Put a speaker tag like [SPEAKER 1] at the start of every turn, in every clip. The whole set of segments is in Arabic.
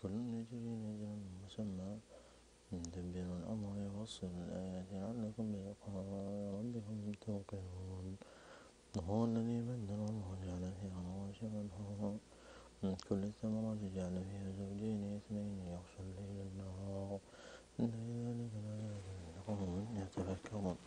[SPEAKER 1] كل يجري لأجل مسمى يدبر الأمر يفصل الآيات لعلكم بلقاء ربكم توقنون. وهو الذي بدل وجعل فيها رواسي وأنهارا من كل الثمرات جعل فيها زوجين اثنين يغشى الليل النهار إن في ذلك لآيات لقوم يتفكرون.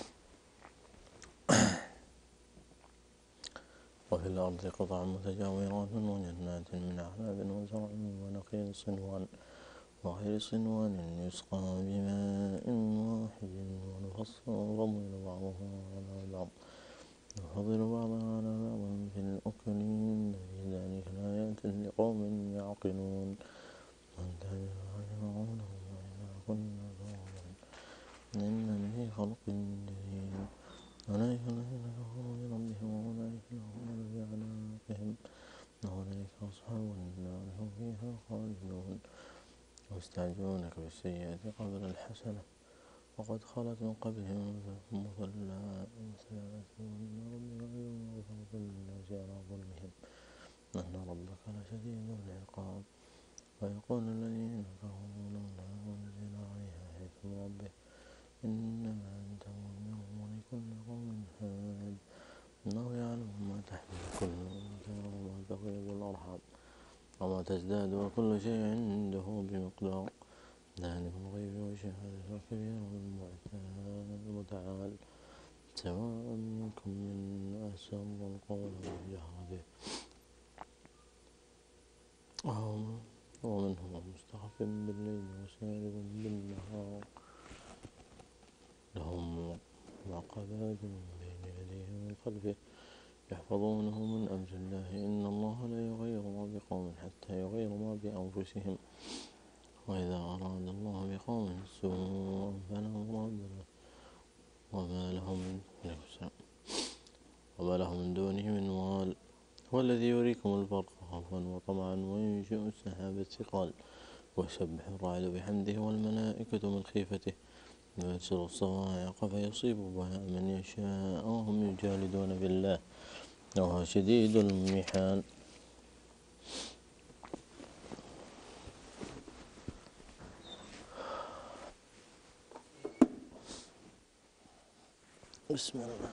[SPEAKER 1] وفي الأرض قطع متجاورات وجنات من أعناب وزرع ونخيل صنوان وغير صنوان يسقى بماء واحد ونفضل بعضها على بعض في الأكل إن في ذلك لآيات لقوم يعقلون. وإذا كنا ضربا إن في خلق جديد أولئك الذين كفروا بربهم وأولئك لهم عذاب أعناقهم أولئك أصحاب النار هم فيها خالدون. ويستعجلونك بالسيئة قبل الحسنة وقد خلت من قبلهم مثلات من ربك غير للناس على ظلمهم أن ربك لشديد العقاب. ويقول الذين كفروا لولا أنزل عليها حكم ربه إنما أنت منذر ولكل قوم هاد إنه يعلم ما تحمل كل أنثى وما تغيض الأرحام وما تزداد وكل شيء عنده بمقدار. ذلك الغيب والشهادة الكبير المتعال سواء منكم من أسر القول وجهر به ومن هو مستخف بالليل وسارب بالنهار لهم معقبات من بين يديه ومن خلفه يحفظونه من أمر الله إن الله لا يغير ما بقوم حتى يغيروا ما بأنفسهم وإذا أراد الله بقوم سوءا فلا مراد له وما لهم من دونه من وال. هو الذي يريكم البرق خوفا وطمعا وينشئ السحاب الثقال ويسبح الرعد بحمده والملائكة من خيفته ويرسل الصواعق فيصيب بها من يشاء وهم يجالدون بالله وهو شديد المحال. بسم الله.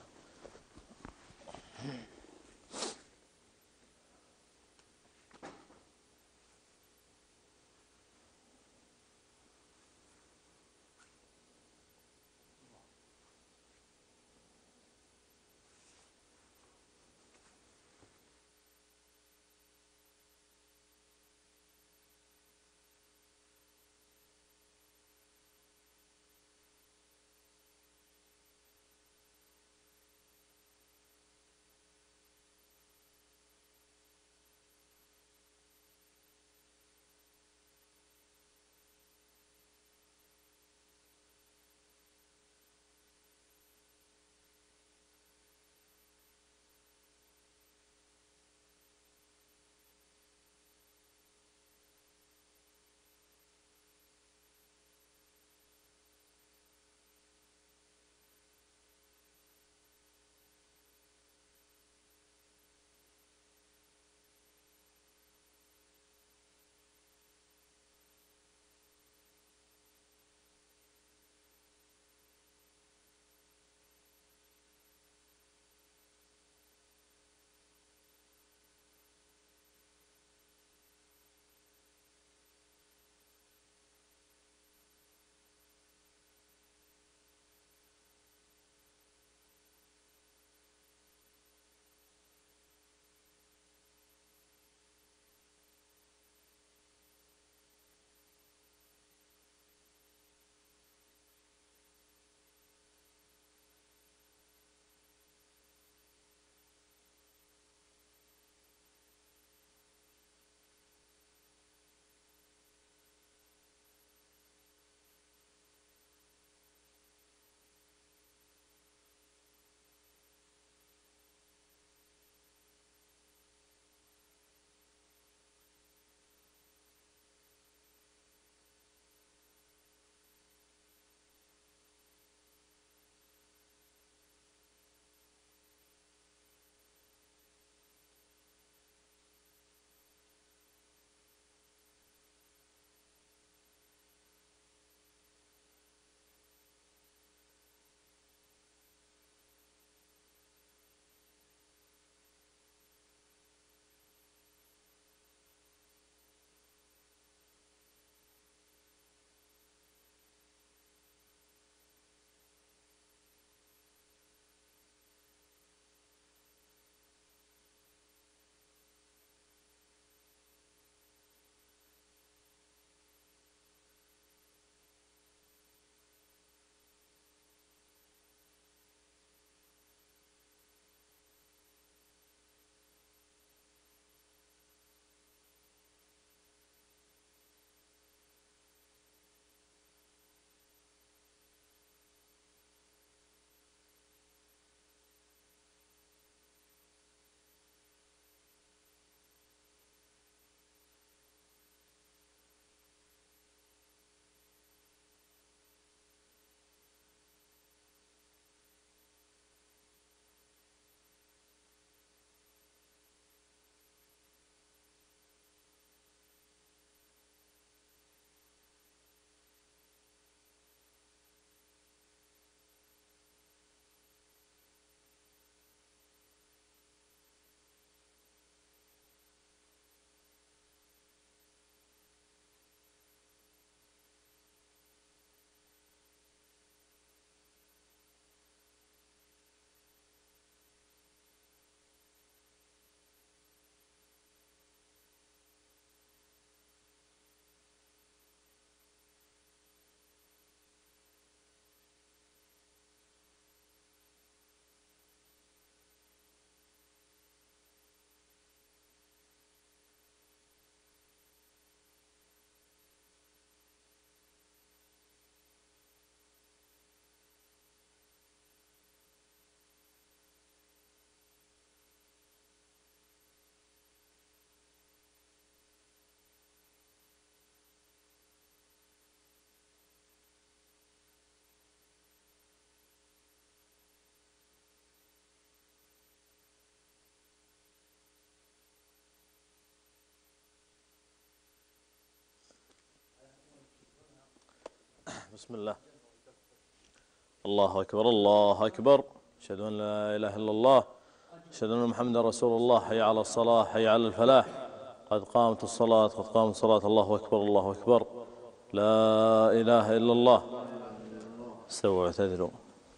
[SPEAKER 1] بسم الله. الله أكبر الله أكبر. أشهد أن لا إله إلا الله، أشهد أن محمدا رسول الله. حي على الصلاة، حي على الفلاح، قد قامت الصلاة، قد قامت الصلاة. الله أكبر الله أكبر. لا إله إلا الله. استووا واعتدلوا.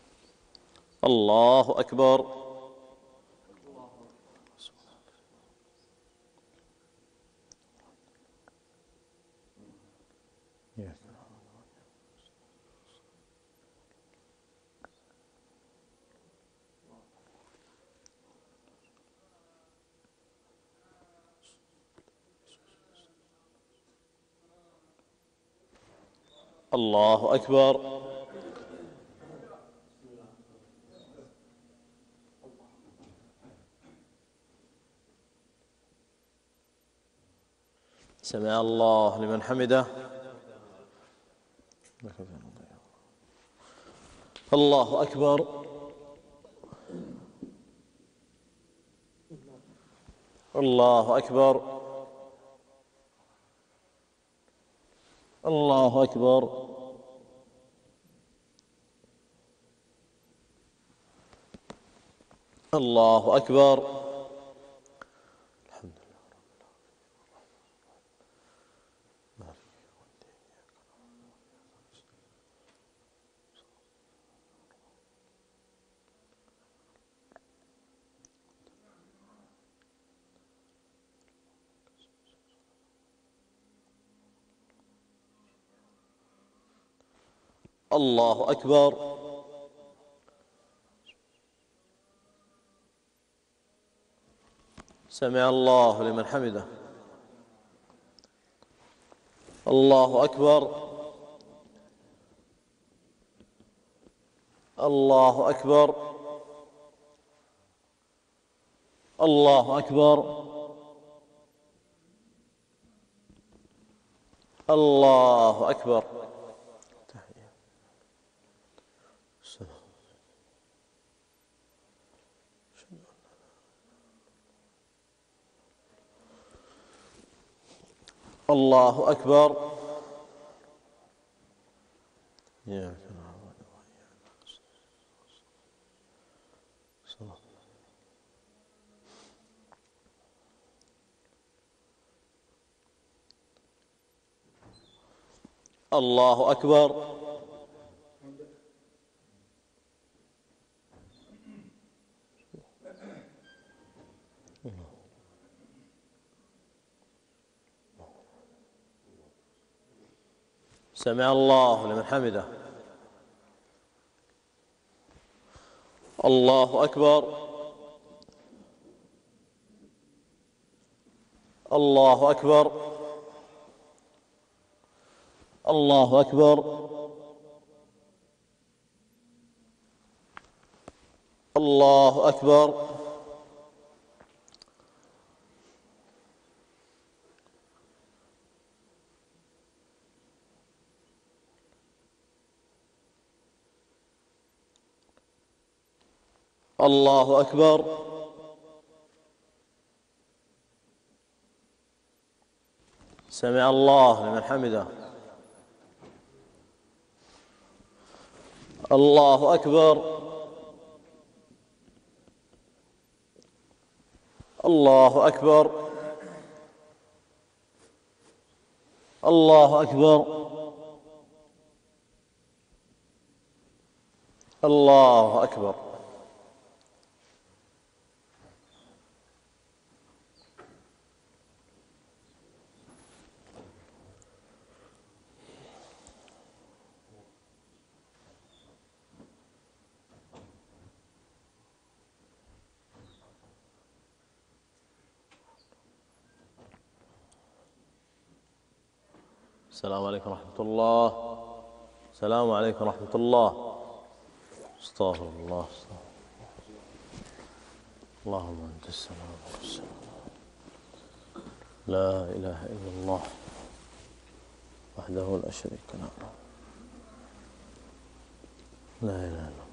[SPEAKER 1] الله أكبر. الله أكبر. سمع الله لمن حمده. الله أكبر. الله أكبر. الله أكبر. الله أكبر. الحمد لله. الله أكبر. سمع الله لمن حمده. الله أكبر. الله أكبر. الله أكبر. الله أكبر. الله أكبر. الله أكبر. سمع الله لمن حمده. الله أكبر. الله أكبر. الله أكبر. الله أكبر. الله أكبر. سمع الله لمن حمده. الله أكبر. الله أكبر. الله أكبر. الله أكبر. السلام عليكم ورحمة الله. السلام عليكم ورحمة الله. استغفر الله. اللهم أنت السلام والسلام. لا إله إلا الله وحده لا شريك له. لا إله إلا الله.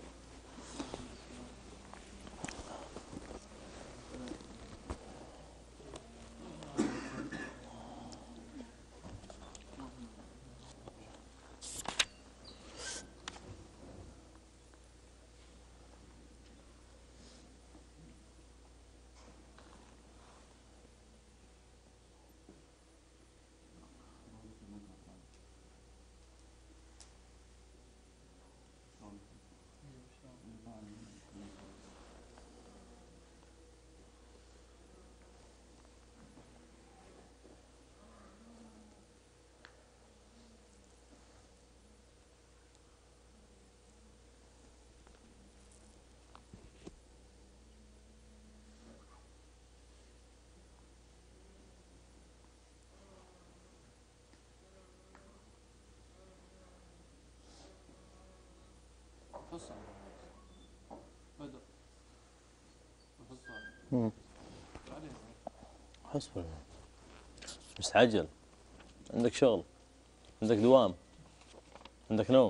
[SPEAKER 1] حسب مستعجل، عندك شغل، عندك دوام، عندك نوم.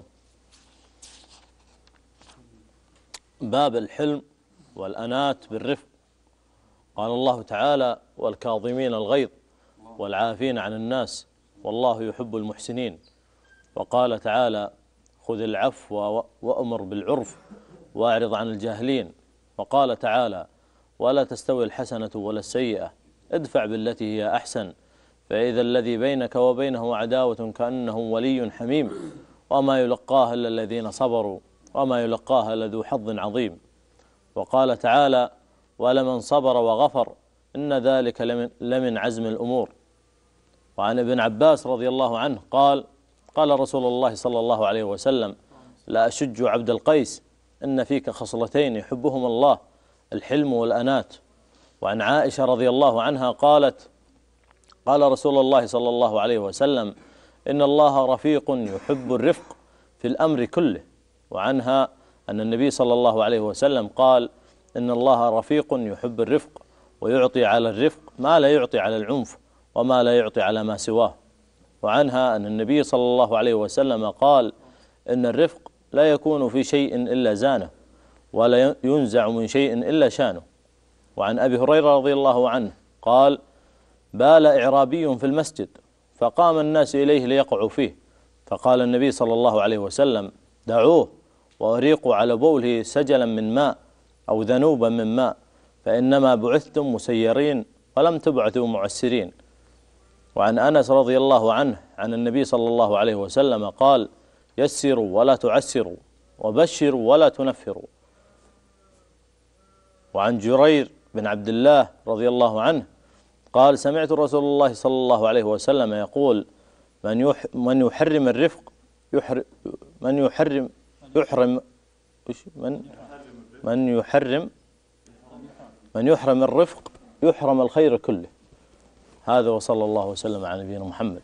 [SPEAKER 1] باب الحلم والأنات بالرفق. قال الله تعالى: والكاظمين الغيظ والعافين عن الناس والله يحب المحسنين. وقال تعالى: خذ العفو وأمر بالعرف وأعرض عن الجاهلين. وقال تعالى: ولا تستوي الحسنة ولا السيئة ادفع بالتي هي أحسن فإذا الذي بينك وبينه عداوة كأنه ولي حميم وما يلقاها إلا الذين صبروا وما يلقاها إلا ذو حظ عظيم. وقال تعالى: ولمن صبر وغفر إن ذلك لمن عزم الأمور. وعن ابن عباس رضي الله عنه قال: قال رسول الله صلى الله عليه وسلم: لا أشج عبد القيس إن فيك خصلتين يحبهما الله الحلم والأنات. وعن عائشة رضي الله عنها قالت: قال رسول الله صلى الله عليه وسلم: إن الله رفيق يحب الرفق في الأمر كله. وعنها أن النبي صلى الله عليه وسلم قال: إن الله رفيق يحب الرفق ويعطي على الرفق ما لا يعطي على العنف وما لا يعطي على ما سواه. وعنها أن النبي صلى الله عليه وسلم قال: إن الرفق لا يكون في شيء إلا زانه ولا ينزع من شيء إلا شانه. وعن أبي هريرة رضي الله عنه قال: بال إعرابي في المسجد فقام الناس إليه ليقعوا فيه فقال النبي صلى الله عليه وسلم: دعوه وأريقوا على بوله سجلا من ماء أو ذنوبا من ماء فإنما بعثتم مسيرين ولم تبعثوا معسرين. وعن أنس رضي الله عنه عن النبي صلى الله عليه وسلم قال: يسروا ولا تعسروا وبشروا ولا تنفروا. وعن جرير بن عبد الله رضي الله عنه قال: سمعت رسول الله صلى الله عليه وسلم يقول: من يحرم الرفق من يحرم الرفق يحرم الخير كله. هذا وصلى الله وسلم على نبينا محمد.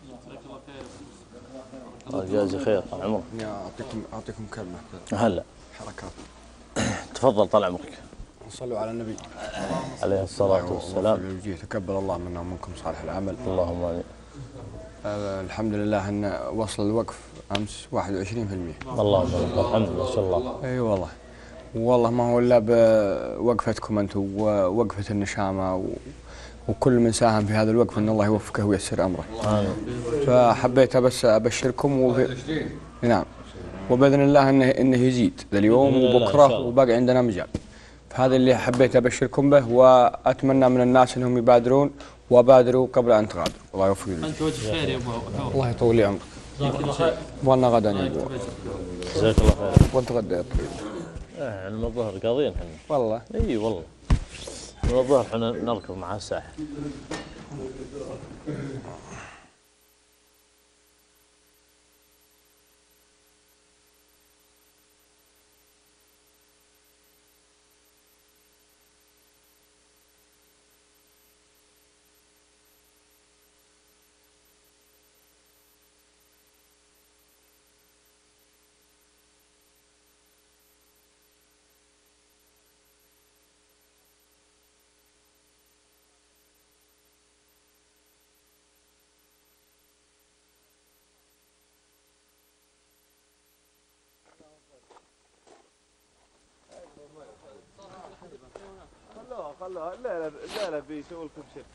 [SPEAKER 1] الله يجازي خير. طال عمرك.
[SPEAKER 2] أعطيكم كلمة.
[SPEAKER 1] هلا.
[SPEAKER 2] حركات.
[SPEAKER 1] تفضل طال عمرك.
[SPEAKER 2] صلوا على النبي
[SPEAKER 1] عليه الصلاة والسلام.
[SPEAKER 2] تقبل الله منا ومنكم صالح العمل.
[SPEAKER 1] اللهم آمين.
[SPEAKER 2] الحمد لله أن وصل الوقف أمس 21%.
[SPEAKER 1] اللهم آمين. الحمد لله. ما شاء الله.
[SPEAKER 2] أي والله ما هو إلا بوقفتكم أنتم ووقفة النشامة وكل من ساهم في هذا الوقف أن الله يوفقه وييسر أمره.
[SPEAKER 1] آمين.
[SPEAKER 2] فحبيت بس أبشركم نعم، وبإذن الله إنه يزيد اليوم وبكرة وباقي عندنا مجال. فهذا اللي حبيت أبشركم به، وأتمنى من الناس أنهم يبادرون وبادروا قبل أن تغادروا. الله يوفقك.
[SPEAKER 3] أنت وجه خير يا أبو.
[SPEAKER 2] الله يطول لي عمرك. وانا غدا يا أبو.
[SPEAKER 1] جزاك الله خير.
[SPEAKER 2] وأنت غدا يا طويل.
[SPEAKER 1] من الظهر قاضيين احنا.
[SPEAKER 2] والله.
[SPEAKER 1] اي والله. من الظهر احنا نركض مع الساحل.
[SPEAKER 4] خلوها لا بيسوي لكم شيء.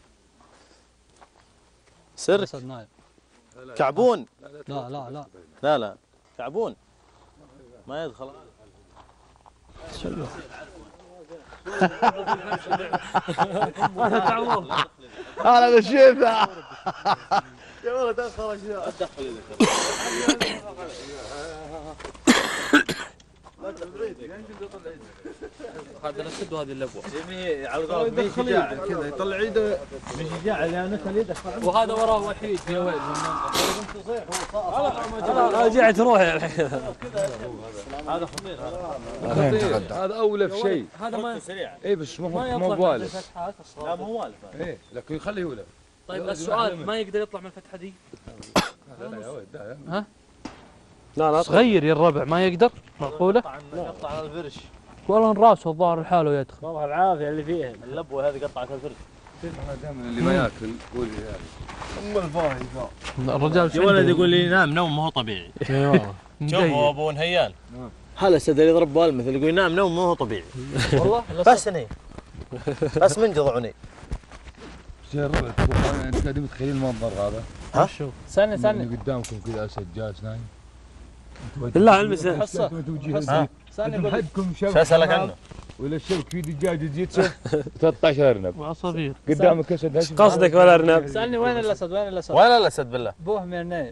[SPEAKER 1] سرك كعبون.
[SPEAKER 3] لا
[SPEAKER 1] كعبون ما يدخل.
[SPEAKER 4] هذا الشيء يا ولد دخل اشياء. دخل
[SPEAKER 3] هذا نسد وهذه اللبوه.
[SPEAKER 4] على الغرب شجاع كذا يطلع يده بشجاعه لانه يدك.
[SPEAKER 3] وهذا وراه وحيد يا ويل. رجعت روحي الحين.
[SPEAKER 4] هذا خطير.
[SPEAKER 2] هذا أولف شيء.
[SPEAKER 3] هذا ما
[SPEAKER 4] سريع.
[SPEAKER 2] إيه بس مو
[SPEAKER 4] والف. لا مو والف.
[SPEAKER 2] إيه لكن يخليه يولف.
[SPEAKER 3] طيب السؤال ما يقدر يطلع من الفتحه دي؟ ها؟
[SPEAKER 4] لا
[SPEAKER 3] صغير يا الربع ما يقدر. معقوله؟
[SPEAKER 4] يقطع على الفرش.
[SPEAKER 3] والله راسه الظاهر لحاله يدخل.
[SPEAKER 5] والله العافيه اللي فيهم اللبوه هذه قطعت الفرد.
[SPEAKER 2] دائما اللي ما ياكل يقول لي هذا
[SPEAKER 3] الرجال
[SPEAKER 5] يا ولد يقول لي ينام نوم ما هو طبيعي. شوفوا ابو نهيان هذا السد اللي يضرب بالمثل يقول ينام نوم ما هو طبيعي. والله بس هني بس من جضعني.
[SPEAKER 6] شيء الربع انت قاعدين متخيلين المنظر هذا؟
[SPEAKER 5] ها شوف
[SPEAKER 3] سنة
[SPEAKER 6] اللي قدامكم كذا اسد جالس نايم.
[SPEAKER 3] بالله المسه.
[SPEAKER 6] انتم حدكم شبك.
[SPEAKER 5] شو اسالك عنه؟
[SPEAKER 6] ولا الشبك في دجاج جيتسه 13 ارنب
[SPEAKER 3] وعصافير.
[SPEAKER 6] قدامك اسد. ايش
[SPEAKER 3] قصدك ولا ارنب؟
[SPEAKER 7] سألني وين الأسد وين الأسد؟
[SPEAKER 5] وين الاسد بالله؟
[SPEAKER 7] بوه من النيل.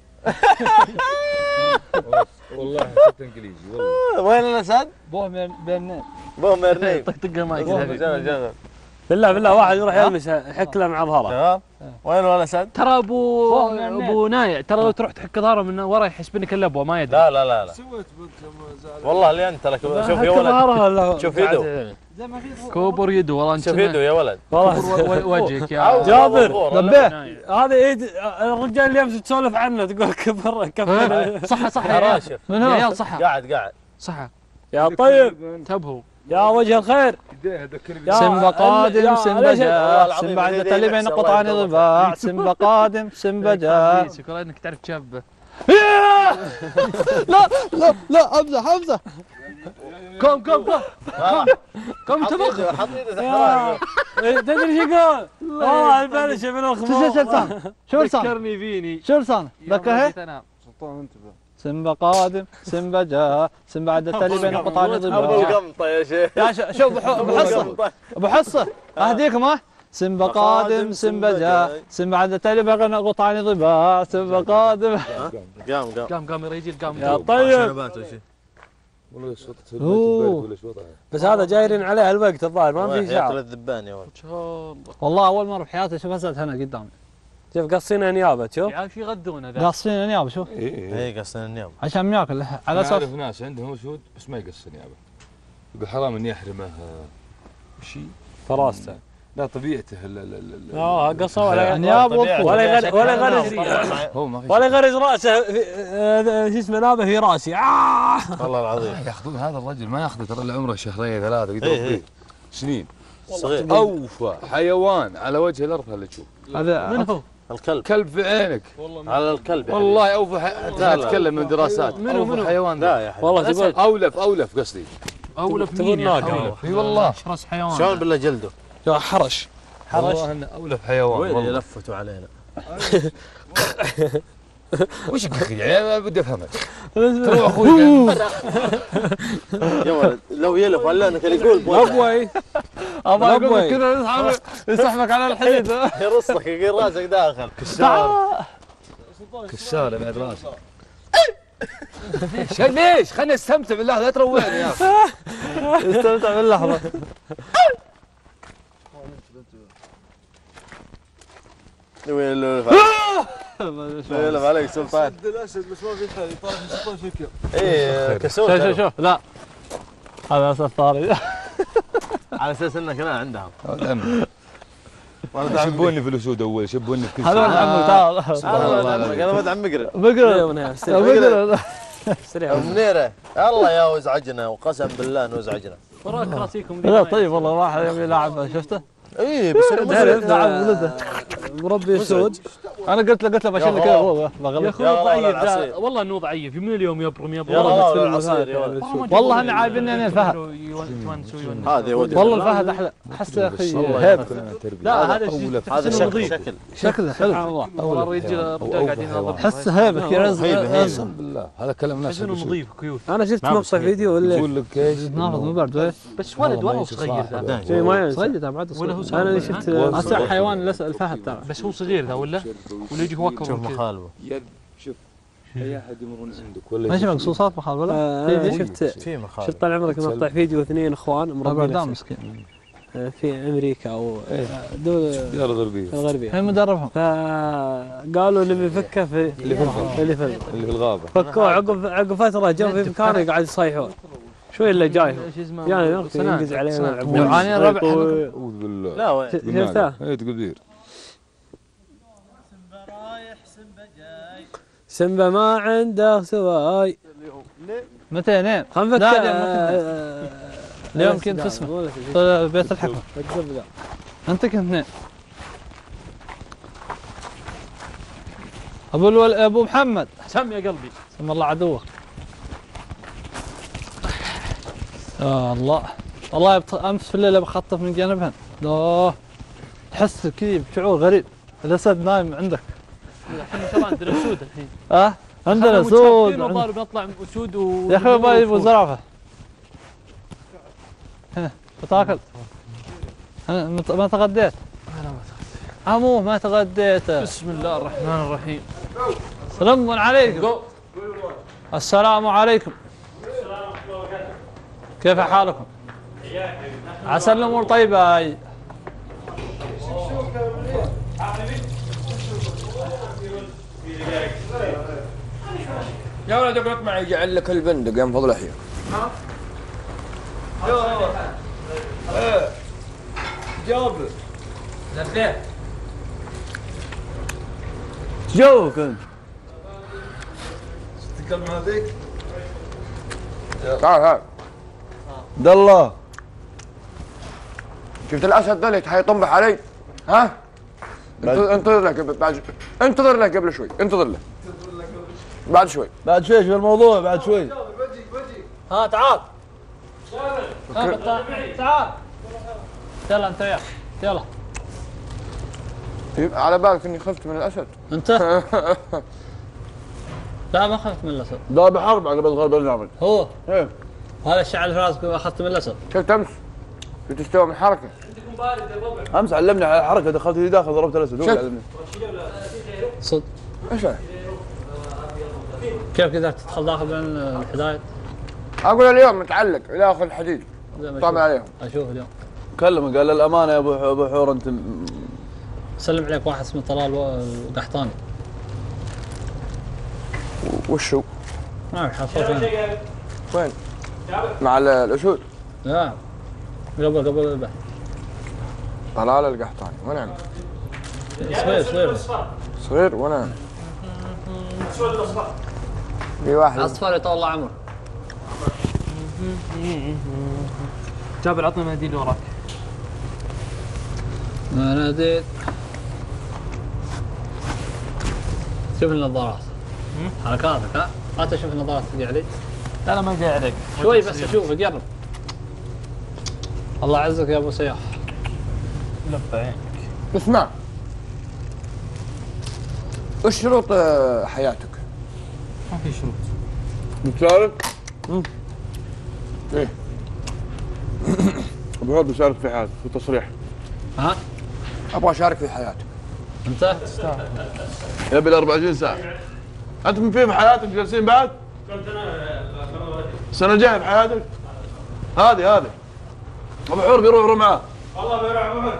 [SPEAKER 6] والله حسيت انجليزي والله.
[SPEAKER 5] وين الاسد؟
[SPEAKER 7] بوه من النيل.
[SPEAKER 5] بوه مرنيب.
[SPEAKER 3] طق المايك.
[SPEAKER 5] جغل.
[SPEAKER 3] بالله واحد يروح يلمس يحك له مع ظهره.
[SPEAKER 5] تمام. وين الاسد؟
[SPEAKER 3] ترى ابو نايع ترى لو تروح تحك ظهره من ورا يحسب انك اللبوه ما يدري.
[SPEAKER 5] لا والله اللي انت لك شوف يا ولد شوف يده
[SPEAKER 3] كوبر يده والله انت
[SPEAKER 5] شوف يده يا ولد
[SPEAKER 3] وجهك يا
[SPEAKER 5] جابر
[SPEAKER 3] هذا ايد الرجال اللي امس تسولف عنه تقول كفر صح
[SPEAKER 5] يا راشد
[SPEAKER 3] من هو؟ يا صح
[SPEAKER 5] قاعد
[SPEAKER 3] صح يا طيب انتبهوا يا وجه الخير
[SPEAKER 7] سمبا قادم سمبا جاء سمبا عند تلي بين قطعان ضباع سمبا قادم سمبا جاء
[SPEAKER 3] شكرا انك تعرف تشبه.
[SPEAKER 7] لا امزح
[SPEAKER 3] قم تبخ
[SPEAKER 5] حط ايده تحت
[SPEAKER 3] تدري ايش يقول؟ والله البلش من الخمور
[SPEAKER 7] شو لسان
[SPEAKER 3] فكرني فيني
[SPEAKER 7] شو لسان ذكرها سمبا قادم سمبا جاء سمبا عند تلي بين قطعان ضباع
[SPEAKER 5] القمطه يا شيخ
[SPEAKER 7] يا شوف ابو حصه اهديكم ها سمبا قادم سمبا جاء سمبا عند تلي بين قطعان ضباع سمبا قادم
[SPEAKER 5] قام
[SPEAKER 3] يا رجل قام
[SPEAKER 7] يا طيب
[SPEAKER 6] والله صوت ولا شو وضعه.
[SPEAKER 3] بس هذا جايرين عليه الوقت الظاهر ما في
[SPEAKER 5] ياكل
[SPEAKER 3] شعر.
[SPEAKER 5] الذبان يا ولد
[SPEAKER 7] والله اول مره بحياتي اشوف اسد هنا قدامي
[SPEAKER 3] شوف قصينا نيابه شوف
[SPEAKER 7] يا شو يغدونه ذا قاصين النيابه شوف
[SPEAKER 5] اي قصنا النيابه
[SPEAKER 7] عشان ياكل على اساس
[SPEAKER 6] اعرف ناس عندهم اسود بس ما يقص نيابه. يقول حرام اني احرمه شيء
[SPEAKER 3] فراسته
[SPEAKER 6] لا طبيعته لا
[SPEAKER 3] قصه ولا
[SPEAKER 7] النيابه
[SPEAKER 3] ولا يغرز راسه شو اسمه نابه في راسي
[SPEAKER 5] والله العظيم
[SPEAKER 6] ياخذون هذا الرجل ما ياخذه ترى عمره شهرين ثلاثه ويتربيه سنين.
[SPEAKER 5] صغير
[SPEAKER 6] اوفى حيوان على وجه الارض اللي تشوف.
[SPEAKER 7] هذا
[SPEAKER 3] من هو؟
[SPEAKER 5] الكلب
[SPEAKER 6] كلب في عينك
[SPEAKER 5] على الكلب
[SPEAKER 6] والله اوفى اتكلم من دراسات اوفى حيوان
[SPEAKER 5] لا يا حبيبي
[SPEAKER 3] والله تقول
[SPEAKER 6] اولف قصدي
[SPEAKER 3] اولف مين ناقه
[SPEAKER 6] اي والله
[SPEAKER 3] راس حيوان
[SPEAKER 5] شلون بالله جلده
[SPEAKER 7] يا حرش
[SPEAKER 6] والله انه اولف حيوان
[SPEAKER 5] وين
[SPEAKER 6] والله.
[SPEAKER 5] لفتوا علينا
[SPEAKER 6] وش اخي يعني بدي افهمك ترى اخوي
[SPEAKER 5] يا ولد لو يلف ولا انك اللي يقول
[SPEAKER 7] ابوي ابغى اقول كذا يسحبك على الحديد
[SPEAKER 5] يرصك يقول راسك داخل
[SPEAKER 6] كسالة بعد راسي ليش خليني استمتع بالله لا تروعني يا اخي
[SPEAKER 7] استمتع باللحظه
[SPEAKER 5] وين يلف عليك سلطان
[SPEAKER 4] الاسد بس ما في حل يطلع سلطان فكر.
[SPEAKER 5] ايه كسور
[SPEAKER 7] شوف لا هذا اسد طاري
[SPEAKER 5] على اساس انك لا عندهم
[SPEAKER 6] شبوني في الاسود اول شبوني في كل شيء.
[SPEAKER 7] هذا ولد عمك تعال
[SPEAKER 5] انا ولد عم مقرب
[SPEAKER 7] بقرا
[SPEAKER 3] سريع
[SPEAKER 5] منيره الله يا وزعجنا وقسم بالله انه وزعجنا
[SPEAKER 3] وراك راسيكم
[SPEAKER 7] لا طيب والله واحد يبي يلعب شفته
[SPEAKER 5] اي بس
[SPEAKER 7] تعرف لعب ولده مربي اسود انا قلت له بشيل لك
[SPEAKER 3] يا
[SPEAKER 7] بغلط
[SPEAKER 3] اخوي ضعيف والله انه ضعيف من اليوم يبرم
[SPEAKER 7] والله انا عايبني انا الفهد
[SPEAKER 5] هذا
[SPEAKER 7] والله الفهد احلى احس يا اخي هيب
[SPEAKER 3] لا هذا
[SPEAKER 5] هذا شكل
[SPEAKER 7] شكله حلو
[SPEAKER 3] سبحان الله والله الرجال قاعدين ينظفون
[SPEAKER 7] حس هيبه كذا
[SPEAKER 6] اقسم بالله هذا كلام ناس
[SPEAKER 3] نظيف كيوت
[SPEAKER 7] انا شفت مقطع فيديو اللي
[SPEAKER 6] يقول لك ايش
[SPEAKER 7] ناخذ مو برد
[SPEAKER 3] بس ولد والله صغير ذا
[SPEAKER 7] شيء ما صغير بعد انا شفت اسرع حيوان الفهد ترى
[SPEAKER 3] بس هو صغير ذا ولا يجي هو
[SPEAKER 5] شوف مخالبه
[SPEAKER 6] شوف اي احد يمرون عندك ولا
[SPEAKER 7] ماشي مقصوصات مخالبه ولا
[SPEAKER 3] شفت
[SPEAKER 5] في مخالبه
[SPEAKER 3] طال عمرك مقطع فيديو اثنين اخوان مربين
[SPEAKER 7] مسكين
[SPEAKER 3] في امريكا او دول الغربيه
[SPEAKER 7] هي مدربهم
[SPEAKER 3] فقالوا اللي بيفكه في اللي في
[SPEAKER 6] الغابه
[SPEAKER 3] فكوه عقب فتره جو في مكان يقعد يصيحون شوي اللي جايهم يعني ينقز علينا
[SPEAKER 7] جوعانين ربع
[SPEAKER 6] اعوذ بالله
[SPEAKER 5] لا
[SPEAKER 3] شفتها
[SPEAKER 6] اي تقدير
[SPEAKER 3] سمبا ما عنده سواي
[SPEAKER 7] متى نين
[SPEAKER 3] خنفك
[SPEAKER 7] اليوم كنت اسمه بيت الحكمة. انت كنت اثنين. ابو محمد
[SPEAKER 3] سم يا قلبي.
[SPEAKER 7] سم الله عدوك. يا الله والله امس في الليل بخطف من جانبهن. لا تحس كذي بشعور غريب. الاسد نايم عندك.
[SPEAKER 3] احنا ترى عندنا اسود الحين.
[SPEAKER 7] عندنا اسود.
[SPEAKER 3] بنطلع اسود
[SPEAKER 7] يا اخي باي ابو زرافه. بتاكل؟ ما تغديت؟
[SPEAKER 3] انا ما تغديت.
[SPEAKER 7] عمو ما تغديت.
[SPEAKER 3] بسم الله الرحمن الرحيم.
[SPEAKER 7] سلام عليكم. السلام عليكم. كيف حالكم؟ عسى الامور طيبه.
[SPEAKER 2] يا ولد اقعد معي يجعل لك البندق يا فضل احياء.
[SPEAKER 4] جابر
[SPEAKER 3] لبيت.
[SPEAKER 4] جوك انت تتكلم هذيك
[SPEAKER 2] تعال
[SPEAKER 4] عبد الله.
[SPEAKER 2] شفت الاسد ذا اللي حيطنبح علي؟ ها؟ انتظر له انتظر له قبل شوي، انتظر له بعد شوي.
[SPEAKER 4] بعد شوي شو الموضوع بعد شوي؟
[SPEAKER 7] ها تعال. تعال. يلا انت وياه يلا.
[SPEAKER 2] على بالك اني خفت من الاسد؟
[SPEAKER 7] انت؟ لا ما خفت من الاسد.
[SPEAKER 4] ضارب حرب على قبل البرنامج.
[SPEAKER 7] هو؟
[SPEAKER 4] ايه.
[SPEAKER 7] هذا الشعر في راسك اخذت من الاسد.
[SPEAKER 2] شفت امس؟ كنت تستوى من الحركه.
[SPEAKER 4] امس علمني على الحركه دخلت لي داخل ضربت الاسد هو اللي علمني.
[SPEAKER 7] صدق.
[SPEAKER 2] ايش هذا؟
[SPEAKER 7] كيف قدرت تدخل داخل بين الحدايد؟
[SPEAKER 2] اقول اليوم متعلق الى اخر الحديد. طامع عليهم.
[SPEAKER 7] اشوف اليوم.
[SPEAKER 4] كلمه قال الامانه يا ابو حور انت.
[SPEAKER 7] سلم عليك واحد اسمه طلال القحطاني.
[SPEAKER 2] وش هو؟
[SPEAKER 7] ما اعرف حصلت
[SPEAKER 2] وين؟ مع الاسود؟
[SPEAKER 7] لا قبل البحث.
[SPEAKER 2] طلال القحطاني وين عنده؟
[SPEAKER 7] صغير
[SPEAKER 2] صغير وين؟ في واحد
[SPEAKER 7] اصفر يطول الله عمره.
[SPEAKER 3] جابر عطني مناديل وراك.
[SPEAKER 7] مناديل. شوف النظارات. حركاتك ها؟ لا تشوف النظارات تجي علي.
[SPEAKER 3] لا ما جاي عليك.
[SPEAKER 7] شوي بس اشوفك قرب. الله يعزك يا ابو سياح.
[SPEAKER 3] لبى عينك.
[SPEAKER 2] اسمع، وش شروط حياتك؟
[SPEAKER 3] ما في شروط.
[SPEAKER 4] بتشارك؟
[SPEAKER 2] ايه؟
[SPEAKER 4] ابو حور بيشارك في حياتك في تصريح.
[SPEAKER 7] ها؟
[SPEAKER 2] ابغى اشارك في حياتك.
[SPEAKER 7] انت؟
[SPEAKER 4] يبي ال 24 ساعه. انت في حياتك جالسين بعد؟ السنه الجايه في حياتك؟ هذه ابو حور بيروح معاه.
[SPEAKER 3] والله بيروح ابو حور.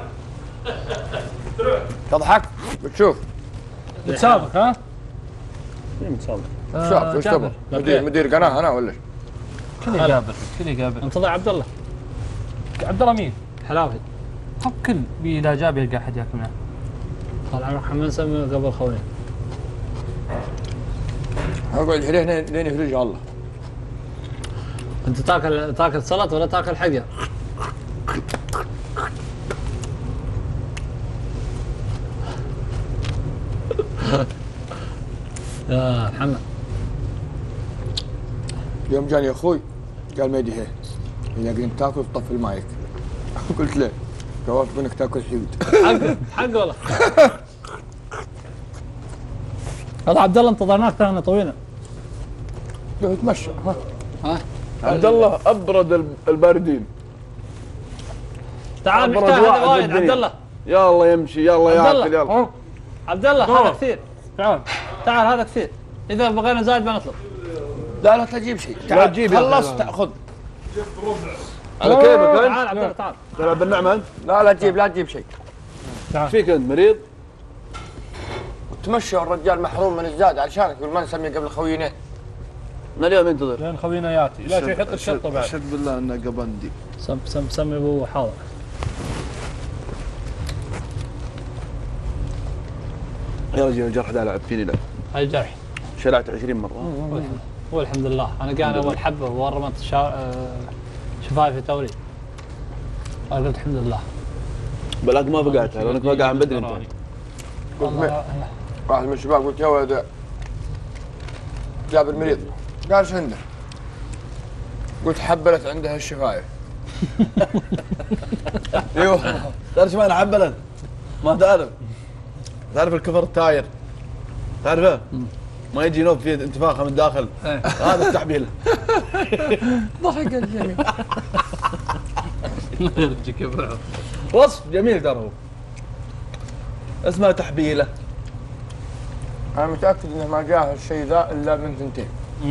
[SPEAKER 2] تضحك بتشوف.
[SPEAKER 7] بتسابق ها؟
[SPEAKER 3] متسابق.
[SPEAKER 2] شوف وش تبغى؟ مدير قناه انا ولا ايش؟
[SPEAKER 3] كل يقابل.
[SPEAKER 7] انتظر عبد الله.
[SPEAKER 3] عبد الله مين؟
[SPEAKER 7] حلافي.
[SPEAKER 3] كل اذا جاب يلقى احد ياكل معه.
[SPEAKER 7] طال عمرك محمد سمي قبل خويه.
[SPEAKER 2] اقعد هنا لين يفرجها الله.
[SPEAKER 7] انت تاكل سلطه ولا تاكل حقه؟ يا محمد
[SPEAKER 2] يوم جاني اخوي قال ما يدي هي اذا قمت تاكل طفي المايك. قلت له جواب انك تاكل حيود.
[SPEAKER 7] حق والله. هذا عبد الله انتظرناك ترى طويله.
[SPEAKER 2] تمشى
[SPEAKER 7] ها
[SPEAKER 4] عبد الله ابرد الباردين.
[SPEAKER 7] تعال
[SPEAKER 4] أبرد
[SPEAKER 7] نحتاج
[SPEAKER 4] واحد
[SPEAKER 7] هذا وايد
[SPEAKER 4] بالدنيا.
[SPEAKER 7] عبد الله.
[SPEAKER 4] يلا يمشي يلا ياكل يلا.
[SPEAKER 7] عبد الله هذا كثير. تعال هذا كثير. اذا بغينا زايد بنطلب.
[SPEAKER 2] لا تجيب شيء.
[SPEAKER 4] لا تجيب
[SPEAKER 2] خلص تاخذ.
[SPEAKER 4] على كيفك انت؟
[SPEAKER 7] تعال عبد الله تعال.
[SPEAKER 4] تلعب بالنعمه انت؟
[SPEAKER 2] لا تجيب شيء.
[SPEAKER 4] ايش فيك انت مريض؟
[SPEAKER 2] تمشى الرجال محروم من الزاد علشانك يقول ما نسمي قبل خوينا.
[SPEAKER 4] من اليوم ينتظر.
[SPEAKER 3] لين خوينا ياتي. لا شيء يحط الشطه بعد.
[SPEAKER 4] اشهد بالله انه قبندي.
[SPEAKER 7] سمي ابو حاضر.
[SPEAKER 4] يا رجل الجرح ده لعب فيني لعب.
[SPEAKER 7] هاي الجرح.
[SPEAKER 4] شلعت 20 مره.
[SPEAKER 7] والحمد لله انا كان اول حبه ورمت شفايفي توري. قلت الحمد لله.
[SPEAKER 8] بلاك ما فقعتها لانك فقع من بدري انت.
[SPEAKER 2] واحد من الشباب قلت يا ولد جاب المريض قال ايش عنده؟ قلت حبلت عندها الشفايف.
[SPEAKER 8] ايوه تعرف ما انا حبلت؟ ما تعرف الكفر التاير تعرفه؟ ما يجي نوب فيه انتفاخه من الداخل هذا التحبيله.
[SPEAKER 7] ضحك الجميع.
[SPEAKER 8] وصف جميل ترى هو اسمها تحبيله.
[SPEAKER 2] انا متاكد انه ما جاه الشيء ذا الا من ثنتين.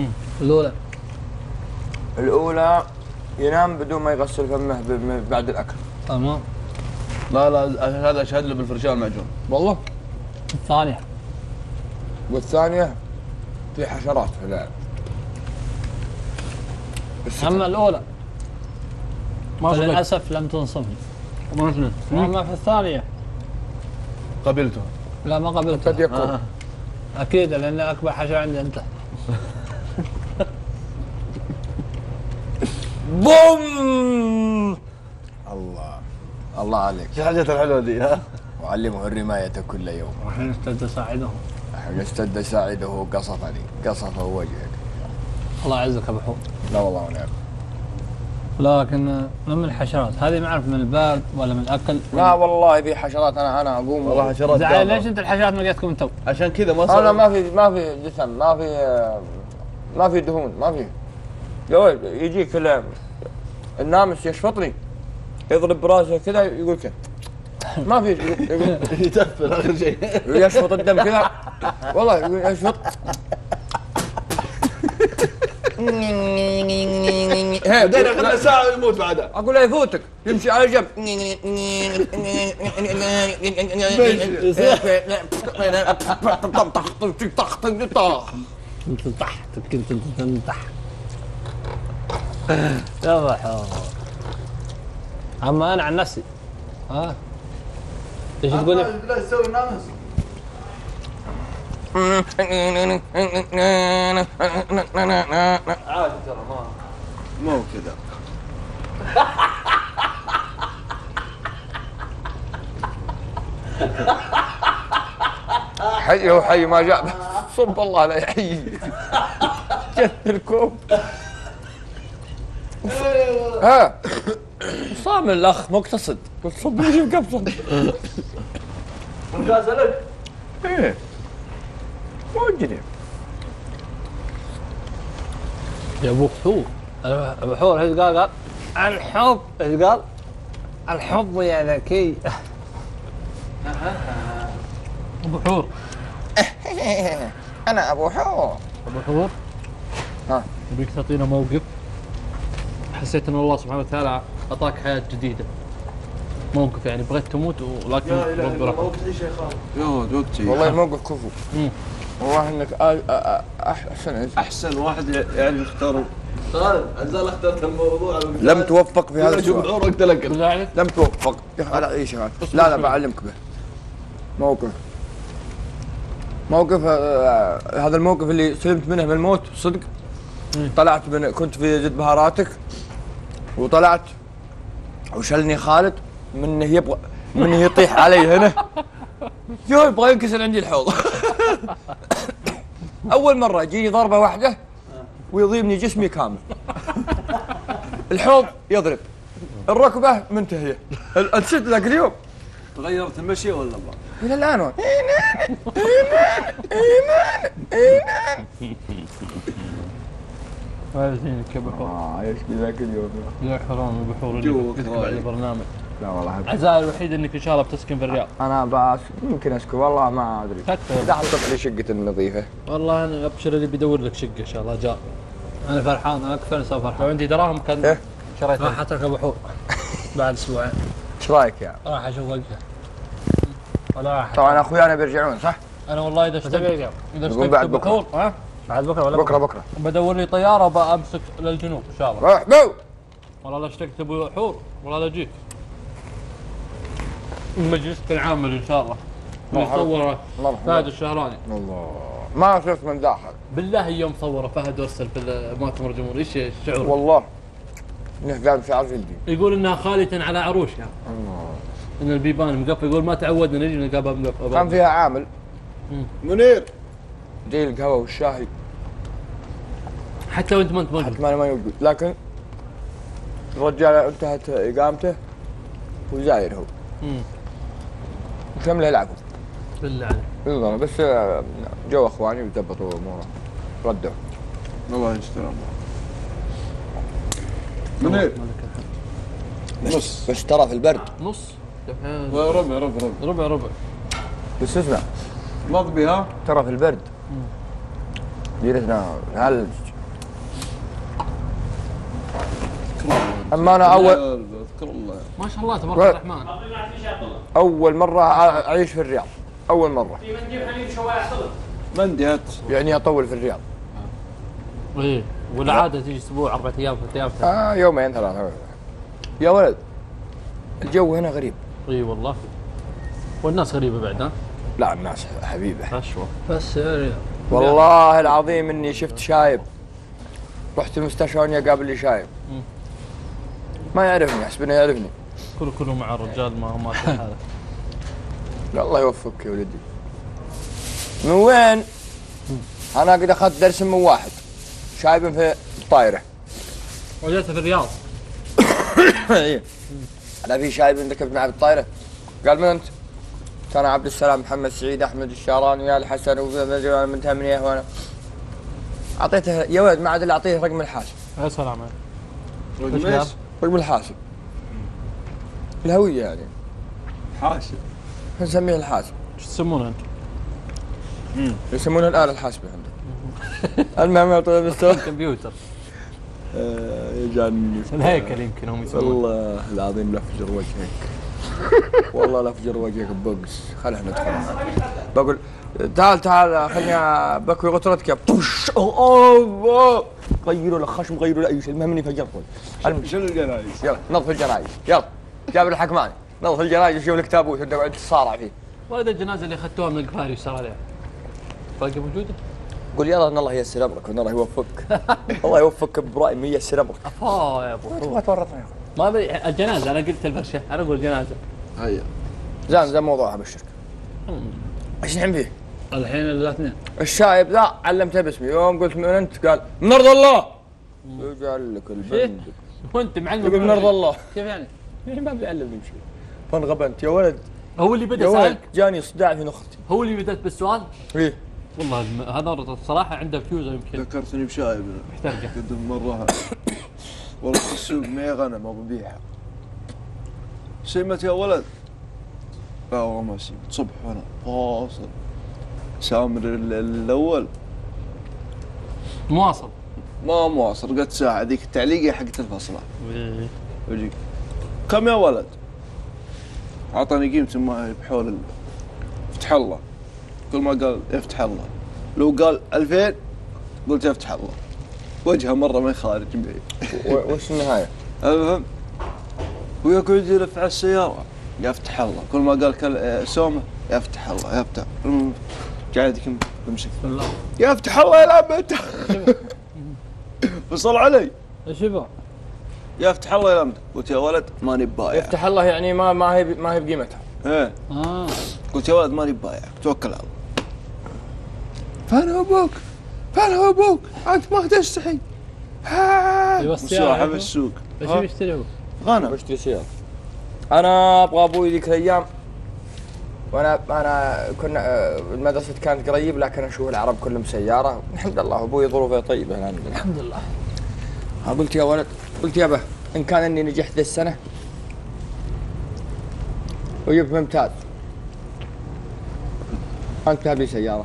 [SPEAKER 2] الاولى ينام بدون ما يغسل فمه بعد الاكل.
[SPEAKER 7] تمام.
[SPEAKER 8] لا هذا اشهد له بالفرشاه والمعجون.
[SPEAKER 2] والله.
[SPEAKER 7] الثانية.
[SPEAKER 2] والثانيه في حشرات في العين.
[SPEAKER 7] اما الاولى للاسف لم تنصفني. اما في الثانية
[SPEAKER 8] قبلته.
[SPEAKER 7] لا ما قبلتها.
[SPEAKER 2] قد يكون.
[SPEAKER 7] اكيد لان اكبر حاجة عندي انت.
[SPEAKER 2] بوم. الله عليك.
[SPEAKER 8] شو الحاجات الحلوه دي ها؟
[SPEAKER 2] وعلمه الرماية كل يوم.
[SPEAKER 7] وحين اشتد ساعده.
[SPEAKER 2] اشتد ساعده قصفني قصف وجهك.
[SPEAKER 7] الله يعزك ابو حور.
[SPEAKER 2] لا والله ونعم.
[SPEAKER 7] لكن من الحشرات هذه ما اعرف من البرد ولا من الاكل.
[SPEAKER 2] لا والله في حشرات انا اقوم.
[SPEAKER 8] والله حشرات.
[SPEAKER 7] زعل ليش انت الحشرات ما جاتكم انتم؟
[SPEAKER 8] عشان كذا ما صار.
[SPEAKER 2] انا ما في جسم ما في دهون ما في. يا ولد يجيك النامس يشفطني يضرب براسه كذا يقول كذا ما في يقول
[SPEAKER 8] يتفل اخر شيء
[SPEAKER 2] يشفط الدم كذا والله يقول يشفط.
[SPEAKER 8] بعدين اخذنا ساعه ويموت بعدها.
[SPEAKER 2] اقول له يفوتك يمشي على جنب.
[SPEAKER 7] كنت تحت كنت تحت. يا بحور. اما انا عن نفسي ايش تقول لي؟
[SPEAKER 8] لا تسوي نامس. عادي ترى مو كذا.
[SPEAKER 2] حي هو حي ما جاء صب الله لا يحيي. جت الكوب. ها صام الاخ مقتصد قلت صب لي قبصه.
[SPEAKER 8] ممتاز لك؟
[SPEAKER 2] ايه موجودين.
[SPEAKER 7] يا ابو حور ابو حور ايش قال؟ الحب ايش قال؟ الحب يا ذكي. ابو حور.
[SPEAKER 2] انا ابو حور.
[SPEAKER 7] ابو حور ابيك تعطينا موقف حسيت ان الله سبحانه وتعالى اعطاك حياه جديده. موقف يعني بغيت تموت ولكن ربي رحمك.
[SPEAKER 8] وقت ايش يا خالد؟ وقت
[SPEAKER 2] والله موقف كفو. والله انك
[SPEAKER 8] احسن واحد يعني يختار. خالد عزال اخترت الموضوع.
[SPEAKER 2] لم توفق في هذا السؤال.
[SPEAKER 8] جمهورك تلقى.
[SPEAKER 2] لم توفق. على اي شغل. لا بعلمك به. موقف هذا الموقف اللي سلمت منه من الموت صدق. طلعت كنت في جد بهاراتك وطلعت وشلني خالد منه يطيح علي هنا. يبغى ينكسر عندي الحوض. اول مره يجيني ضربه واحده ويضيبني جسمي كامل. الحوض يضرب الركبه منتهيه. الست ذاك اليوم
[SPEAKER 8] تغيرت المشي ولا لا؟
[SPEAKER 2] الى الان
[SPEAKER 7] عايزينك يا بحور.
[SPEAKER 2] ايش بذاك اليوم
[SPEAKER 7] يا حرام يا بحور اللي قلت بعد البرنامج.
[SPEAKER 2] لا والله
[SPEAKER 7] عزائي الوحيد انك ان شاء الله بتسكن في الرياض.
[SPEAKER 2] انا يمكن اسكن والله ما ادري.
[SPEAKER 7] تكفى.
[SPEAKER 2] اذا حطت لي شقه نظيفه.
[SPEAKER 7] والله انا ابشر اللي بيدور لك شقه ان شاء الله جار. انا فرحان انا اكثر انسان فرحان. لو عندي دراهم كان شريتها. راح اترك ابو حور بعد اسبوعين.
[SPEAKER 2] ايش رايك يعني؟
[SPEAKER 7] راح اشوف وجهه. ولا راح
[SPEAKER 2] طبعا اخويانا بيرجعون صح؟
[SPEAKER 7] انا والله اذا اشتقت
[SPEAKER 2] بعد بكره.
[SPEAKER 7] ها؟ بعد بكره ولا
[SPEAKER 2] بكره
[SPEAKER 7] بدور لي طياره وبامسك للجنوب ان شاء الله.
[SPEAKER 2] روح بو.
[SPEAKER 7] والله لا اشتقت ابو حور والله لا اجيك. مجلسك العامل ان شاء الله. مصوره فهد الشهراني.
[SPEAKER 2] الله ما شفت من داخل.
[SPEAKER 7] بالله يوم صوره فهد وصل في المؤتمر الجمهوري ايش الشعور؟
[SPEAKER 2] والله انه قام في عرف الدين.
[SPEAKER 7] يقول انها خالية على عروشها. ان البيبان مقفل، يقول ما تعودنا نجي نلقى باب مقفل.
[SPEAKER 2] كان فيها عامل
[SPEAKER 8] منير
[SPEAKER 2] زي القهوه والشاي
[SPEAKER 7] حتى وانت ما انت موجود.
[SPEAKER 2] حتى ما موجود، لكن الرجال انتهت اقامته وزاير هو. وشمله يلعبوا.
[SPEAKER 7] بالله عليك.
[SPEAKER 2] بالضبط، بس جو اخواني وضبطوا اموره ردوا.
[SPEAKER 8] الله يستر. منير نص
[SPEAKER 2] بس ترى في البرد
[SPEAKER 7] نص
[SPEAKER 8] ربع
[SPEAKER 7] ربع.
[SPEAKER 2] بس اسمع
[SPEAKER 8] مضبي ها
[SPEAKER 2] ترى في البرد جيرتنا ثلج. اما انا
[SPEAKER 8] اذكر الله
[SPEAKER 7] ما شاء الله تبارك الرحمن.
[SPEAKER 2] اول مره اعيش في الرياض، اول مره.
[SPEAKER 7] في منديل حليب شوايه طلب.
[SPEAKER 8] مندي هات
[SPEAKER 2] يعني اطول في الرياض.
[SPEAKER 7] ايه ولا عاده تجي اسبوع 4 ايام 3 ايام.
[SPEAKER 2] يومين ثلاثه. يا ولد الجو هنا غريب.
[SPEAKER 7] اي والله. والناس غريبه بعد ها؟
[SPEAKER 2] لا الناس حبيبه.
[SPEAKER 7] اشوى.
[SPEAKER 3] بس
[SPEAKER 2] والله العظيم اني شفت شايب، رحت المستشفى واني اقابل لي شايب ما يعرفني، احسب انه يعرفني.
[SPEAKER 7] كله مع الرجال ما في حاله.
[SPEAKER 2] الله يوفقك يا ولدي. من وين؟ انا قد اخذت درس من واحد شايب في الطايره.
[SPEAKER 7] وجدتها في الرياض.
[SPEAKER 2] ايه. انا في شايب ركبت معه بالطايره، قال من انت؟ انا عبد السلام محمد سعيد احمد الشعراني ويا الحسن من 8 وانا اعطيته يا ولد ما عاد الا اعطيه رقم الحاسب.
[SPEAKER 7] يا سلام
[SPEAKER 2] عليك. رقم الحاسب الهويه يعني.
[SPEAKER 8] حاسب
[SPEAKER 2] نسميه الحاسب.
[SPEAKER 7] ايش تسمونه انت؟
[SPEAKER 2] يسمونه الآلة الحاسبة عندهم. المهم يعطوه مستوى
[SPEAKER 7] كمبيوتر.
[SPEAKER 2] يجنن.
[SPEAKER 7] الهيكل يمكن هم يسمونه.
[SPEAKER 2] والله العظيم لفجر وجهك. والله لفجر وجهك بوكس. خلينا ندخل. بقول تعال خليني بكوي غطرتك يا بوش. غيروا له خشم، غيروا له اي شيء، المهم اني فجرت.
[SPEAKER 8] شنو الجنايز؟
[SPEAKER 2] يلا نظف الجنايز، يلا جاب الحكماني نظف الجنايز وشوف لك تابوت وتقعد تصارع فيه.
[SPEAKER 7] وهذا الجنازه اللي اخذتوها من القفاري وش صار عليها؟ باقي موجوده؟
[SPEAKER 2] قول يلا ان الله ييسر امرك وان الله يوفقك. الله يوفقك ابراهيم ييسر امرك.
[SPEAKER 7] افا يا ابو
[SPEAKER 2] ما تورطنا يا اخوي.
[SPEAKER 7] ما ادري الجنازه، انا قلت الفرشه، انا اقول جنازه.
[SPEAKER 8] هيا
[SPEAKER 2] زين موضوعها بالشركه. ايش نحن فيه؟
[SPEAKER 7] الحين الاثنين.
[SPEAKER 2] الشايب ذا علمته باسمي، يوم قلت من انت قال من ارض الله. قال لك البند.
[SPEAKER 7] وانت معلم
[SPEAKER 2] يقول من ارض الله.
[SPEAKER 7] كيف يعني؟
[SPEAKER 2] ما بيعلمني شيء. فانغبنت يا ولد.
[SPEAKER 7] هو اللي بدا
[SPEAKER 2] يا ولد
[SPEAKER 7] سالك؟
[SPEAKER 2] جاني صداع في نخرتي.
[SPEAKER 7] هو اللي بدات بالسؤال؟
[SPEAKER 2] ايه
[SPEAKER 7] والله هذا الصراحه عنده فيوزه يمكن.
[SPEAKER 8] ذكرتني بشايب
[SPEAKER 7] محترقه.
[SPEAKER 8] قدم مره والله في السوق 100 غنم ابو ببيعها. سمت يا ولد. لا والله ما سمت، صبح وانا واصل سامر الاول
[SPEAKER 7] مواصل.
[SPEAKER 8] ما مواصل، قد ساعه ذيك التعليقه حقت الفصله. ويجيك كم يا ولد؟ اعطاني قيمته ما بحول فتح الله. كل ما قال يفتح الله، لو قال 2000 قلت يفتح الله. وجهه مره ما خارج بعيد.
[SPEAKER 2] وش النهايه؟
[SPEAKER 8] المهم ويقعد يلف على السياره يفتح الله، كل ما قال سومه يفتح الله يفتح. قاعد يمسك يفتح الله يا لعبته. وصل علي
[SPEAKER 7] ايش يبغى؟
[SPEAKER 8] يفتح الله يا لعبته. قلت يا ولد ماني ببايع.
[SPEAKER 2] يفتح الله يعني ما هي بقيمتها.
[SPEAKER 8] ايه قلت يا ولد ماني ببايع، توكل على الله. فانا ابوك فانا ابوك انت ما تستحي. صاحب السوق
[SPEAKER 7] ايش يشتري هو؟
[SPEAKER 8] غنم.
[SPEAKER 2] بشتري سيارة. انا ابغى ابوي ذيك الايام وانا كنا المدرسة كانت قريب، لكن اشوف العرب كلهم سيارة. الحمد لله ابوي ظروفه طيبة الحمد لله.
[SPEAKER 7] الحمد لله.
[SPEAKER 2] قلت يا ولد، قلت يابا ان كان اني نجحت ذي السنة وجبت ممتاز انت جاب لي سيارة.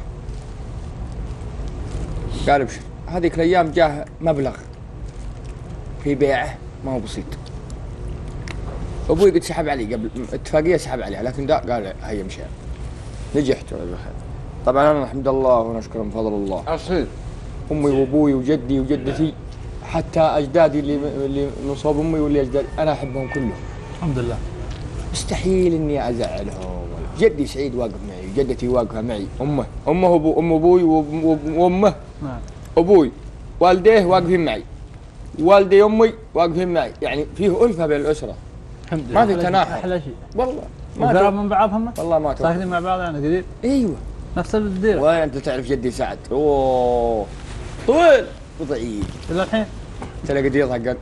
[SPEAKER 2] قال ابشر. هذيك الايام جاه مبلغ في بيعه ما هو بسيط. ابوي قد سحب علي قبل اتفاقيه، سحب عليها، لكن دا قال هيا مشي. نجحت ولا بخير. طبعا انا الحمد لله ونشكر من فضل الله.
[SPEAKER 8] اصيل
[SPEAKER 2] امي وابوي وجدي وجدتي حتى اجدادي اللي من صوب امي واللي اجدادي انا احبهم كلهم.
[SPEAKER 7] الحمد لله.
[SPEAKER 2] مستحيل اني ازعلهم. جدي سعيد واقف معي، جدتي واقفه معي، امه ام ابوي وامه.
[SPEAKER 7] نعم.
[SPEAKER 2] ابوي والديه واقفين معي. والدي وامي واقفين معي، يعني فيه الفه بين الاسره.
[SPEAKER 7] الحمد لله.
[SPEAKER 2] ما في تناحر.
[SPEAKER 7] احلى شيء.
[SPEAKER 2] والله
[SPEAKER 7] ما قرب من بعض هم؟
[SPEAKER 2] والله ما توقع.
[SPEAKER 7] ساكنين مع بعض يعني قريب؟
[SPEAKER 2] ايوه
[SPEAKER 7] نفس الديره.
[SPEAKER 2] وين انت تعرف جدي سعد؟ اوه طويل وضعيف
[SPEAKER 7] الى الحين؟
[SPEAKER 2] ترى قد يضحك.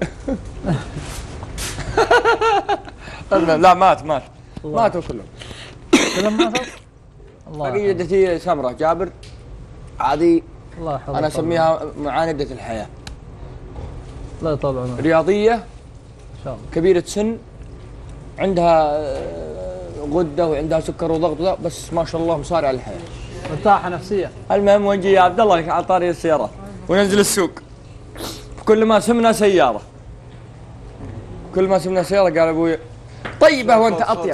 [SPEAKER 2] لا ماتوا كلهم.
[SPEAKER 7] كلهم ماتوا؟ الله
[SPEAKER 2] باقي جدتي سمره جابر، هذه
[SPEAKER 7] الله يحفظها.
[SPEAKER 2] انا اسميها معاندة الحياة.
[SPEAKER 7] الله يطول عمرك.
[SPEAKER 2] رياضية
[SPEAKER 7] ان شاء الله.
[SPEAKER 2] كبيرة سن، عندها غدة وعندها سكر وضغط، بس ما شاء الله مصارعة الحياة.
[SPEAKER 7] مرتاحة نفسيا.
[SPEAKER 2] المهم ونجي يا عبد الله على طاري السيارة وننزل السوق، كل ما سمنا سيارة قال ابوي طيبة وانت اطيب،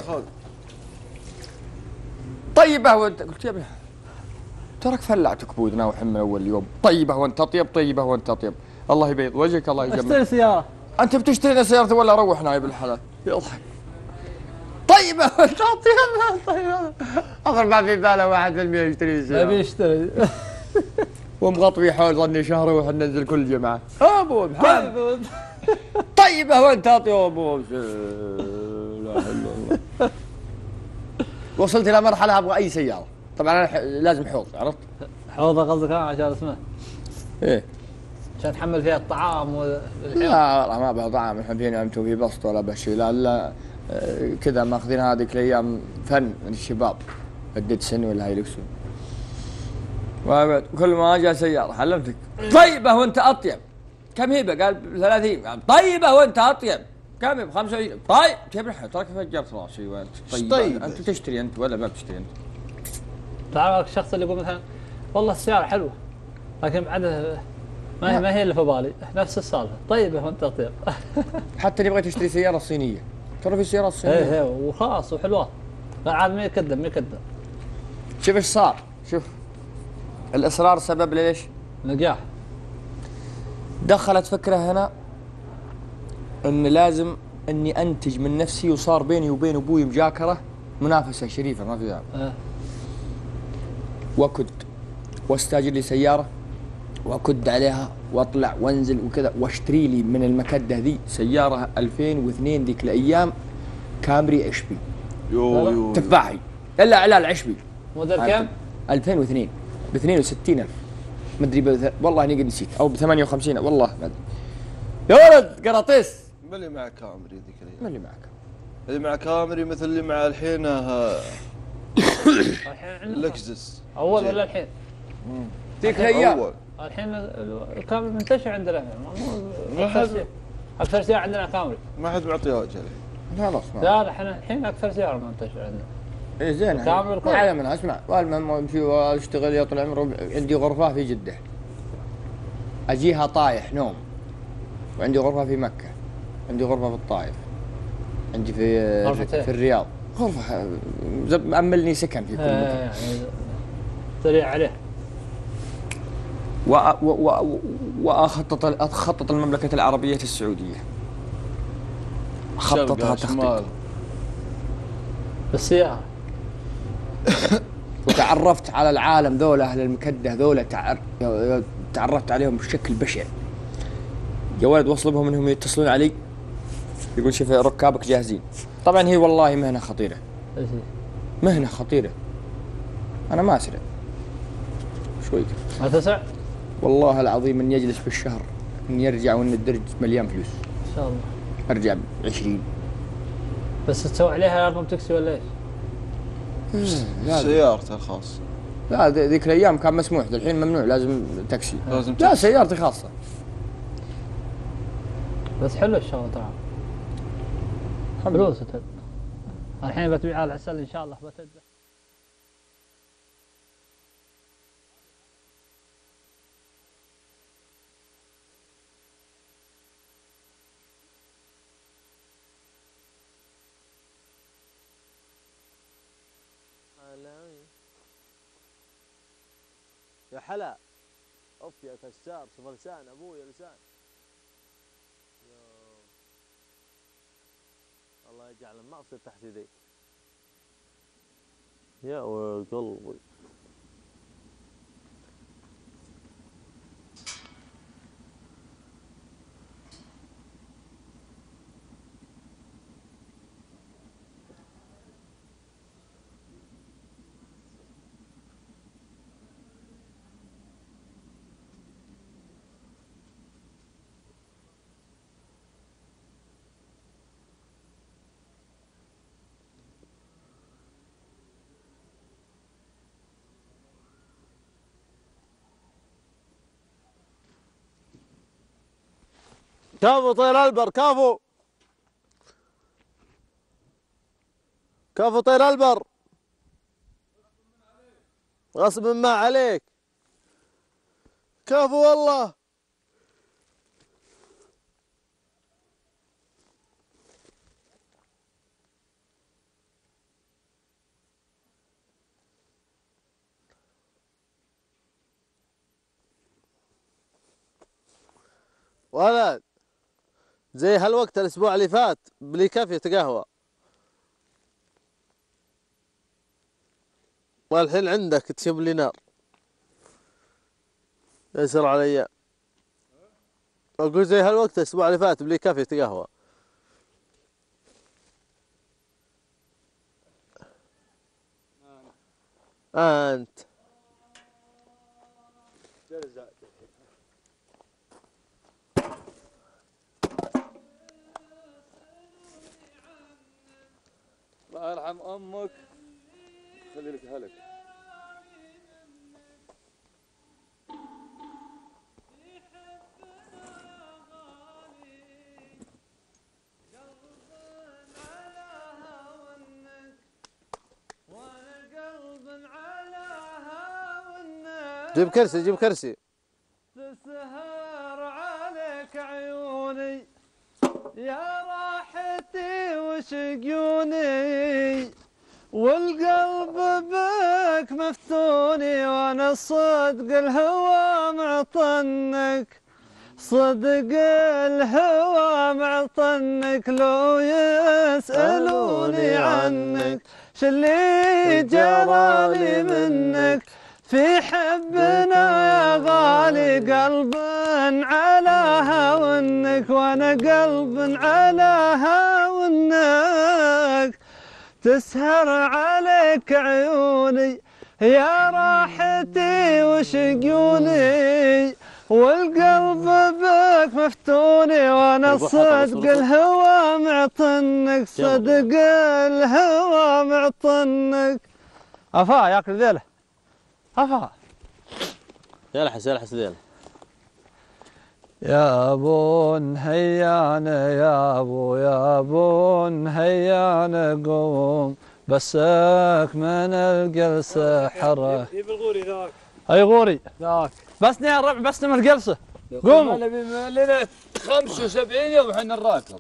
[SPEAKER 2] طيبة وانت، قلت يا ابني تراك فلعتك بودنا وحم من اول يوم، طيبة وانت اطيب، الله يبيض وجهك الله يجمل.
[SPEAKER 7] اشتري سيارة.
[SPEAKER 2] انت بتشتري سيارتي ولا روحنا يا ابن الحلال؟ يضحك. طيبة وانت طيبة. اضرب ما في باله 1% يشتري سيارة.
[SPEAKER 7] ابي يشتري.
[SPEAKER 2] ومغطي حول ظني شهر وحنا ننزل كل جمعة. ابو محمد طيبة وانت اطيب ابو. لا اله الا الله. وصلت الى مرحلة ابغى اي سيارة، طبعا انا لازم حوض، عرفت؟
[SPEAKER 7] حوضة قصدك عشان اسمه؟
[SPEAKER 2] ايه
[SPEAKER 7] عشان تحمل فيها الطعام
[SPEAKER 2] لا والله ما ابغى طعام، الحين في نعمته في بسط ولا بشي، لا كذا ماخذين هذيك الايام فن من الشباب الديتسن ولا هايلكسون. كل ما جاء سيارة علمتك طيبة وانت اطيب. كم هي؟ قال 30. قال طيبة وانت اطيب. كم هي؟ 25. طيب كيف رحت تراك فجرت راسي وانت طيب. انت تشتري انت ولا ما بتشتري انت؟
[SPEAKER 7] تعرف الشخص اللي يقول مثلا والله السيارة حلوة لكن بعدها ما هي اللي في بالي، نفس السالفة طيبة وانت اطيب.
[SPEAKER 2] حتى اللي يبغى تشتري سيارة صينية، ترى في سيارات صينية.
[SPEAKER 7] ايه وخلاص وحلوة. لا عاد ما يكذب.
[SPEAKER 2] شوف ايش صار، شوف الاصرار سبب ليش؟
[SPEAKER 7] نجاح.
[SPEAKER 2] دخلت فكرة هنا ان لازم اني انتج من نفسي، وصار بيني وبين ابوي مجاكرة، منافسة شريفة ما في داعي. وكد واستاجر لي سيارة واكد عليها واطلع وانزل وكذا، واشتري لي من المكدة ذي سيارة 2002 ذيك الايام، كامري اشبي تفاحي. لا العشبي.
[SPEAKER 7] موديل كم؟
[SPEAKER 2] 2002 ب 62,000 مدري والله اني قد نسيت، او ب 58 والله ما ادري. يا ولد قراطيس.
[SPEAKER 8] من اللي مع كامري ذيك الايام؟
[SPEAKER 2] من اللي معك؟
[SPEAKER 8] اللي مع كامري مثل اللي مع الحين لكزس.
[SPEAKER 7] اول ولا الحين؟
[SPEAKER 2] ذيك الايام.
[SPEAKER 7] الحين الكامري منتشر عندنا. اكثر سيارة عندنا كامري.
[SPEAKER 8] ما حد معطيها وجه
[SPEAKER 2] خلاص.
[SPEAKER 7] لا احنا الحين اكثر سيارة منتشر عندنا.
[SPEAKER 2] ايه زين.
[SPEAKER 7] كامل
[SPEAKER 2] ما على منها. اسمع، والمهم امشي واشتغل يا طول العمر. عندي غرفة في جدة، اجيها طايح نوم، وعندي غرفة في مكة، عندي غرفة في الطائف، عندي في الرياض غرفة، مأملني سكن في كل مكان.
[SPEAKER 7] يعني سريع عليه.
[SPEAKER 2] أخطط المملكة العربية السعودية، خططها تخطيط
[SPEAKER 7] بالسيارة.
[SPEAKER 2] وتعرفت على العالم ذولا، أهل المكدة ذولا تعرفت عليهم بشكل بشع يا ولد. وصل بهم انهم يتصلون علي يقول شوف ركابك جاهزين. طبعا هي والله مهنة خطيرة، مهنة خطيرة. أنا ما أسرع شوي.
[SPEAKER 7] ما تسع؟
[SPEAKER 2] والله العظيم إن يجلس في الشهر إن يرجع وإن الدرج مليان فلوس.
[SPEAKER 7] إن شاء الله.
[SPEAKER 2] أرجع ب20.
[SPEAKER 7] بس تسوي عليها رقم تاكسي ولا إيش؟
[SPEAKER 8] سيارته الخاصة.
[SPEAKER 2] لا ذيك الأيام كان مسموح، الحين ممنوع، لازم تاكسي. لا سيارتي خاصة.
[SPEAKER 7] بس حلو الشغل ترى. فلوس الحين بتبيع على العسل إن شاء الله بتبيع.
[SPEAKER 5] يا حلا اوف يا كسار، شوف لسان ابويا لسان. الله يجعل ما اصير تحت يديك يا قلبي. كفو طير البر كفو. كفو طير البر. غصب ما عليك. كفو والله. ولد زي هالوقت الاسبوع اللي فات بلي كافية قهوة، والحين عندك تشب لي نار. يسر علي. اقول زي هالوقت الاسبوع اللي فات بلي كافية قهوة. انت
[SPEAKER 6] الله يرحم امك خلي لك هلك.
[SPEAKER 5] جيب كرسي جيب كرسي.
[SPEAKER 9] تسهر عليك عيوني يا راحتي وشقيوني، والقلب بك مفتوني، وانا الصدق الهوى معطنك، صدق الهوى معطنك، لو يسألوني عنك شلي جرالي منك، في حبنا يا غالي قلب على هونك، وانا قلب على هونك، تسهر عليك عيوني يا راحتي وشقيوني، والقلب بك مفتوني، وانا صدق الهوى معطنك، صدق الهوى معطنك. افا ياكل ذيله افا.
[SPEAKER 5] يلحس يلحس ذيله.
[SPEAKER 9] يا ابو هيان يا ابو هيان قوم، بسك من الجلسه حره.
[SPEAKER 3] جيب الغوري ذاك.
[SPEAKER 9] اي غوري
[SPEAKER 3] ذاك.
[SPEAKER 9] بسني يا الربع بسني من الجلسه. قوموا.
[SPEAKER 6] نبي لنا 75 يوم احنا نراكب.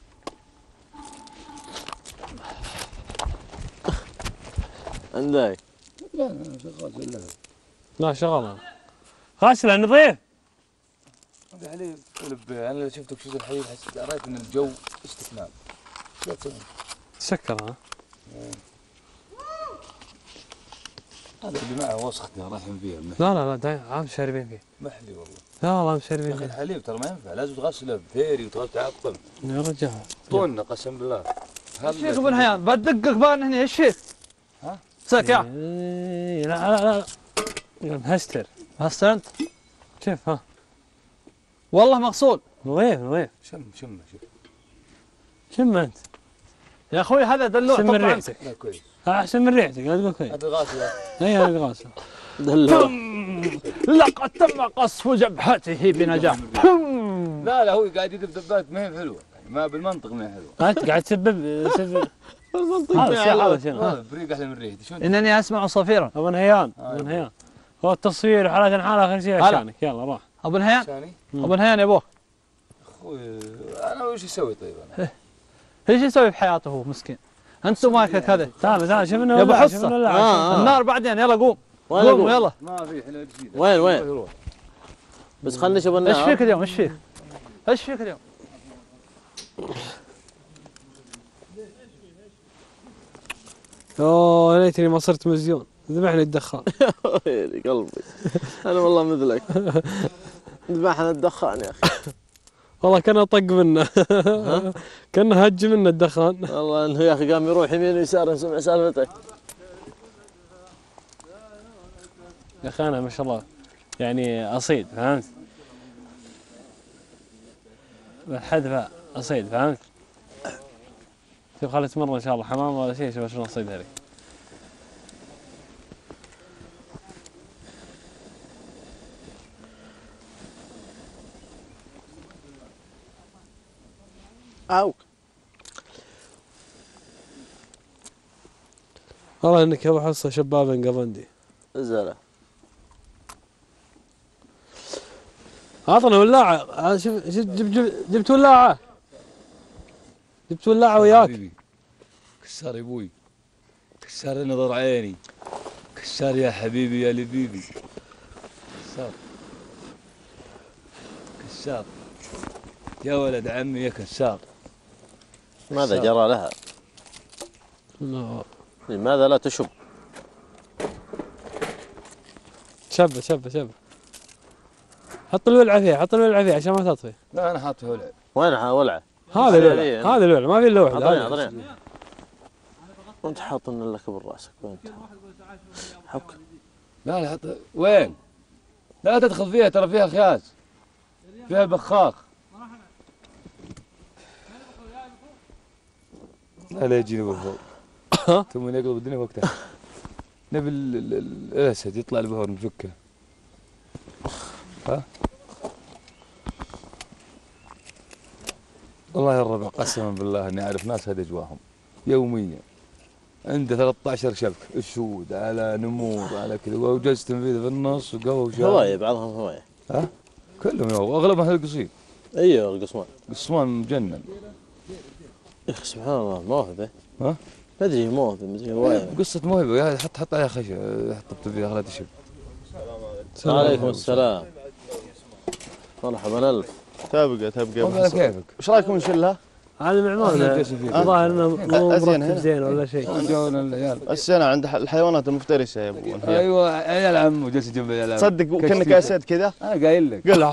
[SPEAKER 5] عندك؟
[SPEAKER 6] لا شغال.
[SPEAKER 3] لا شغال. غاسله نظيف.
[SPEAKER 6] هذا حليب قلب. انا شفتك شفت الحليب حسيت قريت ان الجو استكمال.
[SPEAKER 3] سكر ها؟
[SPEAKER 6] هذا اللي معه وسختنا رايحين فيها.
[SPEAKER 3] لا لا لا دايم عام شاربين فيه.
[SPEAKER 6] محلي والله.
[SPEAKER 3] لا والله مشاربين
[SPEAKER 6] يا اخي
[SPEAKER 3] فيه.
[SPEAKER 6] الحليب ترى ما ينفع، لازم تغسله بثيري وتغسل تعقم.
[SPEAKER 3] يا رجال.
[SPEAKER 6] طولنا قسم بالله.
[SPEAKER 9] ايش فيك ابو نهيان؟ بدقك بان هنا ايش فيك؟
[SPEAKER 6] ها؟
[SPEAKER 9] سك يا.
[SPEAKER 3] لا لا لا مهستر.
[SPEAKER 9] مهستر انت؟
[SPEAKER 3] كيف ها؟
[SPEAKER 9] والله مغسول.
[SPEAKER 3] نظيف نظيف.
[SPEAKER 6] شم شوف.
[SPEAKER 3] شم انت.
[SPEAKER 9] يا اخوي هذا دلوع.
[SPEAKER 3] شم من ريحتك.
[SPEAKER 6] لا كويس.
[SPEAKER 3] احسن من ريحتك لا تقول كويس.
[SPEAKER 6] هذا غاسل.
[SPEAKER 3] اي هذا غاسل.
[SPEAKER 5] دلوع.
[SPEAKER 9] لقد تم قصف جبهته بنجاح.
[SPEAKER 6] لا هو قاعد يدب دبات ما هي حلوه، ما بالمنطق ما هي حلوه.
[SPEAKER 3] انت قاعد تسبب
[SPEAKER 5] المنطق
[SPEAKER 3] هذا شيء هذا شيء.
[SPEAKER 6] بريق احلى من ريحتي. شو
[SPEAKER 9] انني اسمع صفيرا.
[SPEAKER 3] ابو نهيان ابو نهيان. هو التصوير حالة حالة اخر شيء عشانك. يلا روح.
[SPEAKER 9] ابو نهيان.
[SPEAKER 6] ثاني.
[SPEAKER 9] ابو نهيان يا ابوه.
[SPEAKER 6] اخوي انا وش اسوي طيب انا؟
[SPEAKER 9] ايش يسوي في حياته هو مسكين؟ انتم مايكك هذا.
[SPEAKER 3] تعال شوف
[SPEAKER 9] يا ابو حصه. النار بعدين يلا قوم. قوم يلا.
[SPEAKER 6] ما في احنا جديده.
[SPEAKER 5] وين؟ بس خلني نشوف النار.
[SPEAKER 9] ايش فيك اليوم؟ ايش فيك؟ ايش فيك اليوم؟
[SPEAKER 3] اوه ليتني ما صرت مزيون. ذبحني الدخان.
[SPEAKER 5] ويلي قلبي. انا والله مثلك. ذبحنا الدخان يا اخي.
[SPEAKER 3] والله كان طق منه. كان هج منه الدخان.
[SPEAKER 5] والله انه يا اخي قام يروح يمين ويسار نسمع سالفته.
[SPEAKER 3] يا اخي انا ما شاء الله يعني اصيد فهمت؟ بالحذفه اصيد فهمت؟ شوف خلي تمر ان شاء الله حمام ولا شيء شوف شلون اصيدها لك.
[SPEAKER 5] أو
[SPEAKER 3] والله انك يا ابو حصه شباب قبندي.
[SPEAKER 5] زله.
[SPEAKER 3] اعطنا ولاعه. شوف جبت ولاعه. جبت ولاعه وياك.
[SPEAKER 6] كسار يا ابوي، كسار نظر عيني، كسار يا حبيبي يا لبيبي، كسار كسار يا ولد عمي يا كسار.
[SPEAKER 5] ماذا جرى لها؟ لماذا لا تشب؟
[SPEAKER 3] شبه حط الولعه فيها، حط الولعه فيها عشان ما تطفي.
[SPEAKER 6] لا انا حاط ولع.
[SPEAKER 5] وينها ولعه؟
[SPEAKER 3] هذا الولع، هذا الولع، ما في الا واحد.
[SPEAKER 5] اعطني وانت حاط لك براسك وانت حك.
[SPEAKER 6] لا حط وين؟ لا تدخل فيها، ترى فيها خياس، فيها بخاخ. لا يجيني بالفوق. ثم يقلب الدنيا وقتها. نبي الاسد يطلع البهور نفكه. ها؟ والله يا الربع قسما بالله اني اعرف ناس هذه اجواهم يوميا. عنده 13 شبك، اسود على نمور على كذا، وجلسة تنفيذ في النص وقهوه وشاي.
[SPEAKER 5] هوايه بعضهم هوايه.
[SPEAKER 6] ها؟ كلهم اغلبهم القصيم.
[SPEAKER 5] ايوه القصمان.
[SPEAKER 6] قصمان مجنن.
[SPEAKER 5] يا اخي سبحان الله موهبه.
[SPEAKER 6] ها؟
[SPEAKER 5] ما ادري موهبه مدري هوايه.
[SPEAKER 6] قصة موهبة، حط عليها خشب، حط فيها خلها تشب.
[SPEAKER 5] عليكم السلام. مرحبا الف.
[SPEAKER 8] تبقى
[SPEAKER 6] كيفك؟
[SPEAKER 8] ايش رايكم نشلها؟
[SPEAKER 3] هذا معمارنا الظاهر انه مو مرتب زين ولا شيء.
[SPEAKER 6] جونا العيال.
[SPEAKER 8] السنة عند الحيوانات المفترسة يا ابو.
[SPEAKER 6] ايوه عيال عم جالس جنب العيال.
[SPEAKER 8] صدق كأنك اسد كذا.
[SPEAKER 6] انا قايل لك.
[SPEAKER 8] قل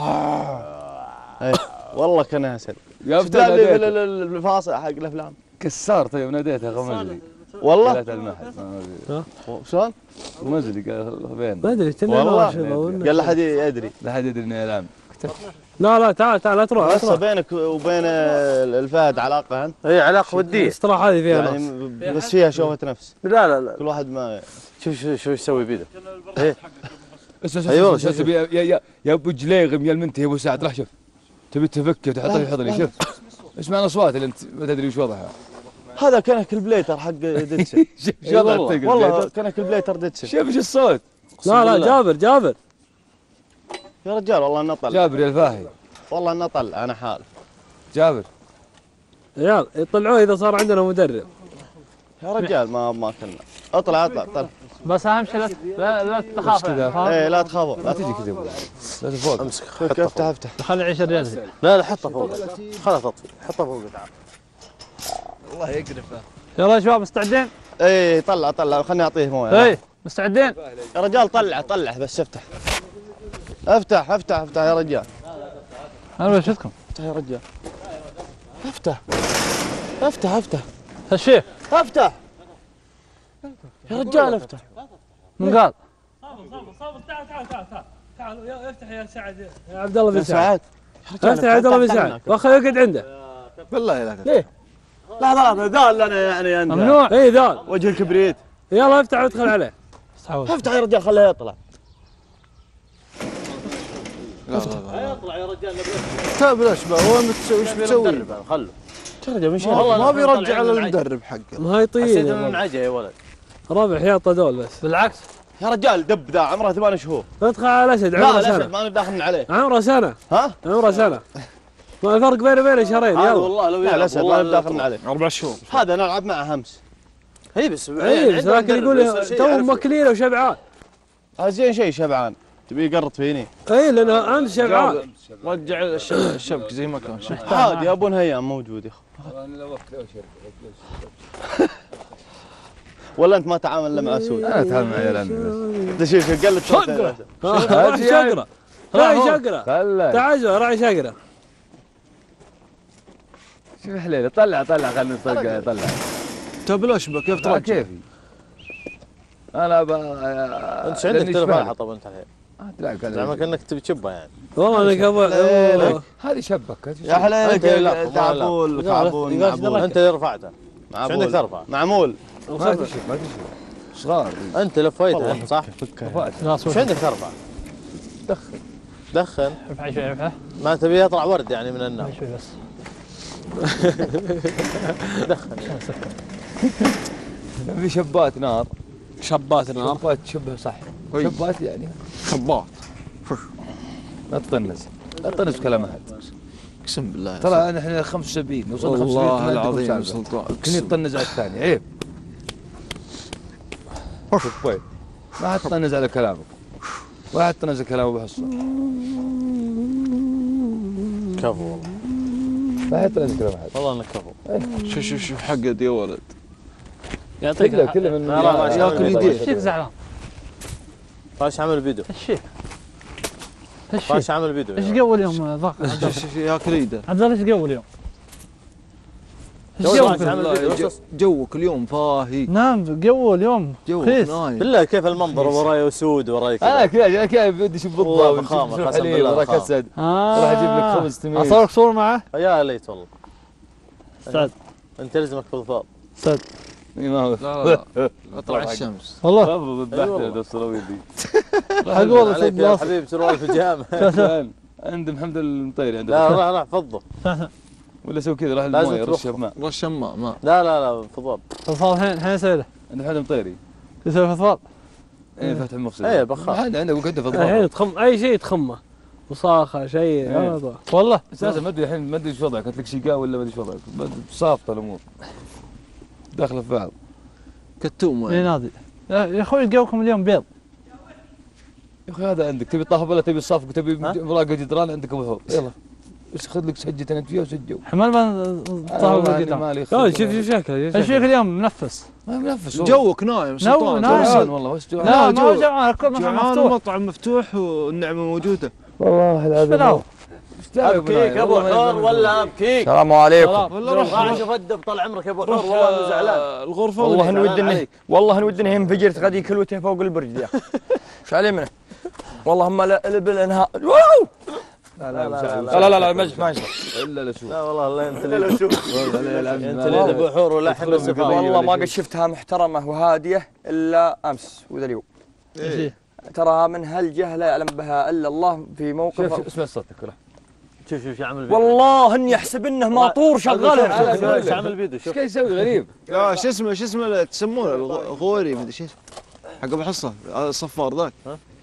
[SPEAKER 8] والله كان اسد. شفت الفاصل حق الافلام.
[SPEAKER 6] كسار. طيب ناديته غمزلي
[SPEAKER 8] والله.
[SPEAKER 6] قالت المحل
[SPEAKER 8] شلون؟
[SPEAKER 6] غمزلي قال فين؟
[SPEAKER 3] ما ادري
[SPEAKER 8] والله قال لا حد يدري.
[SPEAKER 6] لا حد يدري اني العب.
[SPEAKER 3] لا تعال لا تروح.
[SPEAKER 8] بس بينك وبين الفهد علاقه انت؟
[SPEAKER 5] اي علاقه وديه.
[SPEAKER 3] الاستراحه هذه فيها
[SPEAKER 8] يعني بس فيها شوفة نفس.
[SPEAKER 5] لا
[SPEAKER 8] كل واحد ما
[SPEAKER 5] شوف يسوي بيده. ايه
[SPEAKER 6] ايوه يا ابو جليغم يا المنتهي يا ابو سعد، راح شوف تبي تفك وتحطها في حضني. شوف اسمع الاصوات اللي انت ما تدري وش وضعها.
[SPEAKER 8] هذا كان البليتر حق ديتسن. والله كان البليتر ديتسن.
[SPEAKER 6] شوف ايش الصوت.
[SPEAKER 3] لا جابر
[SPEAKER 8] يا رجال والله انه طلع.
[SPEAKER 6] جابر يا الفاهي
[SPEAKER 8] والله انه طلع انا حالف.
[SPEAKER 6] جابر
[SPEAKER 3] عيال يطلعوه اذا صار عندنا مدرب.
[SPEAKER 8] يا رجال ما كنا. اطلع
[SPEAKER 9] بس اهم شيء لا تخاف.
[SPEAKER 8] ايه لا تخافوا.
[SPEAKER 6] لا تجي كذا لا تفوق.
[SPEAKER 5] امسك
[SPEAKER 8] افتح
[SPEAKER 9] خلي 20 ريال.
[SPEAKER 5] لا حطه فوق. خلاص تطفي حطه فوق تعال.
[SPEAKER 8] الله يقرفه.
[SPEAKER 9] يلا يا شباب مستعدين؟
[SPEAKER 8] ايه طلع خليني اعطيه مويه.
[SPEAKER 9] ايه مستعدين؟
[SPEAKER 8] يا رجال طلع بس افتح يا رجال.
[SPEAKER 9] انا بشوفكم.
[SPEAKER 8] افتح يا رجال. افتح
[SPEAKER 9] هالشيخ
[SPEAKER 8] افتح يا رجال افتح.
[SPEAKER 9] من قال؟
[SPEAKER 3] صابر تعال افتح يا سعد يا عبد الله بن سعد. افتح يا عبد الله بن سعد واخذ يقعد عنده.
[SPEAKER 8] بالله لا
[SPEAKER 3] ليه؟
[SPEAKER 8] لحظة ذال لنا يعني
[SPEAKER 3] ممنوع. اي ذال
[SPEAKER 8] وجه الكبريت.
[SPEAKER 3] يلا افتح وادخل عليه.
[SPEAKER 8] افتح يا رجال خليه يطلع.
[SPEAKER 5] يطلع يا رجال.
[SPEAKER 8] طيب ليش بقى هو وش بتسوي؟
[SPEAKER 5] خله
[SPEAKER 8] ترجع مش ما بيرجع على المدرب حقه.
[SPEAKER 3] ما هي طين.
[SPEAKER 5] حسيت انه منعجه يا ولد.
[SPEAKER 3] ربع حياطه دول بس.
[SPEAKER 9] بالعكس
[SPEAKER 8] يا رجال دب ذا عمره 8 شهور.
[SPEAKER 3] ادخل على الاسد عمره سنه.
[SPEAKER 8] لا ما داخل عليه.
[SPEAKER 3] عمره سنه.
[SPEAKER 8] ها؟
[SPEAKER 3] عمره سنه. ما الفرق بينه وبين شهرين. يلا
[SPEAKER 5] والله لو
[SPEAKER 8] لا الاسد ما داخل عليه.
[SPEAKER 4] 4 شهور.
[SPEAKER 8] هذا نلعب معه همس.
[SPEAKER 5] هي بس
[SPEAKER 3] لكن يقول تو ماكلينه وشبعان.
[SPEAKER 8] زين شيء شبعان. تبي يقرط فيني؟
[SPEAKER 3] اي لانه انت شبعان.
[SPEAKER 4] رجع الشبك زي ما كان.
[SPEAKER 8] عادي ابو نهيان موجود يا اخو. ولا انت ما تعامل الا مع سود؟
[SPEAKER 6] انا اتعامل مع عيال
[SPEAKER 8] انت شوف قلت
[SPEAKER 3] شقره. راعي شقره. راعي شقره. تعال راعي شقره.
[SPEAKER 6] شوف حليله طلع خلينا نطلع طلع.
[SPEAKER 8] طيب الاشبك كيف ترجع؟
[SPEAKER 6] كيفي انا
[SPEAKER 5] انت عندك تلفون حطه انت الحين. زعما كانك تبي تشبه يعني.
[SPEAKER 3] والله انك ابو
[SPEAKER 6] هذه شبك
[SPEAKER 8] يا حليلك تعبول معبول.
[SPEAKER 5] انت اللي رفعته. ايش عندك ترفع؟
[SPEAKER 8] معمول.
[SPEAKER 6] ما تشوف صغار.
[SPEAKER 5] انت لفيته صح؟ ايش عندك ترفع؟ دخن.
[SPEAKER 9] ارفع شوي ارفع.
[SPEAKER 5] ما تبي يطلع ورد يعني من النار.
[SPEAKER 9] شوي بس.
[SPEAKER 6] في شبات نار.
[SPEAKER 2] شبات نار.
[SPEAKER 6] شبات تشبه صح. شبات يعني.
[SPEAKER 2] شبات.
[SPEAKER 6] لا تطنز. لا تطنز كلام احد.
[SPEAKER 8] اقسم بالله
[SPEAKER 6] ترى نحن 75 وصلنا 75
[SPEAKER 8] والله العظيم سلطان.
[SPEAKER 6] كني تطنز على الثاني عيب. شوف وين. ما حد تطنز على كلامك. ولا حد تطنز على كلامه بحصه.
[SPEAKER 5] كفو والله.
[SPEAKER 6] ما حد تطنز كلام احد.
[SPEAKER 5] والله انك كفو.
[SPEAKER 8] شوف حقد يا ولد.
[SPEAKER 9] يعطيك
[SPEAKER 6] كله من
[SPEAKER 8] ياكل يديه.
[SPEAKER 9] ايش زعلان؟
[SPEAKER 5] فاش عمل فيديو.
[SPEAKER 9] الشيخ
[SPEAKER 5] فاش عمل فيديو.
[SPEAKER 9] ايش قوي اليوم ضاق؟
[SPEAKER 8] ياكل يده.
[SPEAKER 9] عبد الله ايش قوي اليوم؟ ايش قوي؟
[SPEAKER 8] جوك اليوم فاهي.
[SPEAKER 9] نعم قوي اليوم.
[SPEAKER 8] جوك
[SPEAKER 9] نايم.
[SPEAKER 5] بالله كيف المنظر وراي اسود وراي كذا.
[SPEAKER 6] انا كيف بدي اشوف بالضبط ونشوف حليب وراك اسد. راح اجيب لك خبز تميز.
[SPEAKER 9] اصورك صورة معه؟
[SPEAKER 5] يا ليت والله.
[SPEAKER 9] استاذ
[SPEAKER 5] انت لازمك بالفاض.
[SPEAKER 9] استاذ
[SPEAKER 6] ما هو
[SPEAKER 8] لا اطلع الشمس.
[SPEAKER 9] والله
[SPEAKER 6] ذبحت السراويل دي.
[SPEAKER 9] حق والله
[SPEAKER 5] عليك يا حبيبي سروال بيجامه.
[SPEAKER 6] عند محمد المطيري عنده.
[SPEAKER 5] لا راح فضه.
[SPEAKER 6] ولا سوي كذا راح المويه رش ماء.
[SPEAKER 8] رش ماء.
[SPEAKER 5] لا فضاب.
[SPEAKER 9] فضفاض الحين اسوي
[SPEAKER 6] عند محمد المطيري.
[SPEAKER 9] يسوي فضفاض؟
[SPEAKER 6] ايه فتح المفصل.
[SPEAKER 5] ايه بخاف.
[SPEAKER 6] عنده وقعده فضفاض.
[SPEAKER 3] الحين تخم اي شيء تخمه. وصاخه شيء
[SPEAKER 9] والله
[SPEAKER 6] اساسا ما ادري الحين ما ادري ايش وضعك قلت لك شقاء ولا ما ادري ايش وضعك صافطه الامور داخله في بعض.
[SPEAKER 8] كتوم
[SPEAKER 9] اي نادي يا اخوي جوكم اليوم بيض.
[SPEAKER 6] يا اخي هذا عندك تبي طاف ولا تبي الصفق تبي مراقه جدران عندك ابو حور يلا خذ لك سجه انت فيها وسجوا.
[SPEAKER 9] حمال ما طاف
[SPEAKER 6] مالي
[SPEAKER 3] شوف شكله
[SPEAKER 9] ايش فيك اليوم منفس؟
[SPEAKER 6] ما منفس
[SPEAKER 8] جوك نايم سلطان.
[SPEAKER 6] جوعان والله وش
[SPEAKER 9] جوعان؟ لا ما جوعان الكل
[SPEAKER 8] جوعان المطعم مفتوح والنعمه موجوده.
[SPEAKER 6] والله العظيم
[SPEAKER 5] ابكيك ابو حور ولا ابكيك؟
[SPEAKER 2] السلام عليكم.
[SPEAKER 5] والله روح اشوف الدب طال عمرك يا ابو حور والله انه زعلان.
[SPEAKER 8] الغرفه
[SPEAKER 2] والله انودني ينفجر غادي كلوته فوق البرج يا اخي. ايش عليه منه؟ والله هم بالانهاء. لا ما يصير
[SPEAKER 6] الا لشوف.
[SPEAKER 5] لا والله الله انت اللي شوف. والله انت اللي ابو حور ولا احب السفاره.
[SPEAKER 2] والله ما قد شفتها محترمه وهاديه الا امس وذا اليوم. تراها من هالجهه لا يعلم بها الا الله في موقف.
[SPEAKER 6] اسمع صوتك ولا
[SPEAKER 5] شوف عمل فيديو.
[SPEAKER 2] والله اني احسب انه ماطور شغال.
[SPEAKER 5] شو عمل فيديو شوف
[SPEAKER 6] ايش يسوي غريب.
[SPEAKER 8] لا شو اسمه تسمونه الغوري مدري شو حق ابو حصه الصفار ذاك.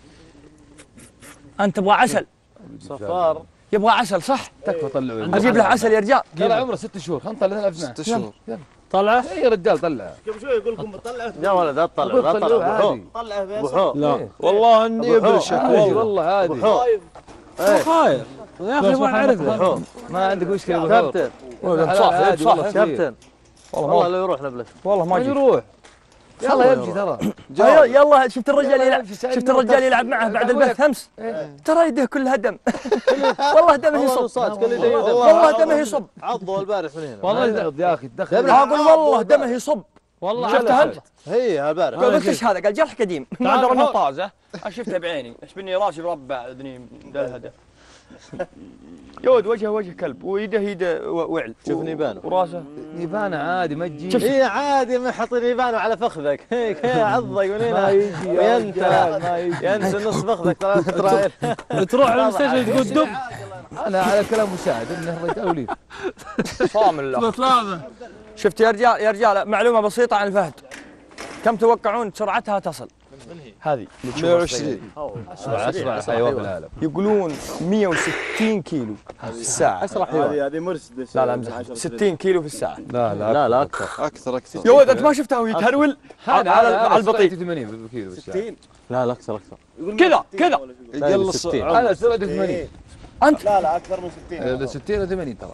[SPEAKER 2] انت تبغى عسل؟
[SPEAKER 5] صفار
[SPEAKER 2] يبغى عسل صح؟
[SPEAKER 6] تكفى طلعوا
[SPEAKER 2] اجيب له عسل يا رجال.
[SPEAKER 6] ترى عمره 6 شهور خلينا نطلع لنا
[SPEAKER 8] 6 شهور.
[SPEAKER 9] طلعه؟
[SPEAKER 6] اي رجال طلعه.
[SPEAKER 5] قبل شوي يقول لكم بطلعه. يا ولد لا تطلع لا تطلع. طلعه بس.
[SPEAKER 8] لا والله اني يبرشك
[SPEAKER 6] والله عادي.
[SPEAKER 3] خايف يا اخي ما اعرفه.
[SPEAKER 6] ما عندك مشكله
[SPEAKER 5] كابتن
[SPEAKER 2] صح
[SPEAKER 5] كابتن والله لا يروح نبلش.
[SPEAKER 2] والله ما
[SPEAKER 6] يروح. يلا يمشي ترى.
[SPEAKER 2] يلا شفت الرجال يلعب معه بعد البث امس. ترى يده كلها دم. والله دمه يصب. والله دمه يصب.
[SPEAKER 5] عضوا البارح من هنا.
[SPEAKER 6] والله يا اخي تدخل.
[SPEAKER 2] اقول والله دمه يصب.
[SPEAKER 9] والله
[SPEAKER 2] شفتها انت؟
[SPEAKER 5] هي البارح.
[SPEAKER 2] قلت ايش هذا؟ قال جرح قديم ما ادري انه طازه. شفتها بعيني اشبني راسي مربع اذني هذا. يود وجهه كلب ويده وعل.
[SPEAKER 5] شوف نيبانه
[SPEAKER 2] وراسه
[SPEAKER 6] نيبانه عادي ما تجي.
[SPEAKER 5] اي عادي ما حط نيبانه على فخذك هيك عضك من هنا.
[SPEAKER 6] ما يجي
[SPEAKER 5] ينسى نص فخذك ترى
[SPEAKER 3] تروح على المستشفى تقول دب.
[SPEAKER 6] انا على كلام مساعد انه توليد
[SPEAKER 2] صامل الله. شفت يا رجال معلومه بسيطه عن الفهد. كم توقعون سرعتها تصل؟ هذه
[SPEAKER 8] 120
[SPEAKER 6] اسرع حيوان في العالم.
[SPEAKER 2] يقولون 160 كيلو في الساعه.
[SPEAKER 5] اسرع حيوان. هذه مرسيدس.
[SPEAKER 2] لا امزح 60 كيلو في الساعه.
[SPEAKER 5] لا
[SPEAKER 8] اكثر
[SPEAKER 2] يا ولد انت ما شفته وهو يتهرول على البطيء.
[SPEAKER 6] 80 كيلو في الساعه.
[SPEAKER 5] 60 لا اكثر
[SPEAKER 2] كذا
[SPEAKER 8] يلا
[SPEAKER 5] 60
[SPEAKER 6] انا سرعه 80.
[SPEAKER 2] انت
[SPEAKER 5] لا اكثر من 60
[SPEAKER 6] 60 و 80 ترى.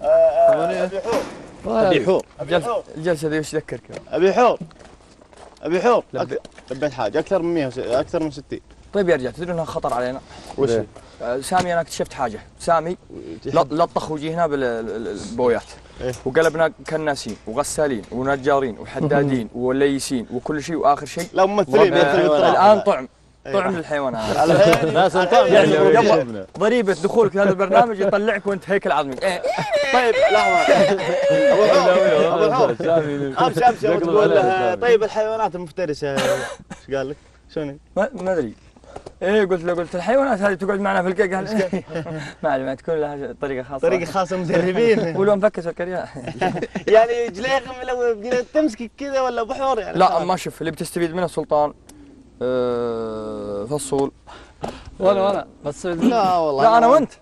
[SPEAKER 5] ابي حور
[SPEAKER 2] الجلسه ذي وش تذكرك؟
[SPEAKER 5] ابي حور لبيت حاجه اكثر من 100 اكثر من 60.
[SPEAKER 2] طيب يا رجال تدري انها خطر علينا؟
[SPEAKER 5] وش
[SPEAKER 2] سامي انا اكتشفت حاجه. سامي لطخ وجهنا بالبويات وقلبنا كناسين وغسالين ونجارين وحدادين وليسين وكل شيء واخر شيء
[SPEAKER 5] لا ممثلين
[SPEAKER 2] الان طعم للحيوانات.
[SPEAKER 5] ناس طعم
[SPEAKER 2] يعني ضريبه دخولك في هذا البرنامج يطلعك وانت هيكل عظمي.
[SPEAKER 5] طيب لحظه ابو حور امس تقول طيب الحيوانات المفترسه ايش قال لك؟ شنو؟
[SPEAKER 2] ما ادري ايه قلت الحيوانات هذه تقعد معنا في الكيك قال ما تكون لها طريقه خاصه.
[SPEAKER 5] طريقه خاصه مدربين.
[SPEAKER 2] ولو مفكس الكريان.
[SPEAKER 5] يعني جليخم لو بدنا تمسك كذا ولا بحور يعني.
[SPEAKER 2] لا ما شوف اللي بتستفيد منه سلطان فصول.
[SPEAKER 9] وانا بس
[SPEAKER 8] لا والله
[SPEAKER 2] لا انا وانت.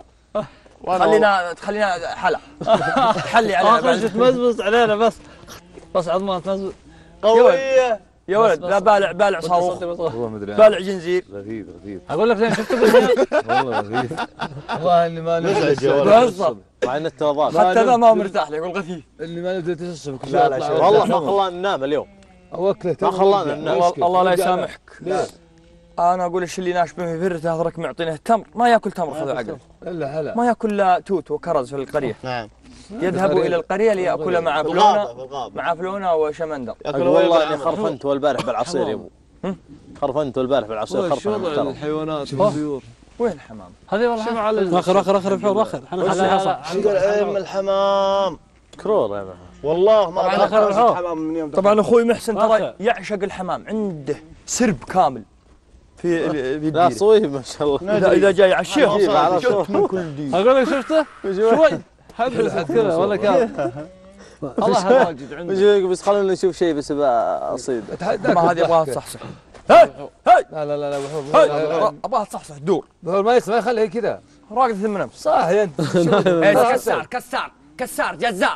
[SPEAKER 2] خلينا حلا. تحلي علينا.
[SPEAKER 9] اخر تمزمز علينا بس عظمات تمزمز.
[SPEAKER 5] قويه
[SPEAKER 2] يا ولد لا بالع صاروخ.
[SPEAKER 6] والله ما ادري.
[SPEAKER 2] بالع جنزير.
[SPEAKER 6] غثيث.
[SPEAKER 9] اقول لك زين شفت بالحياة.
[SPEAKER 6] والله غثيث. والله اني ما
[SPEAKER 5] مزعج يا ولد.
[SPEAKER 2] بهزر.
[SPEAKER 5] مع ان التوضاح
[SPEAKER 2] حتى ذا ما هو مرتاح لي يقول غثيث.
[SPEAKER 6] اني ما نبدا تسبك.
[SPEAKER 5] لا والله ما خلانا ننام اليوم.
[SPEAKER 6] اوكله
[SPEAKER 5] ما خلانا ننام.
[SPEAKER 2] الله لا يسامحك. انا اقول ايش اللي ناشبه في فرته هذرك معطينه تمر ما ياكل تمر خذوا عقل.
[SPEAKER 6] الا هلا.
[SPEAKER 2] ما ياكل لا توت وكرز في القريه.
[SPEAKER 5] نعم.
[SPEAKER 2] يذهب الى القريه ليأكل مع فلونه وشمندر.
[SPEAKER 5] والله اني خرفنت والبارح بالعصير يا ابو. خرفنت والبارح بالعصير خرفنت.
[SPEAKER 8] الحيوانات والطيور.
[SPEAKER 2] وين الحمام؟
[SPEAKER 9] هذه والله اخر بحور اخر.
[SPEAKER 5] احنا الحمام كرور يا
[SPEAKER 8] والله ما
[SPEAKER 9] بعرف
[SPEAKER 8] الحمام من يوم
[SPEAKER 2] طبعا اخوي محسن ترى يعشق الحمام عنده سرب كامل في
[SPEAKER 5] لا صويب ما شاء الله.
[SPEAKER 2] اذا جاي يعشيه
[SPEAKER 5] جت
[SPEAKER 2] من كل دي.
[SPEAKER 9] اقول لك شفته شوي حبس كذا ولا كان الله واجد عنده.
[SPEAKER 5] بس خلونا نشوف شيء بس اصيد.
[SPEAKER 2] ما هذه ابغاها تصحصح. هاي
[SPEAKER 6] لا
[SPEAKER 2] ابغاها تصحصح دور.
[SPEAKER 6] ما يسمع يخليها كذا
[SPEAKER 2] راقد ثم نفس.
[SPEAKER 6] صح يا انت.
[SPEAKER 2] كسار جزار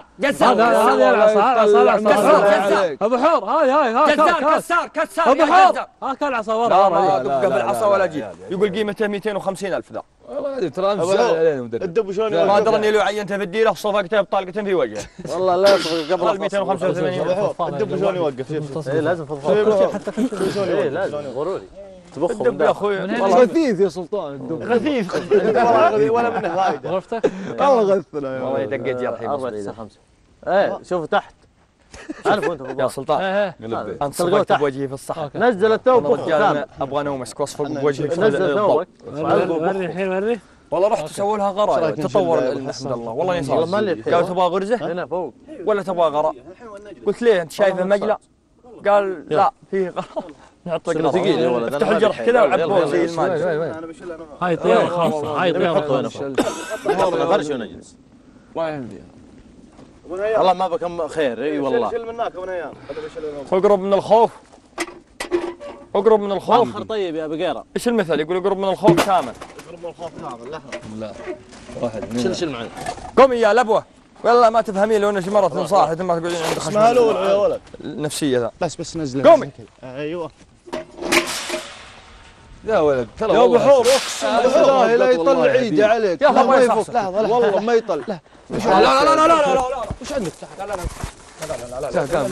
[SPEAKER 9] هذا ابو حور هاي
[SPEAKER 2] كسار
[SPEAKER 9] ابو حور كان عصا ورا
[SPEAKER 2] لا ما دق بالعصا ولا جيب. يقول قيمته 250,000 ذا.
[SPEAKER 6] والله ترى مسجل علينا مدرب.
[SPEAKER 8] الدب شلون
[SPEAKER 2] ما درني لو عينته في الديره صفقته بطلقته في وجهه.
[SPEAKER 5] والله لا قبل
[SPEAKER 2] 285.
[SPEAKER 8] الدب شلون يوقف؟
[SPEAKER 5] اي لازم فضفاضه. اي لازم ضروري تبخهم
[SPEAKER 2] الدب يا اخوي
[SPEAKER 8] غثيث يا سلطان الدب.
[SPEAKER 2] غثيث
[SPEAKER 8] ولا منه فايده.
[SPEAKER 9] عرفتك؟
[SPEAKER 8] والله غثنا
[SPEAKER 2] والله دقيت جرحي
[SPEAKER 5] 495. ايه شوف تحت. عارف انت
[SPEAKER 2] يا سلطان انت صفقت بوجهي في الصحراء.
[SPEAKER 5] نزل الثوب
[SPEAKER 2] رجال ابغى انومسك واصفق بوجهك.
[SPEAKER 5] نزل ثوبك.
[SPEAKER 9] وري الحين وري.
[SPEAKER 2] والله رحت سووا لها غراء تطور العلم الحمد الله. والله اني صار قالوا تبغى غرزه
[SPEAKER 5] هنا فوق
[SPEAKER 2] ولا تبغى غراء؟ قلت ليه انت شايفه مجلى؟ قال لا فيه غراء. نعطيك غراء
[SPEAKER 5] ثقيل يا ولد.
[SPEAKER 2] افتح الجرح كذا وعبوه زي الماء.
[SPEAKER 9] هاي طياره خاصه هاي طياره
[SPEAKER 5] فرش ونجلس.
[SPEAKER 8] ما يهمني.
[SPEAKER 5] والله ما بكم خير اي والله.
[SPEAKER 8] شيل منك ابو نيان.
[SPEAKER 2] اقرب من الخوف. اقرب من الخوف.
[SPEAKER 5] اخر طيب يا بقيره.
[SPEAKER 2] ايش المثل يقول اقرب من الخوف كامل.
[SPEAKER 8] اقرب من الخوف كامل.
[SPEAKER 6] لا واحد
[SPEAKER 5] شيل معي.
[SPEAKER 2] قومي يا لبوه. والله ما تفهمين لو انك مره تنصاح ما تقولين عند خشم.
[SPEAKER 8] اسمها لولو يا ولد.
[SPEAKER 2] النفسيه ذا.
[SPEAKER 8] بس نزله.
[SPEAKER 2] قومي.
[SPEAKER 8] ايوه.
[SPEAKER 6] يا ولد ترى
[SPEAKER 8] يا ابو حور اقسم بالله لا يطلع ايده عليك.
[SPEAKER 2] يلا
[SPEAKER 8] ما يفك. والله ما يطلع.
[SPEAKER 2] لا وش عندك؟
[SPEAKER 6] قام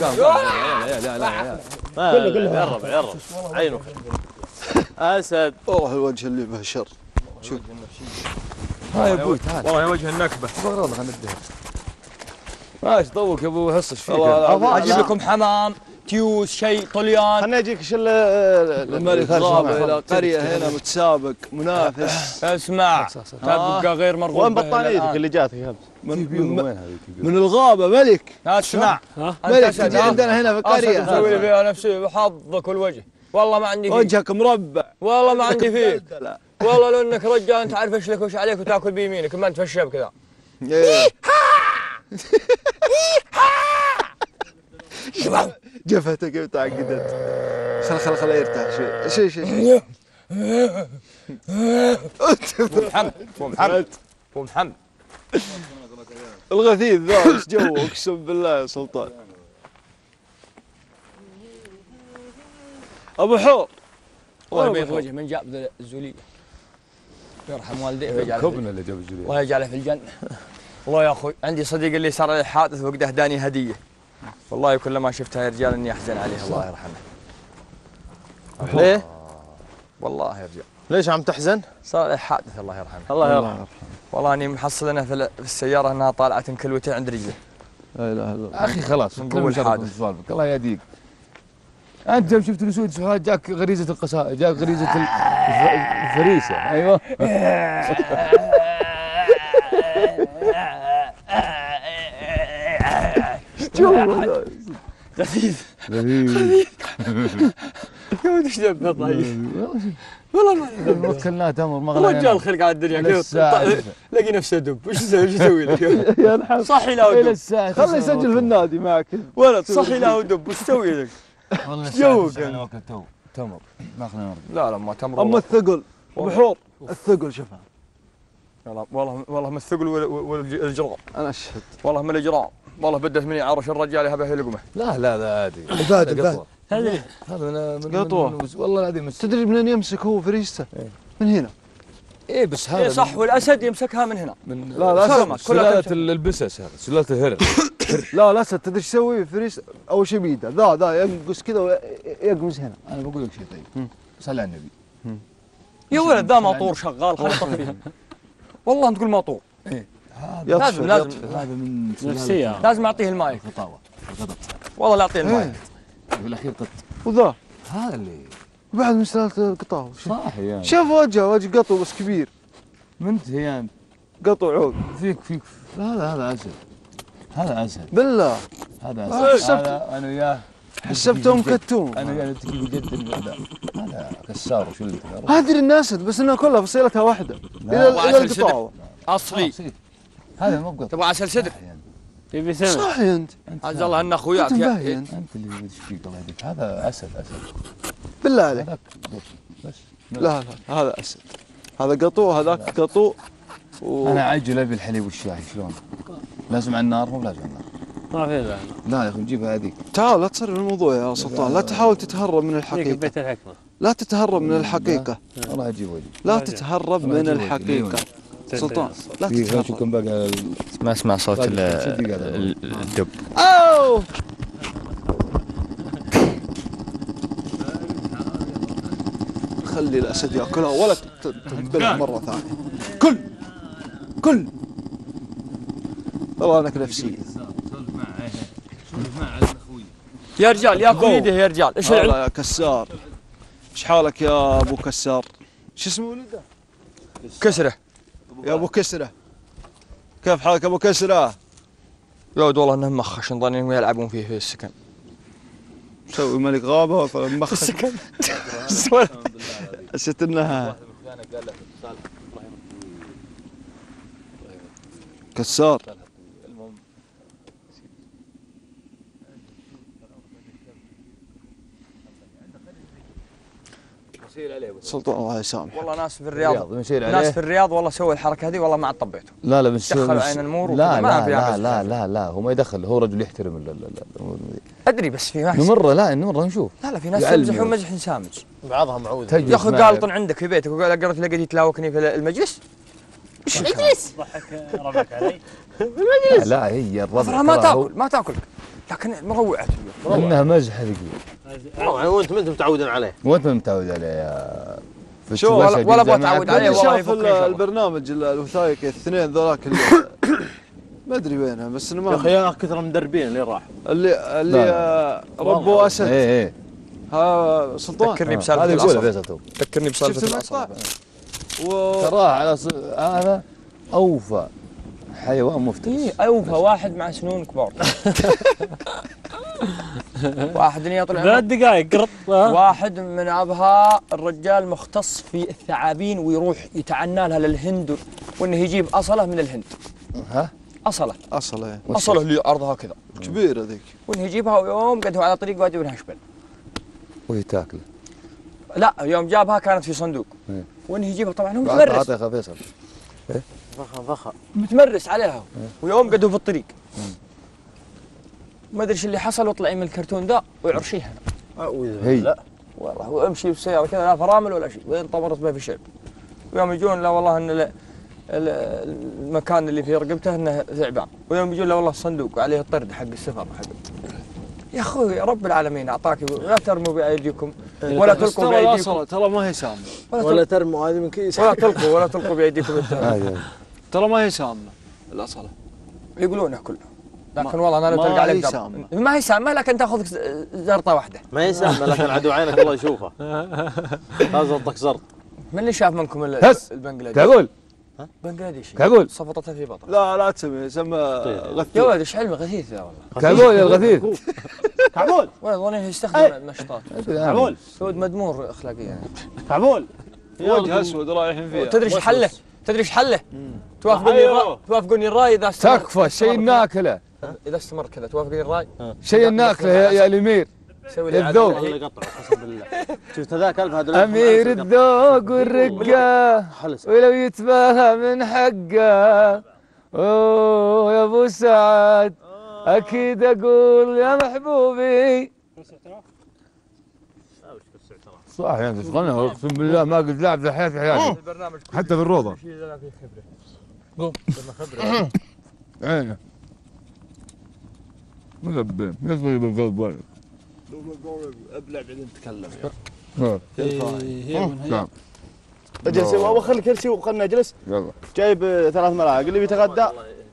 [SPEAKER 5] يلا عينه اسد.
[SPEAKER 8] والله الوجه اللي به شر. شوف
[SPEAKER 6] ها يا ابوي تعال
[SPEAKER 2] والله وجه النكبه.
[SPEAKER 6] والله خلينا ندهر. ماشي ضوك يا ابو حصش فيك.
[SPEAKER 2] اجيب لكم حمام تيوس شيء طليان.
[SPEAKER 8] خليني اجيك شل الملك غابه الى قريه هنا متسابق منافس.
[SPEAKER 2] اسمع تبقى غير مرغوب.
[SPEAKER 8] وين بطانيتك اللي جاتك يا
[SPEAKER 6] من
[SPEAKER 8] الغابه ملك.
[SPEAKER 2] اسمع
[SPEAKER 8] ملك تجي عندنا هنا في القريه
[SPEAKER 2] تسوي لي فيها نفسي بحظك والوجه. والله ما عندي فيك.
[SPEAKER 8] وجهك مربع.
[SPEAKER 2] والله ما عندي فيك. والله لو انك رجال انت عارف ايش لك وش عليك وتاكل بيمينك ما انت في الشب كذا.
[SPEAKER 8] جفتك كيف تعقدت. خل يرتاح شوي.
[SPEAKER 2] محمد
[SPEAKER 8] الغثيث ذا ايش جوه اقسم بالله يا سلطان. ابو حور
[SPEAKER 2] والله بيض وجه من جاب ذا الزوليه يرحم والديه
[SPEAKER 6] كبنا اللي جاب الزوليه
[SPEAKER 2] الله يجعله في الجنه. والله يا اخوي عندي صديق اللي صار عليه حادث وقده اهداني هديه. والله كلما شفتها يا رجال اني احزن عليه الله يرحمه.
[SPEAKER 5] ليه؟
[SPEAKER 2] والله يا رجال.
[SPEAKER 5] ليش عم تحزن؟
[SPEAKER 2] صار عليه حادث الله يرحمه.
[SPEAKER 5] الله يرحمه.
[SPEAKER 2] والله اني محصل انا في السياره انها طالعه كلوتين عند رجله.
[SPEAKER 8] لا اله الا الله.
[SPEAKER 6] اخي خلاص
[SPEAKER 2] من قوه الحادث.
[SPEAKER 6] الله يهديك. انت يوم شفت الاسود سعاد جاك غريزه القساء جاك غريزه الفريسه. ايوه
[SPEAKER 2] غثيث
[SPEAKER 6] غثيث.
[SPEAKER 2] وش ذنبه طيب؟ والله ما
[SPEAKER 6] وكلناه تمر ما
[SPEAKER 2] رجال خلق على الدنيا لقي نفسه دب وش يسوي لك؟ صحي له دب
[SPEAKER 8] خليه يسجل في النادي معك
[SPEAKER 2] ولد صحي له دب وش تسوي لك؟
[SPEAKER 6] والله
[SPEAKER 2] جوك
[SPEAKER 6] انا واكل تمر ما خلينا نرجع.
[SPEAKER 2] لا ما تمر
[SPEAKER 8] اما الثقل بحور الثقل شوفها
[SPEAKER 2] والله ما الثقل والجرام
[SPEAKER 8] انا اشهد
[SPEAKER 2] والله ما الاجرام والله بدت مني عرش الرجال يهبه لقمه
[SPEAKER 6] لا هذا عادي
[SPEAKER 8] الباد
[SPEAKER 2] هذا
[SPEAKER 6] من
[SPEAKER 8] قطوه
[SPEAKER 6] والله العظيم
[SPEAKER 8] تدري منين يمسك هو فريسته؟ من هنا
[SPEAKER 6] ايه بس هذا
[SPEAKER 2] صح والاسد يمسكها من هنا
[SPEAKER 8] لا
[SPEAKER 6] سلالة البسس هذا سلالة الهرم
[SPEAKER 8] لا الاسد تدري ايش يسوي فريس اول شيء بيده ذا ينقص كذا ويقمز هنا.
[SPEAKER 6] انا بقول لك شيء طيب صل على النبي
[SPEAKER 2] يا ولد ذا ماطور شغال خليه يطفيه والله تقول ماطور
[SPEAKER 6] ايه
[SPEAKER 2] لازم
[SPEAKER 6] هذا من
[SPEAKER 7] نفسيه
[SPEAKER 2] لازم اعطيه الماي
[SPEAKER 6] الخطاوه القطط
[SPEAKER 2] والله لا اعطيه الماي
[SPEAKER 6] في الاخير قط
[SPEAKER 8] وذا
[SPEAKER 6] هذا اللي
[SPEAKER 8] بعد من سلالة القطاوة
[SPEAKER 6] صح يعني
[SPEAKER 8] شوف وجه قطو بس كبير
[SPEAKER 6] منت هيان
[SPEAKER 8] قطو عود
[SPEAKER 6] فيك هذا اسد هذا اسد
[SPEAKER 8] بالله
[SPEAKER 6] هذا اسد هذا انا وياه
[SPEAKER 8] حسبتهم كتوم
[SPEAKER 6] انا وياه نتكي بجد هذا كسار وشو اللي
[SPEAKER 8] ادري انه اسد بس انها كلها فصيلتها واحده الى القطاوه
[SPEAKER 2] اصلي
[SPEAKER 6] هذا مو بقط
[SPEAKER 2] تبغى عسل صدر
[SPEAKER 7] يبي سمك
[SPEAKER 8] صح انت
[SPEAKER 2] عز الله ان اخوياك
[SPEAKER 6] انت اللي ايش فيك الله يهديك هذا اسد
[SPEAKER 8] بالله عليك
[SPEAKER 6] بس
[SPEAKER 8] لا هذا اسد هذا قطو هذاك قطو
[SPEAKER 6] انا عجل ابي الحليب والشاي شلون؟ لازم على النار مو لازم على النار
[SPEAKER 7] ما في
[SPEAKER 6] لا يا اخي نجيبها هذيك
[SPEAKER 8] تعال لا تصرف الموضوع يا سلطان لا تحاول تتهرب من الحقيقه
[SPEAKER 7] بيت الحكمه
[SPEAKER 8] لا تتهرب من الحقيقه
[SPEAKER 6] والله اجيب وجهي
[SPEAKER 8] لا تتهرب من الحقيقه سلطان لا تتهرب
[SPEAKER 6] شوفكم بقى
[SPEAKER 2] ما اسمع صوت الدب
[SPEAKER 8] اوه خلي الاسد ياكلها ولا تنبلها مره ثانيه كل والله انك نفسيه
[SPEAKER 2] يا رجال ياكل يده يا رجال ايش
[SPEAKER 8] والله يا كسار ايش حالك يا ابو كسار شو اسمه ولده
[SPEAKER 2] كسره
[SPEAKER 8] يا ابو كسره كيف حالك ابو كسره
[SPEAKER 2] يا ولد والله انهم مخشن ظنين يلعبون فيه في السكن
[SPEAKER 8] مسوي ملك غابه فمخ
[SPEAKER 2] السكن
[SPEAKER 8] حسيت انها كسار سلطان الله يسامحك
[SPEAKER 2] والله ناس في الرياض ناس في الرياض والله سووا الحركه هذه والله ما عاد طبيته
[SPEAKER 6] لا بس
[SPEAKER 2] دخلوا عين النمور
[SPEAKER 6] لا هو ما يدخل هو رجل يحترم
[SPEAKER 2] ادري بس في ناس
[SPEAKER 6] نمره نشوف
[SPEAKER 2] لا في ناس يمزحون مزح سامج
[SPEAKER 5] بعضها معود
[SPEAKER 2] يا اخي قالطن عندك في بيتك وقال قررت لقيت يتلاوكني في المجلس
[SPEAKER 5] ايش المجلس؟
[SPEAKER 7] ضحك ربك علي
[SPEAKER 5] المجلس
[SPEAKER 6] لا هي الربع
[SPEAKER 2] ما تاكل لكن مروعه
[SPEAKER 6] انها مزح هذيك
[SPEAKER 5] وانت ما انت متعودين عليه
[SPEAKER 6] وانت ما متعود عليه يا
[SPEAKER 2] شو ولا بتعود عليه والله
[SPEAKER 8] شاف البرنامج الوثائقي الاثنين ذولاك ما ادري وينها بس انه ما
[SPEAKER 5] يا اخي يا كثر مدربين اللي راح
[SPEAKER 8] اللي ربوا اسد
[SPEAKER 6] ايه
[SPEAKER 8] ها سلطان
[SPEAKER 2] ذكرني بسالفه الاصل ذكرني
[SPEAKER 8] شفت
[SPEAKER 2] بسالفه
[SPEAKER 8] المقطع
[SPEAKER 6] تراه على هذا اوفى حيوان مفترس
[SPEAKER 2] اوفى واحد مع سنون كبار واحد يطلع
[SPEAKER 7] 3 دقائق قرط
[SPEAKER 2] واحد من ابها الرجال مختص في الثعابين ويروح يتعنى لها للهند وانه يجيب اصله من الهند
[SPEAKER 6] ها
[SPEAKER 2] اصله اللي عرضها كذا
[SPEAKER 8] كبيره ذيك
[SPEAKER 2] وانه يجيبها ويوم قد هو على طريق وادي بن هشبل
[SPEAKER 6] وهي تاكله
[SPEAKER 2] لا يوم جابها كانت في صندوق وانه يجيبها طبعا هو متمرس
[SPEAKER 6] يا فيصل
[SPEAKER 5] فخ
[SPEAKER 2] متمرس عليها ويوم قد هو في الطريق ما ادري ايش اللي حصل وطلع من الكرتون ذا ويعرشيها
[SPEAKER 6] هي
[SPEAKER 2] لا والله وامشي بسياره كذا لا فرامل ولا شيء وين طمرت به في الشعب ويوم يجون لا والله ان المكان اللي فيه رقبته انه ثعبان ويوم يجون لا والله الصندوق وعليه الطرد حق السفر حق يا اخوي رب العالمين اعطاك لا ترموا بايديكم ولا تلقوا بايديكم
[SPEAKER 8] ترى ما هي سامه
[SPEAKER 5] ولا ترموا هذه من كيس
[SPEAKER 2] ولا تلقوا بايديكم
[SPEAKER 8] ترى ما هي سامه الاصله
[SPEAKER 2] يقولونها كلها لكن والله انا لو تلقى عليك ما هي سامه لكن تاخذ زرطه واحده
[SPEAKER 5] ما هي سامه لكن عدو عينك الله يشوفه هذا زرطك زرط
[SPEAKER 2] من اللي شاف منكم البنجلاديش
[SPEAKER 6] تقول
[SPEAKER 2] بنغلاديشي
[SPEAKER 6] كعبول
[SPEAKER 2] صفطتها في بطن.
[SPEAKER 8] لا تسمي سمى غثيث.
[SPEAKER 2] يا ولد ايش علمي غثيث يا والله.
[SPEAKER 6] كعبول يا الغثيث.
[SPEAKER 8] كعبول
[SPEAKER 2] ولد والله يستخدم النشطات.
[SPEAKER 8] كعبول
[SPEAKER 2] سود مدمور اخلاقيا.
[SPEAKER 8] كعبول وجه اسود رايحين فيها.
[SPEAKER 2] تدري ايش حله؟ تدري ايش حله؟ توافقوني الراي اذا استمر.
[SPEAKER 6] تكفى شيء ناكله.
[SPEAKER 2] اذا استمر كذا توافقوني الراي؟
[SPEAKER 6] شيء ناكله يا الامير. الذوق
[SPEAKER 5] والله يقطع قسم بالله. شفت هذاك هذا
[SPEAKER 6] امير الذوق والرقه ولو يتباهى من حقه. اوه يا ابو سعد اكيد اقول يا محبوبي. صح يعني تغنى اقسم بالله ما قد لعب في حياتي حتى في الروضه.
[SPEAKER 7] قوم
[SPEAKER 6] عينه مذبين يصغي بالقلب.
[SPEAKER 8] ابلع بعدين نتكلم.
[SPEAKER 6] نعم
[SPEAKER 8] اجلس ابغى خلي كل شيء وخلنا نجلس.
[SPEAKER 6] يلا
[SPEAKER 8] جايب 3 ملاعق اللي بيتغدى.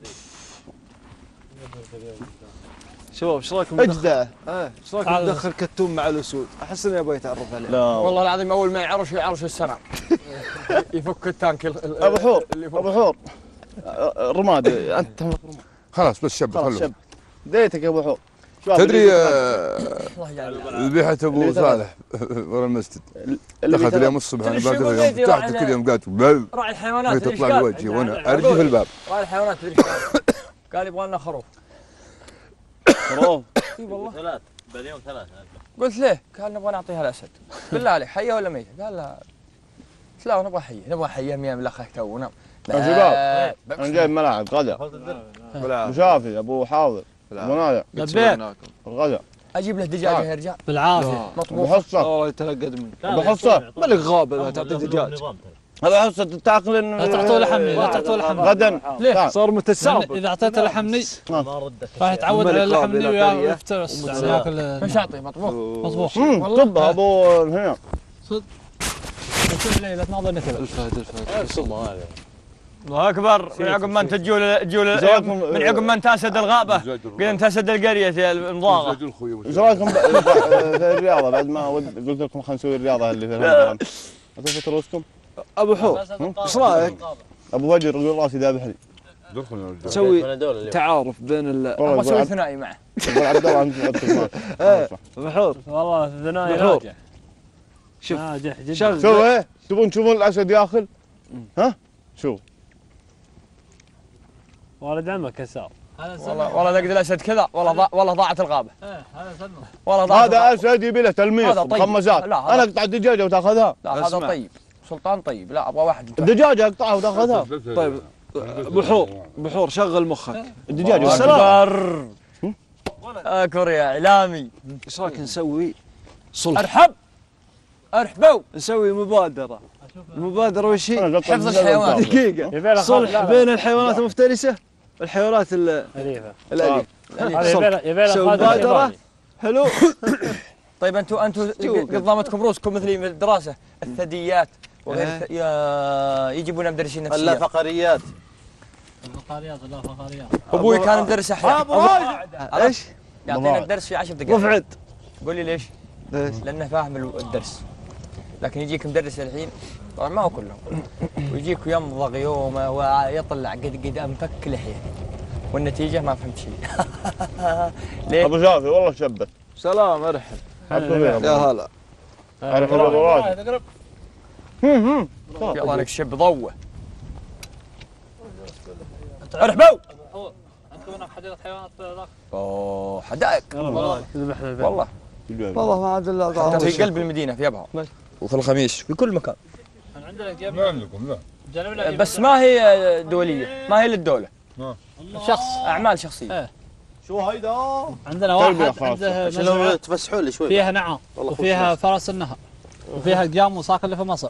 [SPEAKER 8] شباب ايش رايكم اجدع؟ ايش رايكم ندخل كتوم مع الاسود؟ احس اني ابغى يتعرف عليه.
[SPEAKER 2] لا والله العظيم اول ما يعرش السنه يفك التانك.
[SPEAKER 8] ابو حور رماد انت
[SPEAKER 6] خلاص بس شب خلوه.
[SPEAKER 8] ديتك يا ابو حور.
[SPEAKER 6] تدري ذبيحة ابو صالح ورا المسجد دخلت اليوم الصبح انا باكل اليوم تحت كذا يوم قالت
[SPEAKER 2] راعي الحيوانات
[SPEAKER 6] تطلع لي وجهي وانا ارجي في الباب.
[SPEAKER 2] راعي الحيوانات تدري ايش قال يبغى لنا خروف.
[SPEAKER 8] خروف؟
[SPEAKER 2] اي والله
[SPEAKER 5] 3 باليوم 3.
[SPEAKER 2] قلت ليه؟ قال نبغى نعطيها الاسد. بالله عليك حيه ولا ميته؟ قال لا نبغى حيه نبغى حيه مياه من الاخ تونا.
[SPEAKER 8] يا شباب انا جايب ملاعب غدا ابو شافي ابو حاضر ابو نايع الغدا
[SPEAKER 2] اجيب له دجاج يا رجال
[SPEAKER 7] بالعافيه
[SPEAKER 8] ابو حصه
[SPEAKER 7] والله يتلقد منك
[SPEAKER 8] ابو حصه
[SPEAKER 7] مالك غابه تعطي دجاج.
[SPEAKER 8] هذا حصه تاكل
[SPEAKER 7] لا تعطوه لحمني لا تعطوه لحمني
[SPEAKER 8] غدا
[SPEAKER 7] ليه؟
[SPEAKER 8] صار متسابق.
[SPEAKER 7] اذا اعطيته لحمني راح يتعود على اللحمني ويفترس ياكل.
[SPEAKER 2] ايش اعطيه مطبوخ؟
[SPEAKER 7] مطبوخ
[SPEAKER 8] طب ابو هنا
[SPEAKER 7] صدق شوف لي لا تناظرني كذا.
[SPEAKER 5] الفهد
[SPEAKER 2] الله اكبر. من عقب ما انت تجول من عقب ما انت اسد الغابه قل انت اسد القريه المضاغه.
[SPEAKER 8] ايش رايكم في الرياضه بعد ما قلت لكم خلينا نسوي الرياضه اللي في الهرم؟ اشوف تروسكم ابو حور ايش رايك؟ ابو فجر يقول راسي ذابح لي.
[SPEAKER 9] نسوي تعارف بين
[SPEAKER 2] ابغى اسوي ثنائي معه.
[SPEAKER 8] ابو عبد الله
[SPEAKER 9] ابو حور
[SPEAKER 3] والله ثنائي ناجح.
[SPEAKER 9] شوف
[SPEAKER 3] ناجح جدا.
[SPEAKER 8] شوفوا ايه تشوفون الاسد ياكل؟ ها؟ شوف
[SPEAKER 3] ولد عمك كسار.
[SPEAKER 2] والله ذاك الاسد كذا والله ضاعت الغابه.
[SPEAKER 3] هذا سلمى.
[SPEAKER 2] والله ضاعت.
[SPEAKER 8] هذا اسد يبي له تلميذ مخمسات. انا اقطع الدجاجه وتاخذها.
[SPEAKER 2] لا هذا طيب سلطان طيب. لا ابغى واحد
[SPEAKER 8] الدجاجه اقطعها وتاخذها.
[SPEAKER 9] طيب ابو حور شغل مخك.
[SPEAKER 8] الدجاجه
[SPEAKER 2] والسلام. اكبر يا اعلامي.
[SPEAKER 9] ايش رايك نسوي صلح؟
[SPEAKER 2] ارحبوا
[SPEAKER 9] نسوي مبادره. المبادره وش هي؟
[SPEAKER 2] حفظ الحيوان.
[SPEAKER 9] دقيقه صلح بين الحيوانات المفترسه والحيوانات الأليفة. مبادره حلو.
[SPEAKER 2] طيب انتم قضامتكم روسكم مثلي في الدراسه الثدييات وغير يجيبون مدرسين نفسيين.
[SPEAKER 5] لا فقريات.
[SPEAKER 7] فقريات لا فقريات.
[SPEAKER 2] ابوي كان مدرس احياء.
[SPEAKER 9] ايش؟
[SPEAKER 2] يعطينا الدرس في 10 دقائق.
[SPEAKER 9] رفعت.
[SPEAKER 2] قول لي ليش؟ لانه فاهم الدرس. لكن يجيك مدرس الحين طبعا ما هو كلهم ويجيك يمضغ يومه ويطلع قد انفك لحيه والنتيجه ما فهمت شيء. ليه؟
[SPEAKER 8] ابو شافي والله شبت.
[SPEAKER 9] سلام ارحب. يا هلا.
[SPEAKER 8] ارحب ابو راشد.
[SPEAKER 2] يلا لك الشب ضوه. ارحبوا.
[SPEAKER 7] انتم هناك حديقه حيوانات ذاك؟
[SPEAKER 2] اوه حدائق والله
[SPEAKER 9] والله ما عاد الا
[SPEAKER 2] في قلب المدينه في ابها وفي الخميس في كل مكان.
[SPEAKER 7] عندنا
[SPEAKER 6] ما عندكم لا
[SPEAKER 2] بس ما هي دوليه ما هي للدوله.
[SPEAKER 7] شخص
[SPEAKER 2] اعمال شخصيه.
[SPEAKER 8] شو هيدا؟
[SPEAKER 7] عندنا واحد عنده
[SPEAKER 5] شلون تفسحوا لي شوي
[SPEAKER 7] فيها نعام وفيها فرس النهر وفيها قيام وصاق اللي في مصر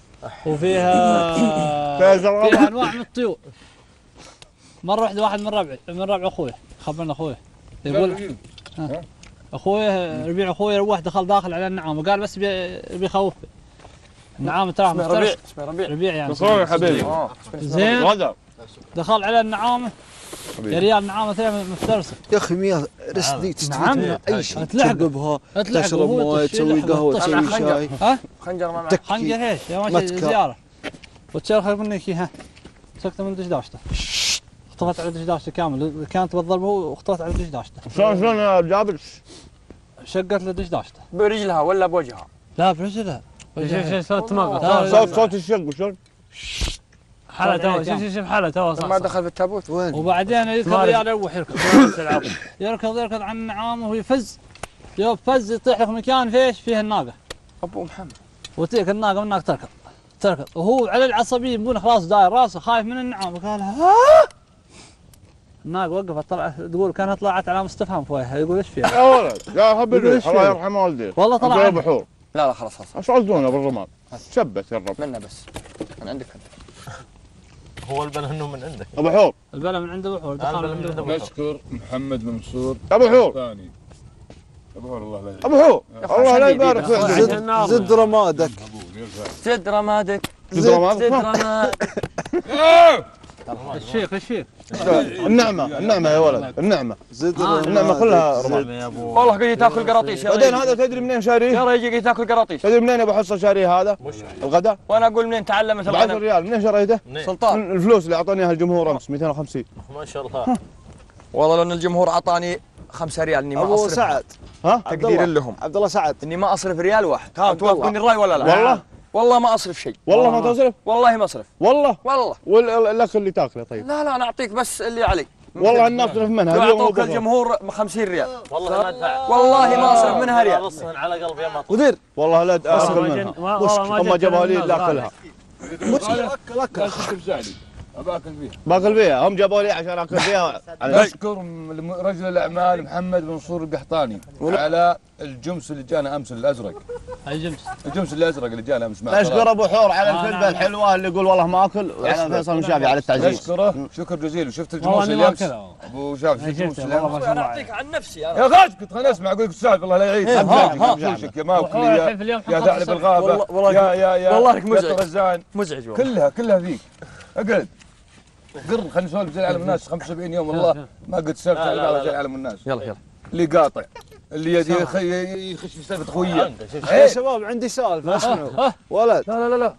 [SPEAKER 7] وفيها انواع من الطيور. مره واحده واحد من ربع اخوي خبرنا اخوي يقول اخوي ربيع اخوي روح دخل داخل على النعام وقال بس بيخوف النعام تراه مفترس.
[SPEAKER 2] اسمه
[SPEAKER 7] ربيع يعني
[SPEAKER 8] يا حبيبي
[SPEAKER 7] زين دخل على النعامه يا ريال نعامه ثانيه مفترسه
[SPEAKER 9] يا اخي مياه رسدي تستوي اي شيء
[SPEAKER 7] تلعبها
[SPEAKER 9] تشرب مويه تسوي قهوه تسوي شاي.
[SPEAKER 2] خنجر ما معك
[SPEAKER 7] خنجر ايش يا ماشي زياره وتشرخ منك اياها مسكته من دشداشته اختفت على دشداشته كامل، كانت بالضربه واختفت على دشداشته.
[SPEAKER 8] شلون يا جابر؟
[SPEAKER 7] شقت له دشداشته.
[SPEAKER 2] برجلها ولا بوجهها؟
[SPEAKER 7] لا برجلها.
[SPEAKER 3] صوت تماغ.
[SPEAKER 8] صوت الشق شلون؟
[SPEAKER 3] حالة تو شوف حالة تو
[SPEAKER 2] ما دخل في التابوت.
[SPEAKER 7] وين؟ وبعدين يركض ريال يروح يركض عن النعام ويفز. يوم فز يطيح لك مكان فيش فيه الناقه.
[SPEAKER 2] ابو محمد.
[SPEAKER 7] وتيك الناقه منك تركض وهو على العصبيه يبون خلاص داير راسه خايف من النعام وقال ها. الناقه وقفت طلعت تقول كانها طلعت علامه استفهام فوقها يقول ايش فيها؟
[SPEAKER 8] يا ولد يا حبيبي الله يرحم والديك.
[SPEAKER 7] والله طلع
[SPEAKER 8] بحور.
[SPEAKER 2] لا خلاص.
[SPEAKER 8] ايش عزونا بالرماد؟ شبت يا الرب.
[SPEAKER 2] منا بس. من عندك
[SPEAKER 5] هو البلا انه من عندك.
[SPEAKER 8] ابو حور.
[SPEAKER 7] البلا من عنده ابو حور.
[SPEAKER 6] نشكر محمد منصور
[SPEAKER 8] ابو حور.
[SPEAKER 6] ثاني. ابو حور الله لا يبارك.
[SPEAKER 8] ابو حور الله لا يبارك فيك.
[SPEAKER 9] زد رمادك.
[SPEAKER 2] زد رمادك.
[SPEAKER 8] زد رمادك.
[SPEAKER 7] ايش فيك؟
[SPEAKER 8] النعمة يا ولد، النعمة.
[SPEAKER 9] زد
[SPEAKER 8] النعمة كلها رماد.
[SPEAKER 2] والله قلت تاكل قراطيش.
[SPEAKER 8] بعدين هذا تدري منين شاريه؟
[SPEAKER 2] يا رجل تاكل قراطيش.
[SPEAKER 8] تدري منين ابو حصة شاريه هذا؟ الغداء؟
[SPEAKER 2] وانا اقول منين تعلم مثل
[SPEAKER 8] ب 10 ريال، منين شريته؟
[SPEAKER 2] سلطان.
[SPEAKER 8] من الفلوس اللي اعطاني اياها الجمهور امس 250.
[SPEAKER 5] ما شاء الله.
[SPEAKER 2] والله لان الجمهور اعطاني 5 ريال اني ما اصرف.
[SPEAKER 9] ابو سعد.
[SPEAKER 8] ها؟
[SPEAKER 2] تقديرا لهم.
[SPEAKER 9] عبد الله سعد.
[SPEAKER 2] اني ما اصرف ريال واحد. ها توافقوني الراي ولا لا؟
[SPEAKER 8] والله
[SPEAKER 2] والله ما اصرف شيء.
[SPEAKER 8] والله ما تصرف؟
[SPEAKER 2] والله ما اصرف.
[SPEAKER 8] والله
[SPEAKER 2] والله.
[SPEAKER 8] والاكل اللي تاكله طيب؟
[SPEAKER 2] لا انا اعطيك بس اللي علي.
[SPEAKER 8] والله ان اصرف منها
[SPEAKER 2] لو
[SPEAKER 8] اليوم
[SPEAKER 2] اعطوك الجمهور 50 ريال.
[SPEAKER 5] والله ما ادفع.
[SPEAKER 2] والله ما اصرف منها ريال.
[SPEAKER 5] بصهن على قلبي ما
[SPEAKER 8] مدير والله لا اكل منها. هم جابوها لي لا اكلها.
[SPEAKER 9] اكل
[SPEAKER 6] باكل فيها.
[SPEAKER 8] باكل فيها، هم جابوا لي عشان اكل فيها.
[SPEAKER 6] نشكر رجل الاعمال محمد منصور القحطاني على الجمس اللي جانا امس الازرق. الجمس الازرق اللي جانا امس معه.
[SPEAKER 8] نشكر ابو حور على الفلفه الحلوه اللي يقول والله ما اكل، وعلى فيصل مشافي على التعزيز.
[SPEAKER 6] نشكره شكر جزيل. وشفت الجموس اللي امس ابو شافي شفت الجموس اللي امس.
[SPEAKER 2] انا اعطيك عن نفسي
[SPEAKER 6] يا غاز كنت خليني اسمع اقول لك السالفه الله لا يعيد. يا ماكل يا ثعلب الغابه يا
[SPEAKER 2] والله انك مزعج.
[SPEAKER 6] رزان
[SPEAKER 2] مزعج والله.
[SPEAKER 6] كلها فيك. اقعد قر خلينا نسولف زي عالم الناس. 75 يوم والله ما قد سولفت زي عالم الناس.
[SPEAKER 2] يلا
[SPEAKER 6] اللي قاطع اللي يخش في سالفه خويه.
[SPEAKER 9] يا شباب عندي سالفه اسمعوا ولد.
[SPEAKER 6] لا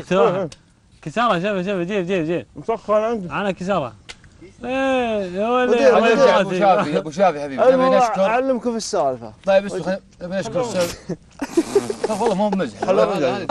[SPEAKER 3] كسارة شوف جيب
[SPEAKER 8] مسخن عندي
[SPEAKER 3] انا كسارة. ايه يا ولد
[SPEAKER 6] ابو شافي حبيبي نبي نشكر.
[SPEAKER 9] اعلمكم في السالفه.
[SPEAKER 6] طيب اسمع نبي نشكر الاستاذ. والله مو بمزح.
[SPEAKER 8] الرجال.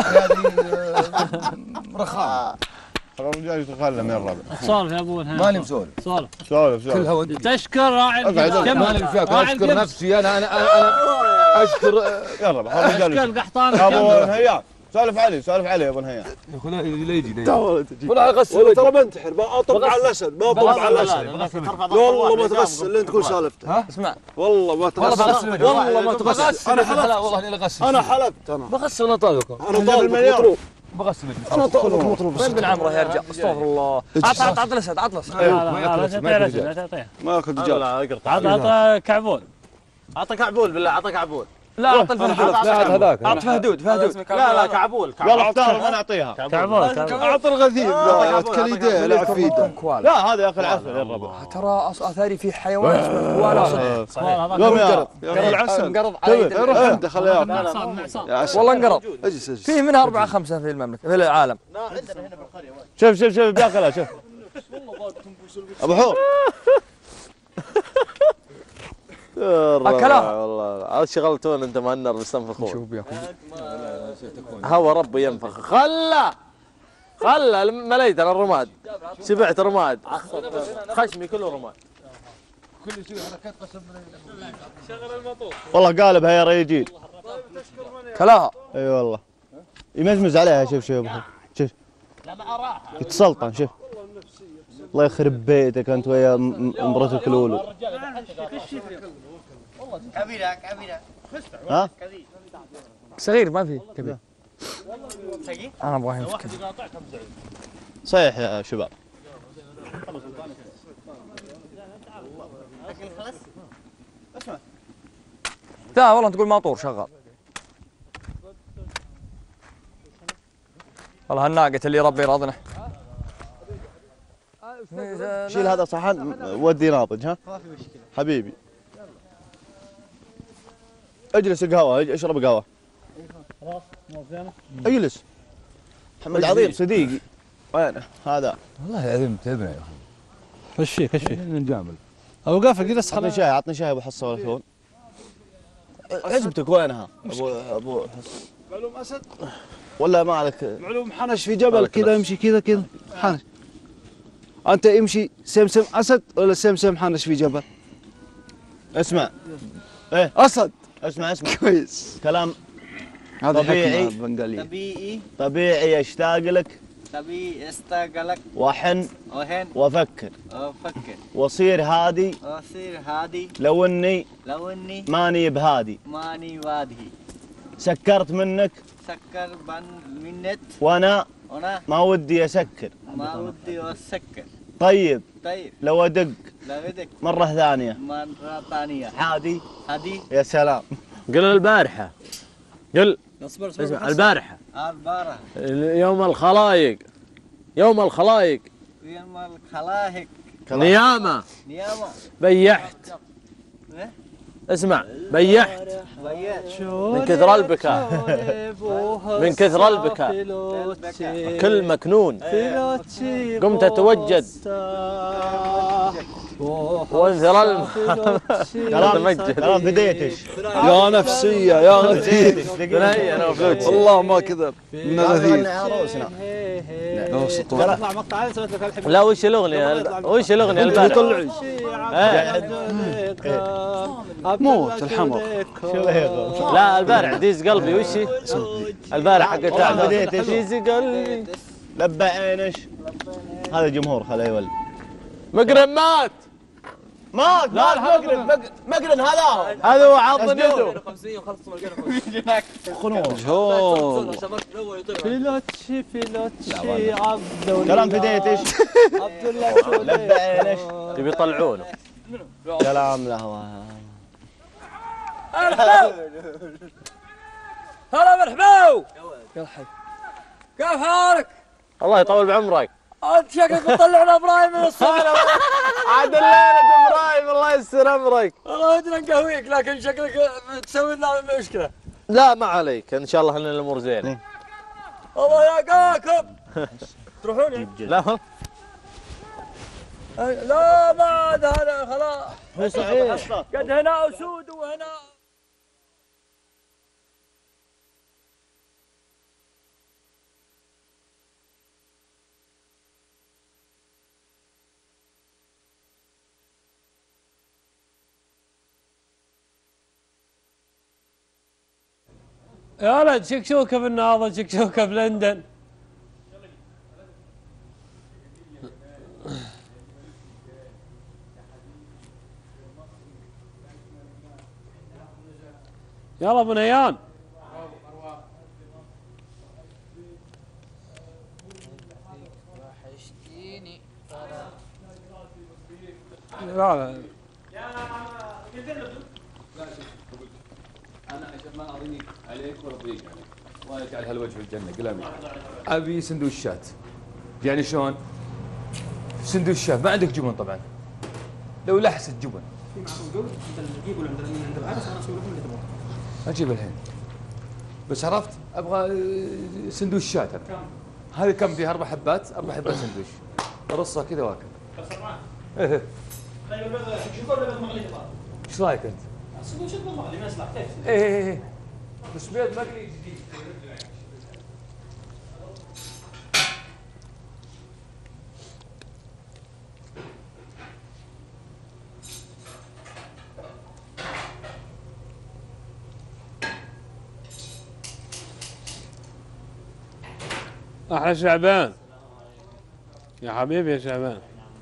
[SPEAKER 6] هذه رخام.
[SPEAKER 8] الرجال يتكلم يا الربع.
[SPEAKER 3] سولف يا ابو الهام.
[SPEAKER 6] ماني مسولف.
[SPEAKER 8] سولف
[SPEAKER 6] كلها وانت
[SPEAKER 3] تشكر راعي
[SPEAKER 6] ماني فيك. اشكر نفسي انا اشكر
[SPEAKER 8] يا الربع. الرجال
[SPEAKER 3] اشكر القحطان.
[SPEAKER 8] ابو نهيان سولف علي يا ابو نهيان.
[SPEAKER 6] لا يجي
[SPEAKER 9] ولا اغسل ترى بنتحر بطب على الاسد ما بطب على الاسد. والله ما تغسل لين تقول سالفته.
[SPEAKER 2] اسمع
[SPEAKER 9] والله ما تغسل. والله ما تغسل. انا حلفت.
[SPEAKER 6] والله اني اغسل.
[SPEAKER 9] انا حلفت انا
[SPEAKER 6] بغسل انا طالبك.
[SPEAKER 9] انا طالب مطلوب.
[SPEAKER 6] بغسل
[SPEAKER 9] انا طالب مطلوب.
[SPEAKER 2] وين بن عمره يا رجال؟ استغفر الله. عط الاسد عط الاسد.
[SPEAKER 3] لا تعطيه
[SPEAKER 9] ما اكل دجاج.
[SPEAKER 3] عطى كعبول.
[SPEAKER 5] اعطى كعبول بالله اعطى كعبول.
[SPEAKER 2] لا عط الفهدود.
[SPEAKER 6] لا هذاك
[SPEAKER 2] عط فهدود.
[SPEAKER 5] لا كعبول.
[SPEAKER 8] يلا اختار ما نعطيها.
[SPEAKER 3] كعبول.
[SPEAKER 9] اعط الغثيم. لا تكليديه لا في ايده.
[SPEAKER 8] لا هذا يا اخي العسل يا الربع.
[SPEAKER 2] ترى اثاري في حيوان اسمه كوالا.
[SPEAKER 8] قوم يا
[SPEAKER 9] العسل.
[SPEAKER 2] انقرض
[SPEAKER 9] روح عنده خليه
[SPEAKER 2] ياكل. والله انقرض.
[SPEAKER 9] اجلس
[SPEAKER 2] فيه منها 4 5 في المملكه في العالم.
[SPEAKER 5] لا عندنا هنا بالقريه.
[SPEAKER 8] شوف بياكلها شوف. ابو حور.
[SPEAKER 2] اكلها
[SPEAKER 5] والله عاد شغلتون انت مع النار بيستنفخون.
[SPEAKER 2] شوف بياكل.
[SPEAKER 5] هوا ربي ينفخ. خلى مليت انا الرماد. شبعت رماد. خشمي كله رماد.
[SPEAKER 6] كل شيء حركات قسم
[SPEAKER 8] والله قالبها يا ريجيل.
[SPEAKER 2] كلاها.
[SPEAKER 8] اي والله يمزمز عليها. شوف ابو حور شوف يتسلطن شوف. الله يخرب بيتك انت ويا مرتك الاولى.
[SPEAKER 5] كبيرة
[SPEAKER 8] ها؟
[SPEAKER 2] صغير ما في كبير. انا ابغاه ينفك.
[SPEAKER 8] صحيح يا شباب.
[SPEAKER 2] لا والله تقول ماطور شغال. والله هالناقة اللي ربي راضنه.
[SPEAKER 8] شيل هذا صحن ودي ناضج. ها حبيبي اجلس قهوه اشرب قهوه. اجلس محمد عظيم صديقي. وينه هذا؟
[SPEAKER 6] والله العظيم تبنى يا اخي.
[SPEAKER 7] وش فيك؟ وش فيك؟
[SPEAKER 6] نجامل.
[SPEAKER 7] ابو قافل جلس
[SPEAKER 8] عطني شاي، عطني شاي ابو حصه ولا ثون. عزبتك وينها؟ ابو حصه.
[SPEAKER 9] معلوم اسد؟
[SPEAKER 8] ولا ما عليك؟
[SPEAKER 9] معلوم حنش في جبل كذا يمشي كذا حنش. انت يمشي سمسم اسد ولا سمسم حنش في جبل؟
[SPEAKER 8] اسمع. ايه؟
[SPEAKER 9] اسد.
[SPEAKER 8] اسمع
[SPEAKER 9] كويس.
[SPEAKER 8] كلام
[SPEAKER 9] طبيعي.
[SPEAKER 8] طبيعي اشتاق لك.
[SPEAKER 10] طبيعي اشتاق لك.
[SPEAKER 8] وحن وافكر. واصير هادي. لو اني ماني بهادي. سكرت منك. وانا ما ودي اسكر. طيب لو ادق مرة ثانية. عادي. يا سلام.
[SPEAKER 5] قل البارحة. قل. اسمع البارحة. يوم الخلايق. نيامة. بيحت. اسمع بيحت. من كثر البكاء. كل مكنون. قمت اتوجد. وانثر
[SPEAKER 8] كلام بديتش.
[SPEAKER 9] يا نفسية يا غثيث. والله ما كذب. من غثيث.
[SPEAKER 5] لا وش الاغنية البارحة؟
[SPEAKER 9] موت الحمر.
[SPEAKER 5] لا البارح ديز قلبي وش البارح حق ديز قلبي.
[SPEAKER 8] لبى عينش. هذا جمهور خليه يولي.
[SPEAKER 5] مقرن مات.
[SPEAKER 8] مقرن
[SPEAKER 5] هذا هو عض يده.
[SPEAKER 8] خنوش.
[SPEAKER 7] فيلوتشي عبد الله.
[SPEAKER 8] كلام بديتش.
[SPEAKER 7] عبد الله
[SPEAKER 8] لبى عينش.
[SPEAKER 5] يبي يطلعونه.
[SPEAKER 8] كلام له.
[SPEAKER 3] هلا مرحبا. يا حي. كيف حالك؟
[SPEAKER 5] الله يطول بعمرك.
[SPEAKER 3] انت شكلك بتطلعنا ابراهيم من الصبح.
[SPEAKER 5] عاد الليلة ابراهيم الله يستر امرك.
[SPEAKER 3] والله ودنا نقهويك لكن شكلك تسوي لنا مشكلة.
[SPEAKER 5] لا ما عليك ان شاء الله ان الامور زينة.
[SPEAKER 3] الله يلقاكم. تروحون؟
[SPEAKER 5] لا
[SPEAKER 3] ما عاد هذا خلاص.
[SPEAKER 8] هو صحيح.
[SPEAKER 3] قد هنا اسود وهنا. يا ولد شكشوكه بالنهضة شكشوكه بلندن. يلا ابو نيان. لا
[SPEAKER 6] انا عشان ما اضيق عليك ولا اضيق عليك الله يجعل هالوجه في الجنه قلبي. ابي سندويشات. يعني شلون؟ سندويشات ما عندك جبن طبعا. لو لحسه جبن. في معكم جبن نجيبه عند العرس انا اسوي لكم اللي تبغونه. اجيب الحين. بس عرفت ابغى سندويشات انا. كم؟ هذه كم فيها 4 حبات؟ 4 حبات سندويش. ارصها كذا واكل. بس طبعا. ايه. طيب شوف البيض مقلي طبعا. ايش رايك انت؟ السندويشات بالمقلي ما يصلح كيف؟ ايه بس بيض مقلي جديد.
[SPEAKER 3] احلى شعبان يا حبيبي يا شعبان.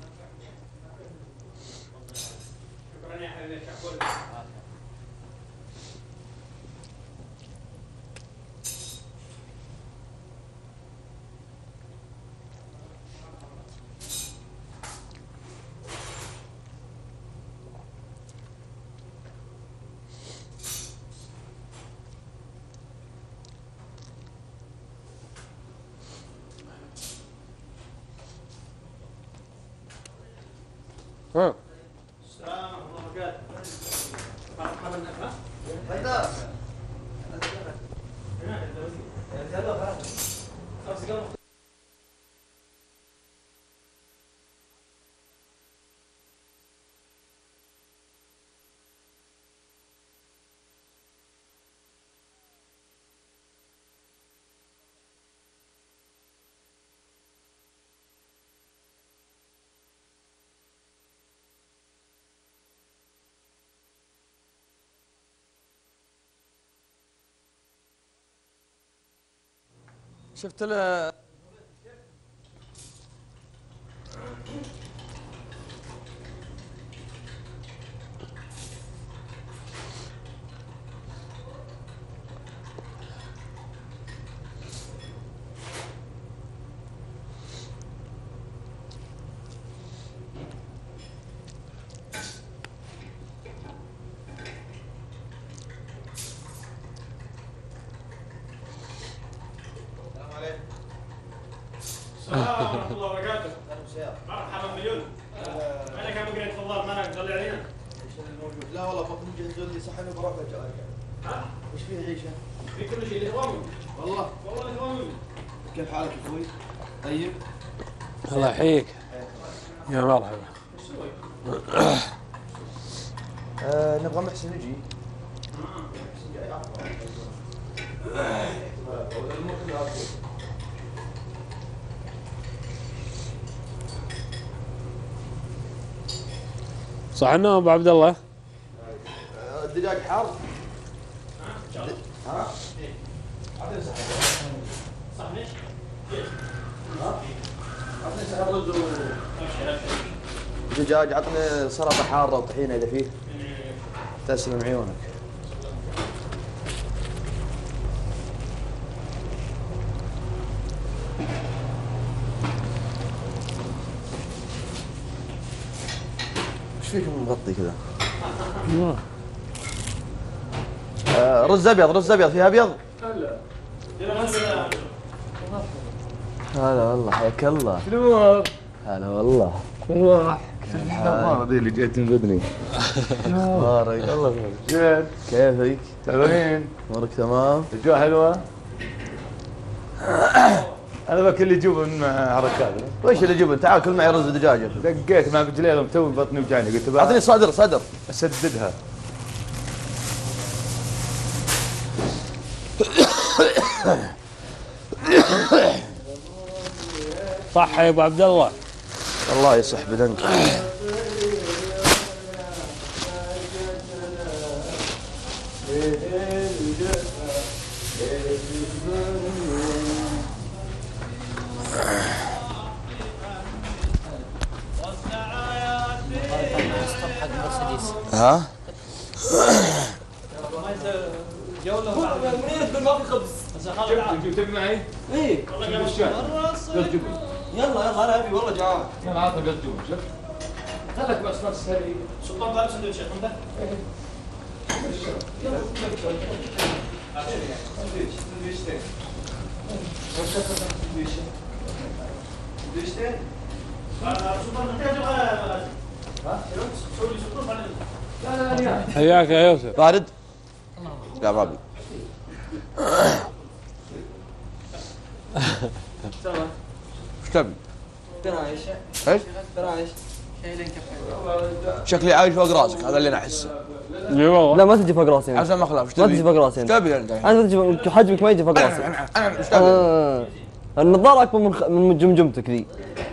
[SPEAKER 10] السلام ورحمة الله وبركاته.
[SPEAKER 2] شفت له
[SPEAKER 11] السلام ورحمة الله وبركاته. مرحبا مليون. مالك يا مقري تفضل مالك تصلي علينا؟
[SPEAKER 12] ايش اللي موجود؟ لا والله فقط مجهزون لي صحن وبروح ارجع.
[SPEAKER 11] ها؟
[SPEAKER 12] وش فيه عيشه؟
[SPEAKER 11] في كل شيء الاخوان.
[SPEAKER 12] والله
[SPEAKER 11] الاخوان.
[SPEAKER 12] كيف حالك يا اخوي؟ طيب؟
[SPEAKER 3] الله يحييك. يا مرحبا.
[SPEAKER 12] نبغى محسن يجي.
[SPEAKER 3] صحنا ابو عبد الله.
[SPEAKER 12] الدجاج حار؟ ها؟
[SPEAKER 11] صحني؟
[SPEAKER 12] عطني سحر رز دجاج، عطني سلطه حاره وطحينه اذا فيه. تسلم عيونك. ايش فيكم مغطي كذا؟ رز ابيض، رز ابيض، فيها ابيض؟ هلا والله، حياك الله.
[SPEAKER 6] شنو
[SPEAKER 12] هلا والله.
[SPEAKER 6] والله الحمار ذي اللي جيت تنفذني.
[SPEAKER 12] بارك الله فيك.
[SPEAKER 6] زين
[SPEAKER 12] كيفك؟
[SPEAKER 6] تمام.
[SPEAKER 12] امورك تمام؟
[SPEAKER 6] الجو حلوه؟ انا باكل لي جبن مع حركات.
[SPEAKER 12] وش اللي جبن؟ تعال كل معي رز ودجاجه.
[SPEAKER 6] دقيت مع بجليله توي بطني وجعني قلت
[SPEAKER 12] اعطني صدر صدر
[SPEAKER 6] اسددها.
[SPEAKER 3] صح يا ابو عبد الله.
[SPEAKER 12] الله يصح بدنك. ها؟
[SPEAKER 11] ما في خبز.
[SPEAKER 6] جبت معي؟
[SPEAKER 11] ايه
[SPEAKER 6] والله قلت جبن.
[SPEAKER 11] يلا انا ابي والله جوعان.
[SPEAKER 6] يلا عطني قلت جبن شفت؟ خلك بس نفس هذه.
[SPEAKER 11] سلطان طالب سندوتشات عنده؟
[SPEAKER 3] حياك يا يوسف.
[SPEAKER 12] بارد؟ يا بابي. ايش تبي؟
[SPEAKER 10] برايش.
[SPEAKER 12] ايش؟
[SPEAKER 10] برايش.
[SPEAKER 12] شكلي عايش فوق راسك، هذا اللي انا احسه.
[SPEAKER 3] اي والله.
[SPEAKER 13] لا ما تجي فوق راسي.
[SPEAKER 12] عشان ما اخلاف.
[SPEAKER 13] ما تجي فوق راسي.
[SPEAKER 12] ايش تبي انت؟
[SPEAKER 13] انت تجي حجمك ما يجي فوق راسي.
[SPEAKER 12] انا ايش تبي؟
[SPEAKER 13] النظاره اكبر من جمجمتك ذي.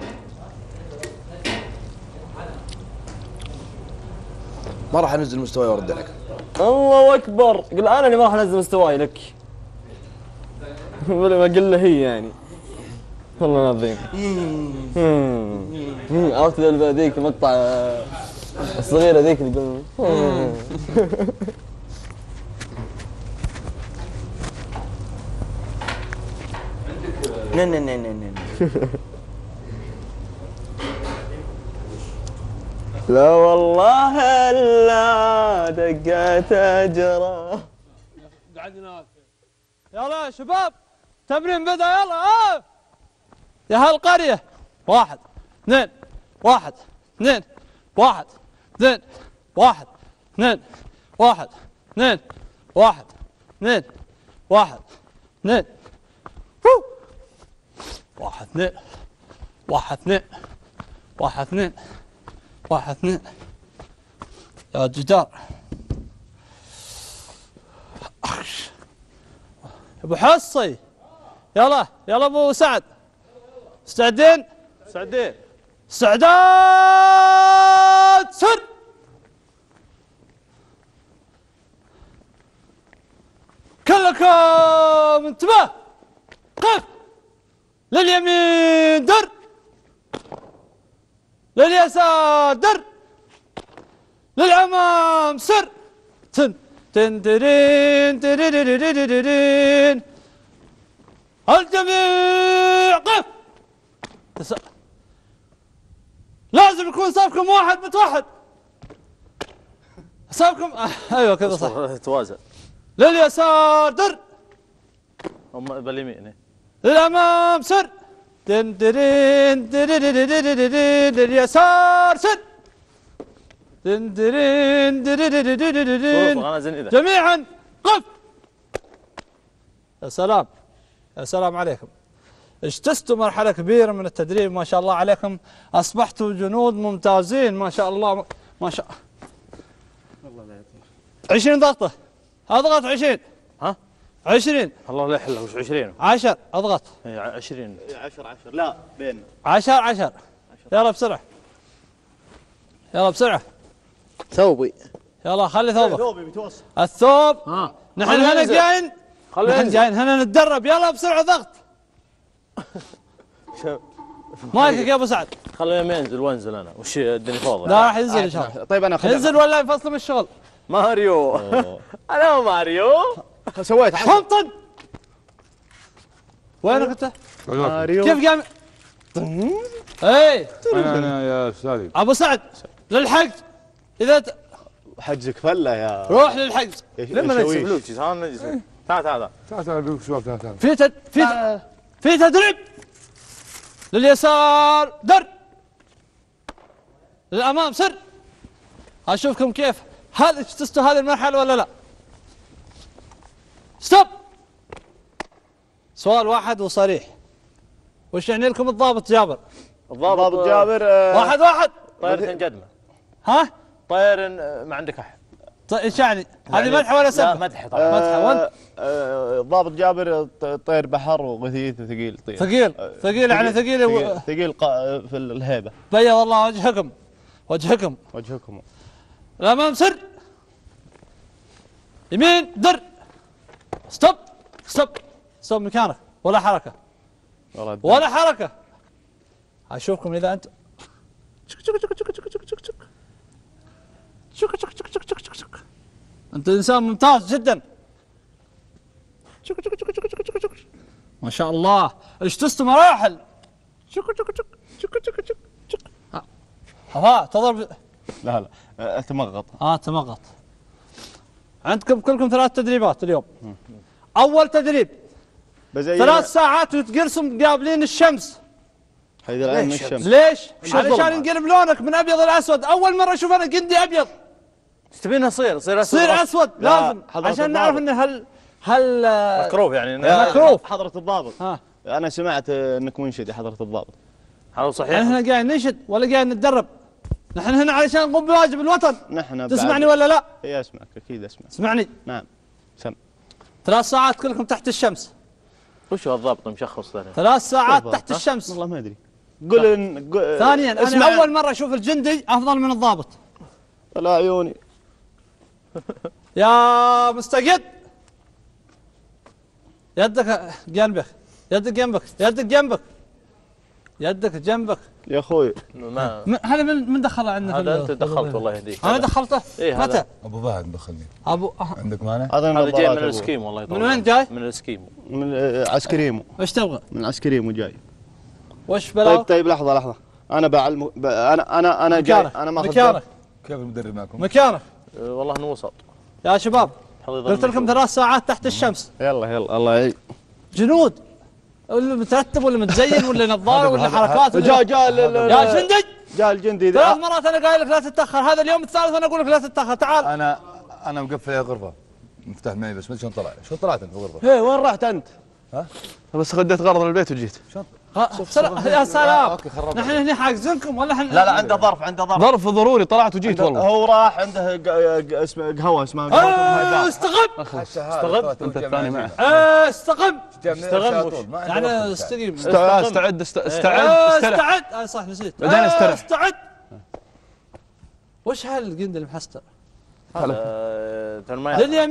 [SPEAKER 12] ما راح انزل مستواي وارد عليك.
[SPEAKER 13] الله اكبر، قل انا اللي ما راح انزل مستواي لك. ولا ما قل له هي يعني. والله العظيم. عرفت ذيك مقطع الصغيره ذيك اللي يقول لا والله الا دقت اجره.
[SPEAKER 7] قعدنا يلا يا شباب تمرين بدا يلا. يا هالقريه 1 2 1 2 1 2 1 2 1 2 1 2 1 2 1 2 1 2 1 2 1 2 يا جدار. ابو حصي يلا يلا ابو سعد. مستعدين؟
[SPEAKER 4] مستعدين.
[SPEAKER 7] استعداد سر. كلكم انتباه. قف لليمين در، لليسار در، للأمام سر. تن تن ترين ترين. الجميع قف. لازم يكون صفكم واحد متوحد. صفكم ايوه كذا صح.
[SPEAKER 5] توازن.
[SPEAKER 7] لليسار در.
[SPEAKER 5] هم باليمين.
[SPEAKER 7] للأمام سر. تن ترين ترين. لليسار سر. تن ترين ترين. جميعا قف. يا سلام يا سلام عليكم. اجتزتوا مرحلة كبيرة من التدريب ما شاء الله عليكم، أصبحتوا جنود ممتازين ما شاء الله ما شاء الله. 20 ضغطة، اضغط 20.
[SPEAKER 5] ها؟
[SPEAKER 7] 20.
[SPEAKER 5] الله لا يحله وش 20؟
[SPEAKER 7] 10 اضغط.
[SPEAKER 5] 20.
[SPEAKER 10] 10 لا بين
[SPEAKER 7] 10. يلا بسرعة. يلا بسرعة.
[SPEAKER 5] ثوبي.
[SPEAKER 7] يلا خلي ثوبك.
[SPEAKER 10] ثوبي بيتوسع.
[SPEAKER 7] الثوب. نحن هنا جايين. نحن جايين هنا نتدرب. يلا بسرعة ضغط. مايكك يا ابو سعد.
[SPEAKER 5] خلينا ينزل وانزل انا وش الدنيا فاضي.
[SPEAKER 7] لا راح ينزل ان شاء الله.
[SPEAKER 12] طيب انا
[SPEAKER 7] ينزل ولا يفصل من الشغل؟
[SPEAKER 5] ماريو. انا ماريو.
[SPEAKER 12] سويت
[SPEAKER 7] حمطن. وينك انت؟
[SPEAKER 5] ماريو.
[SPEAKER 7] كيف قام؟ اي
[SPEAKER 6] انا يا استاذي
[SPEAKER 7] ابو سعد للحجز. اذا
[SPEAKER 10] حجزك فله يا
[SPEAKER 7] روح للحجز.
[SPEAKER 5] لما نجلس بلوتشي تعال نجلس. تعال
[SPEAKER 7] في تدريب. لليسار در، للامام سر. اشوفكم كيف هل اجتزتوا هذه المرحله ولا لا؟ ستوب. سؤال واحد وصريح. وش يعني لكم الضابط جابر؟
[SPEAKER 5] الضابط جابر.
[SPEAKER 7] واحد.
[SPEAKER 5] طير تنقدمه.
[SPEAKER 7] ها؟
[SPEAKER 5] طير ما عندك احد.
[SPEAKER 7] ايش يعني؟ هذه مدح ولا سب؟
[SPEAKER 5] لا مدح طبعا.
[SPEAKER 7] مدح. وانت؟
[SPEAKER 10] ضابط جابر طير بحر وغثيث ثقيل.
[SPEAKER 7] ثقيل يعني
[SPEAKER 10] ثقيل في الهيبه.
[SPEAKER 7] بيض الله وجهكم. الامام سر. يمين در. ستوب مكانك ولا حركه. اشوفكم اذا انت انت انسان ممتاز جدا ما شاء الله. اجتزتوا مراحل. ها تضرب.
[SPEAKER 10] لا تمغط.
[SPEAKER 7] تمغط. عندكم كلكم 3 تدريبات اليوم. اول تدريب 3 ساعات وتجلسوا قابلين الشمس.
[SPEAKER 10] هذا الان من الشمس.
[SPEAKER 7] ليش؟ علشان ينقلب لونك من ابيض الى اسود. اول مره اشوف انا قندي ابيض.
[SPEAKER 5] ايش تبينها تصير
[SPEAKER 7] اسود لازم عشان نعرف انه هل
[SPEAKER 5] مكروف يعني.
[SPEAKER 7] مكروف.
[SPEAKER 10] حضرة الضابط. انا سمعت انك منشد يا حضرة الضابط.
[SPEAKER 5] هذا صحيح.
[SPEAKER 7] احنا هنا قاعد ننشد ولا قاعد نتدرب؟ نحن هنا علشان نقوم بواجب الوطن.
[SPEAKER 10] نحن
[SPEAKER 7] تسمعني ولا لا؟
[SPEAKER 10] اي اسمعك اكيد اسمع.
[SPEAKER 7] اسمعني.
[SPEAKER 10] نعم. سم.
[SPEAKER 7] 3 ساعات كلكم تحت الشمس.
[SPEAKER 5] وش هو الضابط مشخص ثاني؟
[SPEAKER 7] 3 ساعات تحت الشمس.
[SPEAKER 10] والله ما ادري.
[SPEAKER 7] ثانيا انا اول مره اشوف الجندي افضل من الضابط.
[SPEAKER 10] لا عيوني.
[SPEAKER 7] يا مستقد يدك جنبك. يدك جنبك
[SPEAKER 10] يا اخوي.
[SPEAKER 7] هذا من دخله عندنا؟
[SPEAKER 5] هذا انت دخلت الله يهديك.
[SPEAKER 7] انا دخلته؟
[SPEAKER 5] متى؟
[SPEAKER 6] ابو فهد مدخلني.
[SPEAKER 7] ابو
[SPEAKER 6] عندك مانع؟
[SPEAKER 5] هذا جاي من الاسكيمو الله يطول.
[SPEAKER 7] من وين جاي؟
[SPEAKER 5] من الاسكيمو.
[SPEAKER 10] من عسكريمو.
[SPEAKER 7] ايش تبغى؟
[SPEAKER 10] من عسكريمو جاي.
[SPEAKER 7] وش بلاو؟
[SPEAKER 10] طيب لحظه انا بعلم. انا جاي. انا ماخذ
[SPEAKER 7] مكانك.
[SPEAKER 6] كيف المدرب معكم؟
[SPEAKER 7] مكانك.
[SPEAKER 5] والله انه وسط.
[SPEAKER 7] يا شباب قلت لكم 3 ساعات تحت الشمس.
[SPEAKER 10] يلا الله يعين.
[SPEAKER 7] جنود اللي مترتب ولا متزين ولا نظاره ولا حركات.
[SPEAKER 10] جاء
[SPEAKER 7] يا جندي.
[SPEAKER 10] جاء الجندي
[SPEAKER 7] 3 مرات انا قايل لك لا تتاخر. هذا اليوم الثالث انا اقول لك لا تتاخر. تعال.
[SPEAKER 6] انا مقفل يا غرفه مفتاح معي بس ما شلون طلع. شلون طلعت انت الغرفه؟
[SPEAKER 10] ايه وين رحت انت؟ بس خديت غرض البيت وجيت.
[SPEAKER 7] يا سلام. نحن هنا حاجزينكم ولا احنا؟
[SPEAKER 10] لا عنده ظرف ضروري. طلعت وجيت والله. هو راح عنده قهوه اسمها
[SPEAKER 7] استقم.
[SPEAKER 10] انت الثاني معه.
[SPEAKER 7] استقم. يعني استقيم.
[SPEAKER 10] استعد.
[SPEAKER 7] صح نسيت.
[SPEAKER 10] بعدين
[SPEAKER 7] استعد. وش هالقند المحستر؟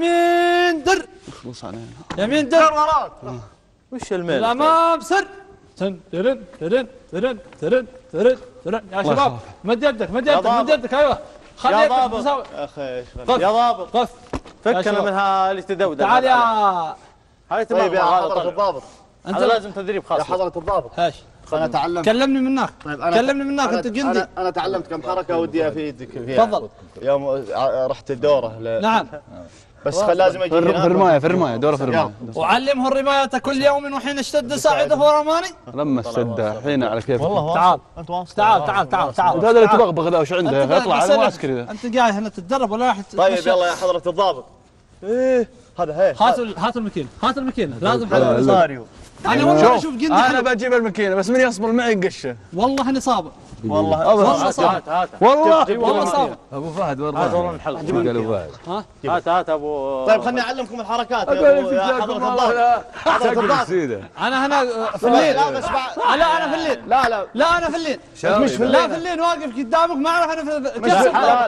[SPEAKER 7] لليمين در.
[SPEAKER 10] خلص علينا.
[SPEAKER 7] يمين در.
[SPEAKER 5] وش الميل؟
[SPEAKER 7] الامام سر. ترن ترن ترن ترن ترن ترن يا شباب مد يدك مد يدك مد يدك ايوه
[SPEAKER 5] يا ضابط يا اخي يا ضابط
[SPEAKER 7] قف
[SPEAKER 5] فكنا منها اللي تدودل
[SPEAKER 7] تعال يا
[SPEAKER 5] هاي تمام يا حضرة الضابط انت لازم تدريب خاص
[SPEAKER 10] يا حضرة الضابط
[SPEAKER 7] ايش
[SPEAKER 10] انا تعلمت
[SPEAKER 7] كلمني منك
[SPEAKER 10] طيب
[SPEAKER 7] كلمني منك انت جندي
[SPEAKER 10] انا تعلمت كم حركه ودي افيدك فيها
[SPEAKER 7] تفضل
[SPEAKER 10] يوم رحت الدوره
[SPEAKER 7] نعم
[SPEAKER 10] بس لازم اجي
[SPEAKER 2] في الرمايه دوره في الرمايه
[SPEAKER 7] وعلمه الرمايه كل يوم وحين اشتد ساعده رماني
[SPEAKER 2] لما اشتد حين على كيفك
[SPEAKER 5] والله
[SPEAKER 7] تعال
[SPEAKER 5] انت واصل
[SPEAKER 7] تعال
[SPEAKER 2] هذا اللي تبغبغ ذا وش عنده يا اخي اطلع على المعسكري ذا
[SPEAKER 7] انت قاعد هنا تتدرب ولا راح
[SPEAKER 10] طيب يلا يا حضرة الضابط ايه هذا
[SPEAKER 7] هات الماكينه لازم
[SPEAKER 10] صاريو
[SPEAKER 7] انا والله اشوف جندي
[SPEAKER 2] انا بجيب الماكينه بس من يصبر معي نقشه
[SPEAKER 7] والله اني صابر
[SPEAKER 5] والله صابر
[SPEAKER 7] والله صابر
[SPEAKER 2] ابو فهد وين
[SPEAKER 5] هات والله الحلقه
[SPEAKER 2] قالوا فهد
[SPEAKER 5] هات ابو
[SPEAKER 10] طيب خليني اعلمكم الحركات يا حضرة الضابط حضرة الضابط
[SPEAKER 7] انا هنا في الليل
[SPEAKER 10] لا بس
[SPEAKER 7] لا انا في الليل لا انا في الليل
[SPEAKER 10] مش في
[SPEAKER 7] لا في الليل واقف قدامك ما اعرف انا في
[SPEAKER 10] مش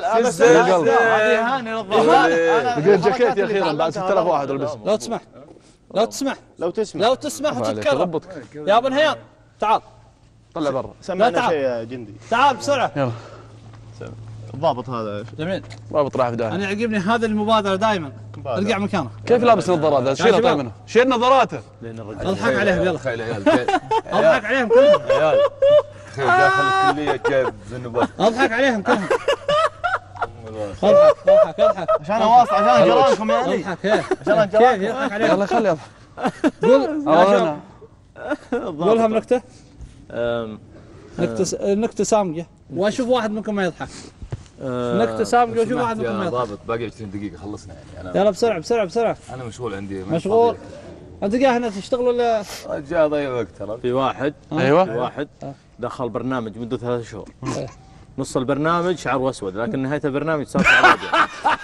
[SPEAKER 10] هاني
[SPEAKER 2] لقيت جاكيتي اخيرا بعد 6000 واحد البسه
[SPEAKER 7] لو تسمح وتتكرم يا ابو نهيان تعال
[SPEAKER 2] طلع برا
[SPEAKER 10] سمعنا شيء يا جندي
[SPEAKER 7] تعال بسرعه
[SPEAKER 2] يلا
[SPEAKER 10] الضابط هذا
[SPEAKER 7] جميل
[SPEAKER 2] ضابط راح في داهيه
[SPEAKER 7] انا يعجبني هذه المبادره دائما ارجع مكانك
[SPEAKER 2] كيف لابس نظارات هذا شيلها طيب منه شيل نظاراته
[SPEAKER 7] اضحك عليهم يلا
[SPEAKER 6] تخيل عيال
[SPEAKER 7] اضحك عليهم كلهم
[SPEAKER 6] عيال داخل الكليه جايب ذنوبات
[SPEAKER 7] اضحك عليهم كلهم اضحك
[SPEAKER 10] عشان واصل عشان جيرانكم يعني
[SPEAKER 7] اضحك عشان كيف يضحك عليهم
[SPEAKER 2] يلا خلي
[SPEAKER 7] قول قولها بنكته نكته سامجه واشوف واحد منكم ما يضحك نكته سامجه واشوف واحد منكم ما يضحك
[SPEAKER 6] ضابط باقي 20 دقيقه خلصنا يعني انا
[SPEAKER 7] يلا بسرعه
[SPEAKER 6] انا مشغول عندي
[SPEAKER 7] مشغول انت قاعد هنا تشتغل ولا
[SPEAKER 6] جاء ضيع وقت ترى
[SPEAKER 5] في واحد
[SPEAKER 2] ايوه
[SPEAKER 5] في واحد دخل برنامج مدة 3 شهور نص البرنامج شعره اسود لكن نهايه البرنامج صار شعره ابيض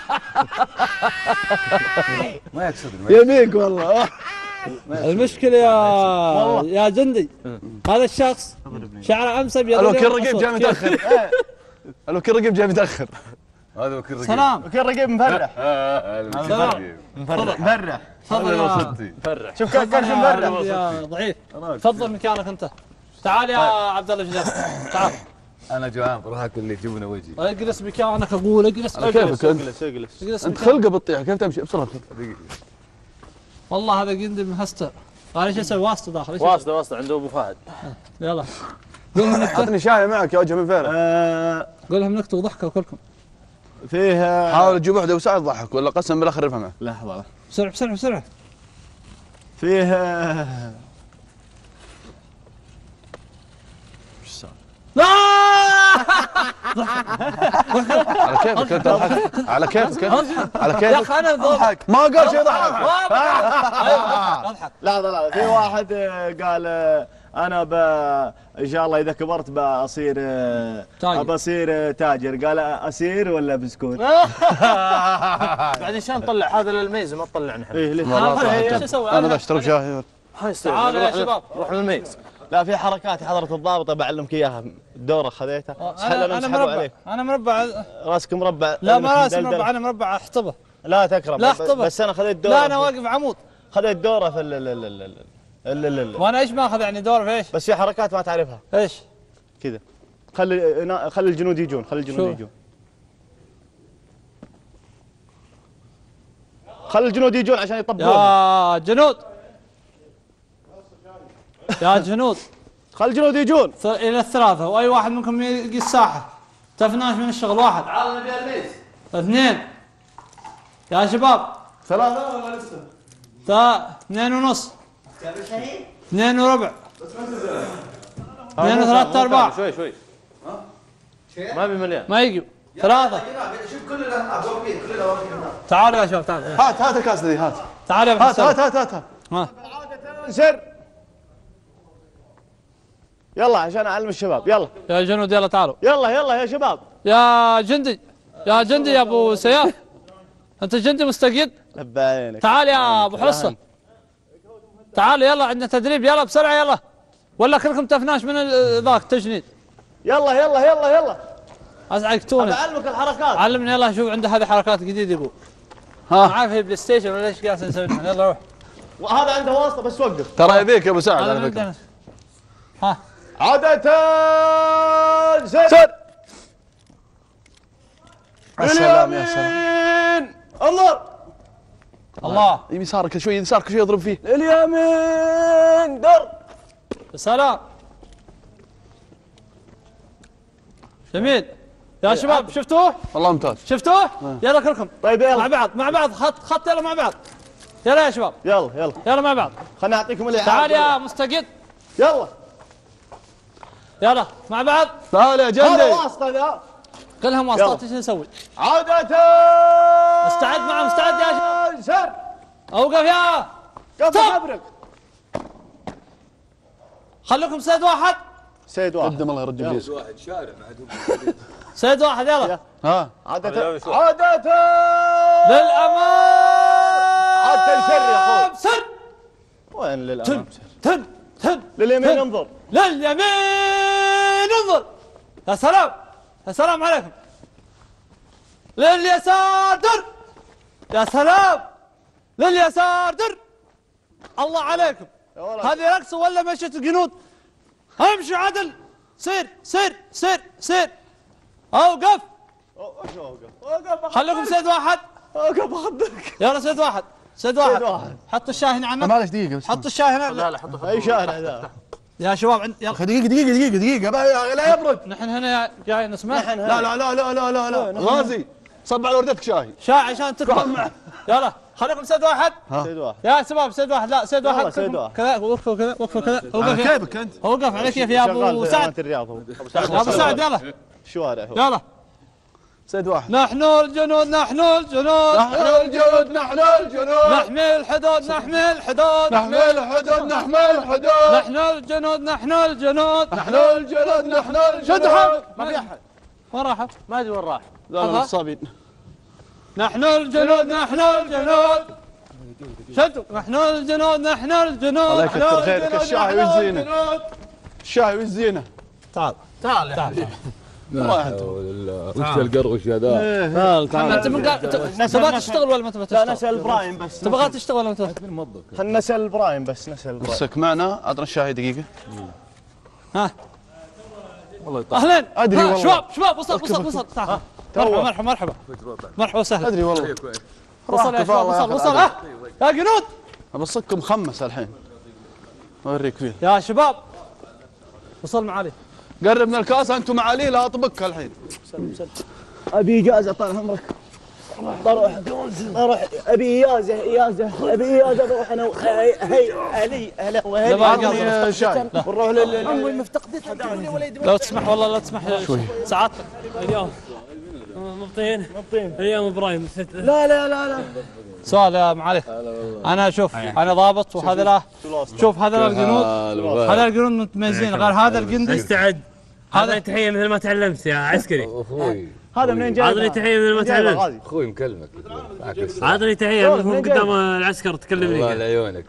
[SPEAKER 6] ما يقصد
[SPEAKER 2] يبيك والله
[SPEAKER 7] المشكله يا جندي هذا الشخص شعره امس ابيض
[SPEAKER 2] الوكيل الرقيب جاي متاخر الوكيل الرقيب جاي متاخر
[SPEAKER 6] هذا وكيل رقيب
[SPEAKER 7] سلام
[SPEAKER 10] وكيل رقيب مفرح
[SPEAKER 7] مفرح
[SPEAKER 5] فرح
[SPEAKER 10] شوف كان شو مفرح
[SPEAKER 7] يا ضعيف تفضل مكانك انت تعال يا عبد الله جلال تعال
[SPEAKER 6] انا جوعان بروح اكل اللي يجيبونه وجهي
[SPEAKER 7] اجلس مكانك اقول اجلس
[SPEAKER 2] كيفك انت خلقه بتطيح كيف تمشي بسرعه
[SPEAKER 7] والله هذا جندي مهستر قال ايش اسوي واسطه داخل
[SPEAKER 5] واسطه عنده ابو فهد
[SPEAKER 7] يلا قولهم نكته
[SPEAKER 2] اعطني شاي معك يا وجه من فين
[SPEAKER 7] قولهم نكته وضحكوا كلكم
[SPEAKER 10] فيه
[SPEAKER 2] حاول تجيب واحده وساعد تضحك ولا قسم بالاخر يفهمها
[SPEAKER 10] لحظه
[SPEAKER 7] بسرعه
[SPEAKER 10] فيه
[SPEAKER 7] لا
[SPEAKER 2] على كيفك انت اضحك على كيفك على كيفك
[SPEAKER 7] يا اخي انا ضحك
[SPEAKER 2] ما قال شيء ضحك
[SPEAKER 7] اضحك
[SPEAKER 10] لا في واحد قال انا ان شاء الله اذا كبرت بصير تاجر قال اسير ولا بسكوت
[SPEAKER 5] بعدين شلون نطلع هذا للميز ما تطلع نحن
[SPEAKER 10] ايه
[SPEAKER 7] ايش اسوي
[SPEAKER 2] انا بشرب شاي
[SPEAKER 5] تعالوا يا شباب روح للميز
[SPEAKER 10] لا في حركات يا حضرة الضابط بعلمك اياها الدورة خذيتها
[SPEAKER 7] انا مربع
[SPEAKER 10] راسك مربع
[SPEAKER 7] لا ما راسي مربع انا مربع احطبه
[SPEAKER 10] لا تكرم
[SPEAKER 7] لا احطبه
[SPEAKER 10] بس انا خذيت دورة
[SPEAKER 7] لا انا واقف عمود
[SPEAKER 10] خذيت دورة في
[SPEAKER 7] وانا ايش ماخذ يعني دور في ايش؟
[SPEAKER 10] بس في حركات ما تعرفها
[SPEAKER 7] ايش؟
[SPEAKER 10] كذا خلي الجنود يجون خلي الجنود يجون عشان يطبقون
[SPEAKER 7] يا جنود
[SPEAKER 10] خلي الجنود يجون
[SPEAKER 7] الى الثلاثه واي واحد منكم يقي الساحه تفناش من الشغل واحد
[SPEAKER 10] تعال نبي الميز
[SPEAKER 7] 2 يا شباب
[SPEAKER 10] 3 ولا لسه
[SPEAKER 7] 2 ونص 2 وربع 2 و3/4
[SPEAKER 5] شوي ما بمليان
[SPEAKER 7] ما يجوا 3
[SPEAKER 10] شوف كلنا واقفين
[SPEAKER 7] تعالوا يا شباب تعالوا
[SPEAKER 2] هات الكاس ذي هات
[SPEAKER 7] تعالوا يا
[SPEAKER 2] هات
[SPEAKER 10] سر يلا عشان اعلم الشباب يلا
[SPEAKER 7] يا جنود يلا تعالوا
[SPEAKER 10] يلا يا شباب
[SPEAKER 7] يا جندي يا ابو سياف انت جندي مستقيد
[SPEAKER 10] لبى عينك
[SPEAKER 7] تعال يا ابو حصه تعال يلا عندنا تدريب يلا بسرعه يلا ولا كلكم تفناش من ذاك تجنيد
[SPEAKER 10] يلا
[SPEAKER 7] ازعجتونا
[SPEAKER 10] بعلمك الحركات
[SPEAKER 7] علمني يلا شوف عنده هذه حركات جديده يقول ما عارف هي بلاي ستيشن ولا ايش قاعد نسوي يلا روح
[SPEAKER 10] وهذا عنده واسطه بس وقف
[SPEAKER 2] ترى يبيك يا ابو سعد على فكره
[SPEAKER 7] ها
[SPEAKER 10] عادة سر.
[SPEAKER 8] السلام يا سلام.
[SPEAKER 10] انظر.
[SPEAKER 7] الله.
[SPEAKER 8] يسارك شوي، يسارك شوي اضرب فيه.
[SPEAKER 10] اليمين در.
[SPEAKER 7] سلام. جميل يا شباب، شفتوه؟
[SPEAKER 8] والله ممتاز.
[SPEAKER 7] شفتوه؟ يلا كلكم.
[SPEAKER 10] طيب يلا
[SPEAKER 7] مع بعض خط يلا مع بعض. يلا يا شباب.
[SPEAKER 10] يلا
[SPEAKER 7] مع بعض.
[SPEAKER 10] خلنا نعطيكم الإعادة.
[SPEAKER 7] تعال يا مستقد. يلا مع بعض.
[SPEAKER 10] تعال يا جندي. هذا واسطة ذا.
[SPEAKER 7] كلهم واسطات. ايش نسوي؟
[SPEAKER 10] عادة
[SPEAKER 7] استعد مستعد يا شباب.
[SPEAKER 10] سر.
[SPEAKER 7] اوقف يا.
[SPEAKER 10] قف حبرك.
[SPEAKER 7] خليكم سيد واحد.
[SPEAKER 8] قدم الله يا رجل.
[SPEAKER 6] سيد واحد شارع ما عندهم
[SPEAKER 7] سيد واحد يلا.
[SPEAKER 8] ها
[SPEAKER 10] عادة
[SPEAKER 7] للأمام.
[SPEAKER 10] عادة سر يا اخوي.
[SPEAKER 7] سر.
[SPEAKER 10] وين للأمام؟
[SPEAKER 7] تن
[SPEAKER 10] لليمين انظر.
[SPEAKER 7] لليمين انظر. يا سلام. السلام عليكم. لليسار در. يا سلام. لليسار در. الله عليكم. هذه رقص ولا مشيت الجنود؟ امشي عدل. سير. اوقف. خليكم سيد واحد.
[SPEAKER 10] اوقف اخذك.
[SPEAKER 7] يلا سيد واحد. حط الشاهن عنك.
[SPEAKER 8] معلش دقيقة.
[SPEAKER 7] حط الشاهن.
[SPEAKER 5] لا حطه.
[SPEAKER 10] اي شاهن هذا
[SPEAKER 7] يا شباب يلا
[SPEAKER 8] دقيقة لا يبرد.
[SPEAKER 7] نحن هنا جاي نسمع.
[SPEAKER 8] لا غازي صب على وردتك شاي
[SPEAKER 7] عشان تكبر. يلا خليكم سيد واحد. يا شباب سيد واحد. لا سيد واحد كذا. وقفوا كذا.
[SPEAKER 8] كيفك انت؟
[SPEAKER 7] وقف على كيف يا ابو سعد. ابو سعد يلا.
[SPEAKER 10] شوارع
[SPEAKER 7] يلا
[SPEAKER 8] سيد واحد.
[SPEAKER 7] نحن الجنود
[SPEAKER 8] نحمي الحدود.
[SPEAKER 7] نحمي الحدود.
[SPEAKER 8] نحن الجنود.
[SPEAKER 7] شد حالك. ما في
[SPEAKER 10] احد.
[SPEAKER 7] وين راحوا؟
[SPEAKER 10] ما ادري وين راح.
[SPEAKER 8] لا نصابين.
[SPEAKER 7] نحن الجنود. شدوا. نحن الجنود.
[SPEAKER 8] الله يكثر خيرك. الشاي والزينة.
[SPEAKER 7] تعال
[SPEAKER 6] وش القروش هذا؟
[SPEAKER 7] انت تبغى تشتغل ولا ما تبغى تشتغل؟
[SPEAKER 10] لا نسأل ابراهيم بس.
[SPEAKER 7] تبغى تشتغل ولا ما تبغى؟
[SPEAKER 10] خلنا نسأل ابراهيم بس.
[SPEAKER 8] بسك معنا. عطنا الشاي دقيقة.
[SPEAKER 7] ها
[SPEAKER 8] والله يطلع.
[SPEAKER 7] اهلين.
[SPEAKER 8] ادري والله.
[SPEAKER 7] شباب وصل. تعال. مرحبا وسهلا.
[SPEAKER 8] ادري والله.
[SPEAKER 7] وصل يا شباب. وصل. يا جنود.
[SPEAKER 8] ابصك مخمس الحين. اوريك فيه.
[SPEAKER 7] يا شباب وصل معالي.
[SPEAKER 8] قرب من الكاسة انتم معالي. لا اطبقك الحين.
[SPEAKER 10] ابي اجازة طال عمرك. بروح ابي اجازة بروح انا هي هلا ونروح للامي المفتقدة.
[SPEAKER 3] لو تسمح والله لا تسمح ساعات اليوم مبطين اليوم ابراهيم.
[SPEAKER 10] لا
[SPEAKER 7] سؤال يا معالي. انا شوف انا ضابط وهذا لا. شوف هذا الجنود. هذا الجنود متميزين غير هذا الجندي.
[SPEAKER 3] استعد. هذا تحية مثل ما تعلمت يا عسكري.
[SPEAKER 10] هذا منين جاي؟
[SPEAKER 3] عطني تحية مثل ما تعلمت.
[SPEAKER 6] اخوي مكلمك.
[SPEAKER 3] عطني تحية من قدام العسكر تكلمني.
[SPEAKER 6] الله لعيونك.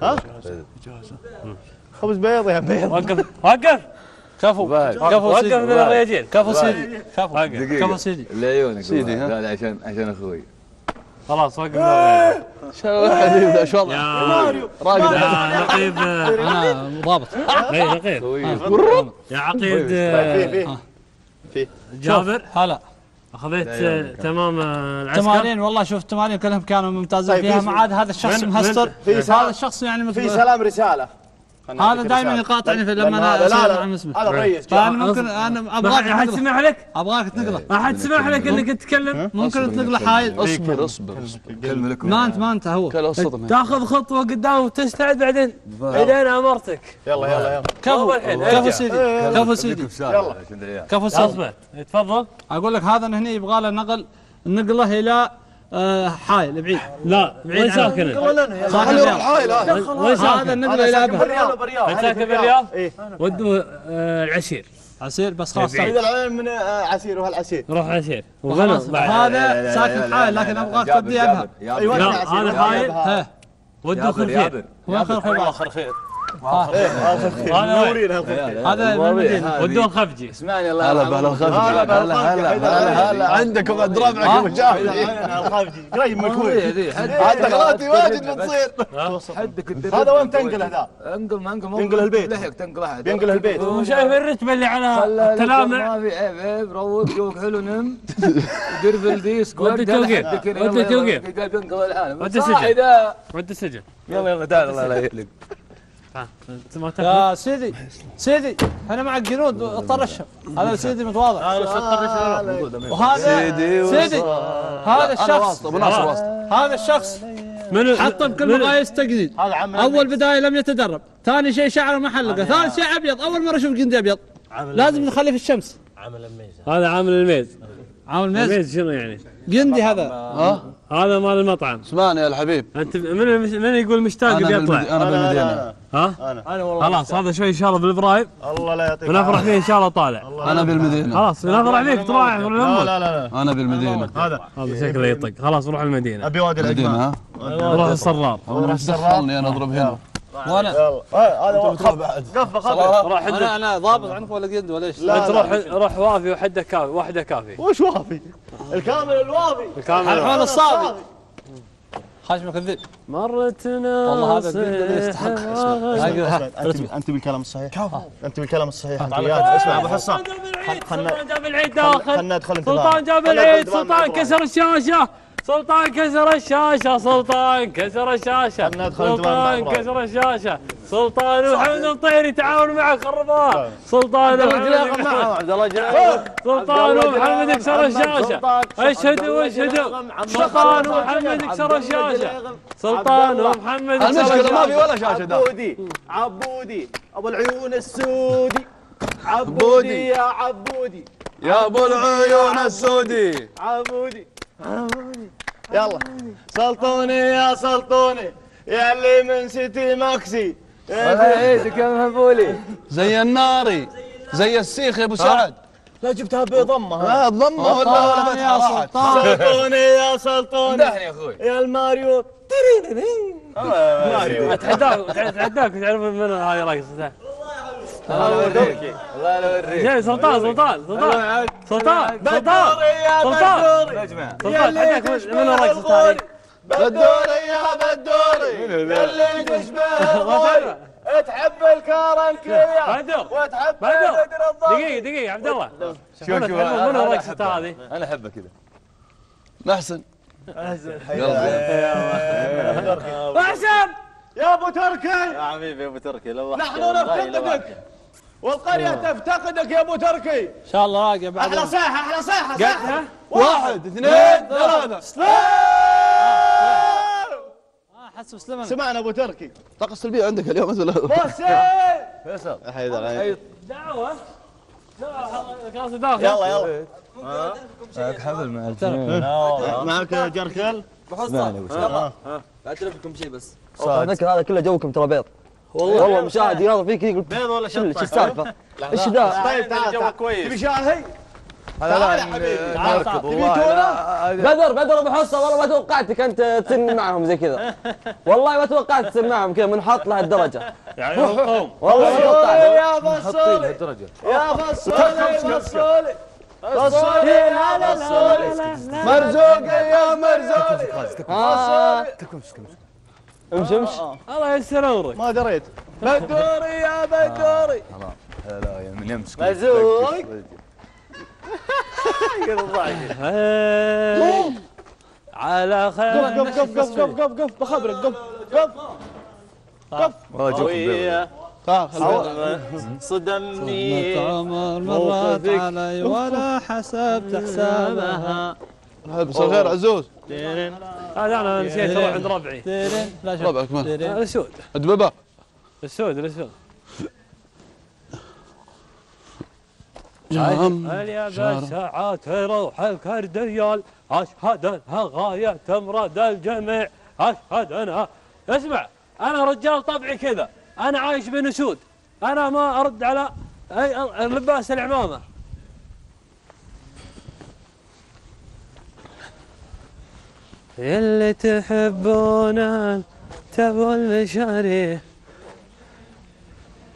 [SPEAKER 10] خبز بيض يا بيض.
[SPEAKER 3] وقف.
[SPEAKER 7] كفو
[SPEAKER 3] وقف من الرياجيل.
[SPEAKER 7] كفو سيدي. كفو سيدي.
[SPEAKER 6] لعيونك سيدي. لا عشان اخوي.
[SPEAKER 3] خلاص وقف.
[SPEAKER 8] شو واحد شو والله.
[SPEAKER 3] يا
[SPEAKER 8] راقد.
[SPEAKER 3] يا نقيب.
[SPEAKER 7] انا ضابط.
[SPEAKER 3] اي نقيب. يا عقيد.
[SPEAKER 10] في
[SPEAKER 7] جابر. هلا
[SPEAKER 3] اخذت تمام العسكر.
[SPEAKER 7] تمارين والله. شوف التمارين كلهم كانوا ممتازين فيها. ما عاد هذا الشخص مهستر. هذا الشخص يعني
[SPEAKER 10] في سلام رسالة.
[SPEAKER 7] هذا دائما يقاطعني لما انا اسال عن اسمه.
[SPEAKER 10] هذا الرئيس.
[SPEAKER 7] فانا ممكن انا ابغاك.
[SPEAKER 3] احد سمح لك؟
[SPEAKER 7] ابغاك تنقله.
[SPEAKER 3] احد سمح لك انك تتكلم؟
[SPEAKER 7] ممكن تنقله حايل.
[SPEAKER 8] اصبر.
[SPEAKER 6] كلمة لكم.
[SPEAKER 7] ما انت هو.
[SPEAKER 3] تاخذ خطوه قدام وتستعد بعدين امرتك.
[SPEAKER 10] يلا
[SPEAKER 7] كفو سيدي.
[SPEAKER 10] يلا
[SPEAKER 7] كفو سيدي.
[SPEAKER 3] اصبر تفضل.
[SPEAKER 7] اقول لك هذا هنا يبغى له نقله الى حايل بعيد.
[SPEAKER 3] لا وين ساكن؟
[SPEAKER 8] خليه يروح حايل.
[SPEAKER 3] وين ساكن؟
[SPEAKER 7] هذا النقله الى
[SPEAKER 10] بالرياض.
[SPEAKER 3] انت ساكن بالرياض؟ ودوا العشير.
[SPEAKER 7] عسير بس خلاص.
[SPEAKER 10] اذا العين من عسير وهالعسير.
[SPEAKER 3] روح عسير.
[SPEAKER 7] هذا ساكن حايل لكن ابغاك توديه ابها.
[SPEAKER 10] ايوه
[SPEAKER 3] هذا حايل. ودوا خرخير.
[SPEAKER 7] وين خرخير؟
[SPEAKER 10] خرخير.
[SPEAKER 7] هذا المدينة
[SPEAKER 3] ودوه الخفجي.
[SPEAKER 6] اسمعني الله
[SPEAKER 10] هلا بهلا الخفجي. هلا عندكم بعد ربعك ابو شافعي.
[SPEAKER 5] الخفجي قريب من الكويت.
[SPEAKER 10] عاد دخلاتي واجد بتصير.
[SPEAKER 6] حدك
[SPEAKER 5] هذا وين تنقله ذا؟
[SPEAKER 6] انقل ما انقل
[SPEAKER 5] ينقل البيت.
[SPEAKER 6] لحق تنقل احد
[SPEAKER 5] بينقل البيت.
[SPEAKER 3] وشايف الرتبه اللي على التلامع.
[SPEAKER 6] ما في عيب روق جوك حلو نم دير فلديس
[SPEAKER 3] ودي توقيف ودي توقيف
[SPEAKER 6] بينقل العالم
[SPEAKER 3] ودي سجن ودي سجن.
[SPEAKER 10] يلا تعال الله لا يهلك.
[SPEAKER 7] يا سيدي سيدي احنا مع الجنود طرشهم. هذا سيدي متواضع. وهذا سيدي هذا الشخص هذا الشخص حطه بكل مقاييس تقليد. اول بدايه لم يتدرب، ثاني شيء شعره ما حلقه، ثالث شيء ابيض. اول مره اشوف جندي ابيض لازم نخليه في الشمس.
[SPEAKER 3] عامل الميز. هذا عامل الميز.
[SPEAKER 7] عامل ميز.
[SPEAKER 3] الميز شنو يعني؟
[SPEAKER 7] جندي هذا.
[SPEAKER 3] هذا مال المطعم.
[SPEAKER 10] اسمعني يا الحبيب.
[SPEAKER 3] انت من يقول مشتاق بيطلع؟
[SPEAKER 10] انا بالمدينه.
[SPEAKER 3] ها؟
[SPEAKER 5] انا والله
[SPEAKER 3] خلاص هذا شوي ان شاء الله بالابراهيم.
[SPEAKER 5] الله لا يعطيك.
[SPEAKER 3] ونفرح فيه ان شاء الله طالع.
[SPEAKER 10] انا بالمدينه.
[SPEAKER 3] خلاص نفرح فيك تروح
[SPEAKER 5] لا لا لا
[SPEAKER 10] انا بالمدينه.
[SPEAKER 5] هذا
[SPEAKER 3] شكله يطق. خلاص روح المدينه.
[SPEAKER 5] ابي وادي
[SPEAKER 10] المدينه.
[SPEAKER 3] روح الصرار.
[SPEAKER 10] روح دخلني انا اضرب هنا.
[SPEAKER 7] وانا
[SPEAKER 5] هذا قفه خلاص.
[SPEAKER 7] انا ضابط عنك ولا جندي ولا ايش؟
[SPEAKER 3] انت روح وافي وحده كافي واحده كافي.
[SPEAKER 5] وش وافي؟ الكامل الوافي.
[SPEAKER 3] الكامل
[SPEAKER 7] الحين الصافي. خشمك الذئب.
[SPEAKER 3] مرتنا
[SPEAKER 7] والله هذا الجندي اللي يستحق.
[SPEAKER 5] انت بالكلام الصحيح. انت بالكلام الصحيح. اسمع ابو حصان.
[SPEAKER 3] سلطان جاب العيد داخل.
[SPEAKER 5] خلنا ندخل.
[SPEAKER 3] سلطان جاب العيد. سلطان كسر الشاشه. سلطان كسر الشاشة. سلطان كسر الشاشة. سلطان كسر الشاشة. سلطان وحمد الطيري تعاون معك خربوها. سلطان وحمد سلطان ومحمد كسر الشاشة. اشهدوا اشهدوا. سلطان ومحمد كسر الشاشة. سلطان ومحمد كسر الشاشة.
[SPEAKER 10] المشكلة ما في ولا شاشة ده.
[SPEAKER 5] عبودي ابو العيون السودي. عبودي يا عبودي.
[SPEAKER 10] يا ابو العيون السودي.
[SPEAKER 5] عبودي يلا سلطوني يا سلطوني يا اللي من سيتي ماكسي.
[SPEAKER 6] ايدك يا مهبولي
[SPEAKER 10] زي الناري زي السيخ يا ابو سعد.
[SPEAKER 5] لا جبتها بضمه.
[SPEAKER 10] لا ضمه ولا فتحه راحت.
[SPEAKER 5] سلطوني يا سلطوني
[SPEAKER 6] دهني يا اخوي
[SPEAKER 5] يا الماريو.
[SPEAKER 3] اتحداك تعرف من هاي راقصته.
[SPEAKER 6] الله يوريك الله يوريك.
[SPEAKER 3] زين سلطان سلطان سلطان سلطان سلطان
[SPEAKER 5] سلطان
[SPEAKER 3] يا جماعه سلطان اتحداك من راقصته هاي.
[SPEAKER 5] بدوري يا بدوري اللي تشبه ضوري تحب الكرنكية وتحب
[SPEAKER 3] دقيقة عبد الله.
[SPEAKER 6] شوف
[SPEAKER 3] من راقصته هذه؟
[SPEAKER 6] انا احبه كذا.
[SPEAKER 10] محسن.
[SPEAKER 3] احسن
[SPEAKER 5] يا ابو تركي.
[SPEAKER 12] يا حبيبي يا ابو تركي لو
[SPEAKER 5] نحن نفتقدك والقرية تفتقدك يا ابو تركي.
[SPEAKER 7] ان شاء الله راقي بعد.
[SPEAKER 5] احلى صيحة احلى صيحة.
[SPEAKER 10] واحد اثنين ثلاثة.
[SPEAKER 7] حس بسلمنا.
[SPEAKER 5] سمعنا ابو تركي.
[SPEAKER 10] الطاقة السلبية عندك اليوم مثل
[SPEAKER 5] فيصل
[SPEAKER 12] حيدر
[SPEAKER 3] دعوة كاس داخل.
[SPEAKER 5] يلا
[SPEAKER 6] معك حبل مع
[SPEAKER 5] معك جركل.
[SPEAKER 12] اسمعني لا تعرفكم شيء بس اتذكر هذا كله جوكم ترى بيض. والله مشاهد يناظر فيك يقول
[SPEAKER 5] بيض ولا
[SPEAKER 12] شو السالفه؟ ايش ذا؟
[SPEAKER 5] طيب تعال تبي شاهي؟
[SPEAKER 6] تعال
[SPEAKER 5] يا حبيبي
[SPEAKER 6] نركب
[SPEAKER 12] بدر ابو حصه والله ما توقعتك انت تسن معهم زي كذا. والله ما توقعت تسن معهم كذا منحط لهالدرجه.
[SPEAKER 5] يعني
[SPEAKER 12] والله ما توقعت.
[SPEAKER 5] يا فصولي يا فصولي فصولي فصولي يا فصولي مرزوقي يا مرزولي فصولي.
[SPEAKER 12] امشي
[SPEAKER 3] الله يسر امرك.
[SPEAKER 5] ما دريت. بدوري يا بدوري.
[SPEAKER 6] لا يا من يمسك
[SPEAKER 5] مرزوق.
[SPEAKER 3] على خير.
[SPEAKER 5] قف بخبرك قف قوية صدمني
[SPEAKER 7] عمر مرت علي ولا حسبت حسابها.
[SPEAKER 10] مساء الخير عزوز.
[SPEAKER 3] هذا انا نسيت اروح عند ربعي.
[SPEAKER 10] ربعك من؟
[SPEAKER 3] الاسود.
[SPEAKER 10] دبابة.
[SPEAKER 3] الاسود.
[SPEAKER 10] جام
[SPEAKER 3] يا بالساعات يروح الكرديال اشهد انها غايه تمرد الجميع. اشهد انها. اسمع انا رجال طبعي كذا. انا عايش بين اسود. انا ما ارد على لباس العمامه. اللي تحبون تبوا المشاري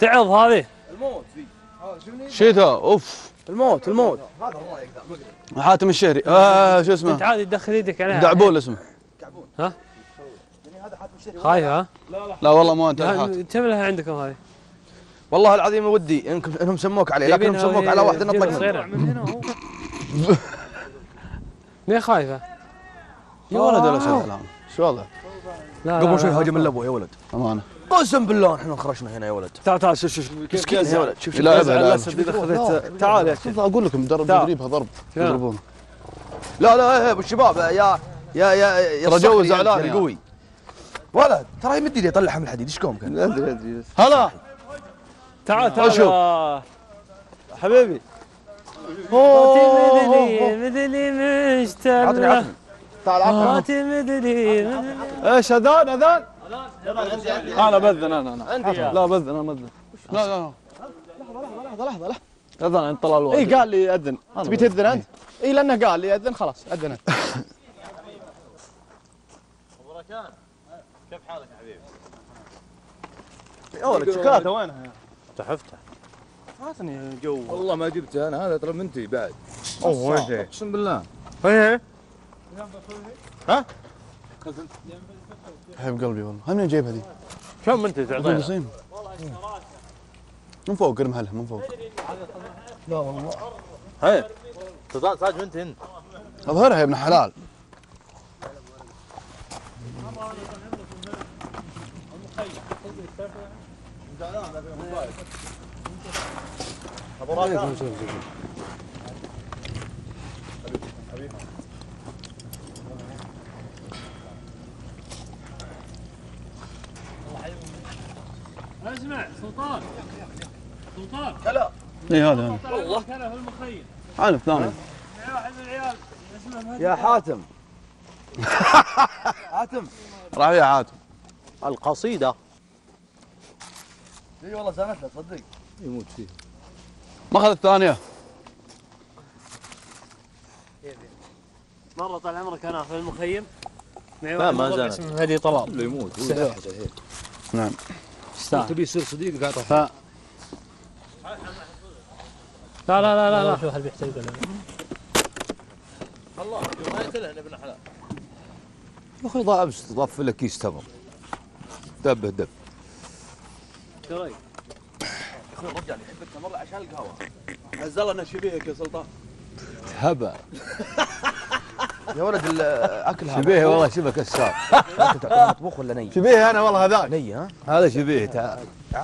[SPEAKER 3] تعض هذه.
[SPEAKER 2] الموت ذي.
[SPEAKER 10] شيتها اوف.
[SPEAKER 2] الموت الموت.
[SPEAKER 10] حاتم الشهري شو اسمه؟
[SPEAKER 3] انت عادي تدخل يدك عليها.
[SPEAKER 10] دعبول اسمه.
[SPEAKER 3] ها؟ خايف ها؟
[SPEAKER 10] لا والله مو انت.
[SPEAKER 3] كم لها عندكم هذه؟
[SPEAKER 2] والله العظيم ودي انهم سموك عليه لكنهم سموك على واحد نطلق منه.
[SPEAKER 3] ليه خايفه؟
[SPEAKER 10] يا ولد ولا سلام. شو هذا؟
[SPEAKER 2] قبل شوي هاجم اللبو يا ولد.
[SPEAKER 10] امانه.
[SPEAKER 2] قسم بالله احنا خرجنا هنا يا ولد.
[SPEAKER 10] تعال شوف
[SPEAKER 2] مسكين يا ولد. شوف
[SPEAKER 10] لا
[SPEAKER 9] تعال يا
[SPEAKER 10] شوف اقول لكم تدريبها ضرب يضربونه.
[SPEAKER 2] لا ابو الشباب يا
[SPEAKER 10] ترى جو زعلان
[SPEAKER 2] القوي. ولد ترى يمد يدي يطلع حمل حديد ايش قوم كان؟
[SPEAKER 10] هلا
[SPEAKER 3] تعال
[SPEAKER 10] شوف
[SPEAKER 9] حبيبي.
[SPEAKER 3] مدني مشتاق.
[SPEAKER 9] تعال
[SPEAKER 3] عطني مدني.
[SPEAKER 9] ايش اذان انا بذن انا
[SPEAKER 3] انت
[SPEAKER 9] لا بذن انا بذن.
[SPEAKER 10] لا
[SPEAKER 9] لحظه اذن انت طلع الواجب. اي قال لي اذن. تبي تاذن انت؟ اي لانه قال لي اذن خلاص اذن انت.
[SPEAKER 5] ابو ركان كيف حالك يا حبيبي؟
[SPEAKER 9] يا ولد شوكولاته وينها؟
[SPEAKER 5] تحفته.
[SPEAKER 9] فاتني جو.
[SPEAKER 6] والله ما جبته انا هذا ترى منتي بعد.
[SPEAKER 9] اوه
[SPEAKER 6] اقسم بالله.
[SPEAKER 9] ايه ها؟
[SPEAKER 10] حبيب قلبي والله. هم منين جايبها ذي؟
[SPEAKER 5] كم انت تعطيها؟
[SPEAKER 10] من فوق محلها من فوق.
[SPEAKER 9] لا والله.
[SPEAKER 5] هي صاج انت
[SPEAKER 10] اظهرها يا ابن حلال.
[SPEAKER 5] ابو ركان
[SPEAKER 3] اسمع سلطان
[SPEAKER 5] هلا.
[SPEAKER 10] اي هذا
[SPEAKER 3] والله كان في المخيم.
[SPEAKER 10] عارف ثاني.
[SPEAKER 3] واحد من العيال اسمه
[SPEAKER 2] يا حاتم. حاتم
[SPEAKER 10] راح يا حاتم.
[SPEAKER 5] القصيده.
[SPEAKER 2] اي والله زانتنا تصدق.
[SPEAKER 10] يموت فيه. ما اخذ الثانيه.
[SPEAKER 3] مره طال عمرك انا في المخيم.
[SPEAKER 5] لا ما زالت.
[SPEAKER 3] اسمه هدي طلال.
[SPEAKER 6] اللي يموت.
[SPEAKER 10] نعم.
[SPEAKER 6] تبي يصير صديقك قاعد.
[SPEAKER 3] لا
[SPEAKER 7] شوف هل بيحتاج ولا
[SPEAKER 5] الله ما يقتلها ابن حلال.
[SPEAKER 6] يا اخي ضاف لك كيس تمر. دبه دب.
[SPEAKER 3] ايش رايك؟
[SPEAKER 2] يا اخوي الرجال يحب التمر عشان القهوه.
[SPEAKER 9] عز الله انه شبيهك يا سلطان.
[SPEAKER 6] هبه.
[SPEAKER 2] يا ولد الاكل هذا
[SPEAKER 6] شبيه والله شبه كسار.
[SPEAKER 2] مطبوخ ولا ني؟
[SPEAKER 9] شبيه انا والله هذاك.
[SPEAKER 2] ني ها؟
[SPEAKER 6] هذا شبيه تعال.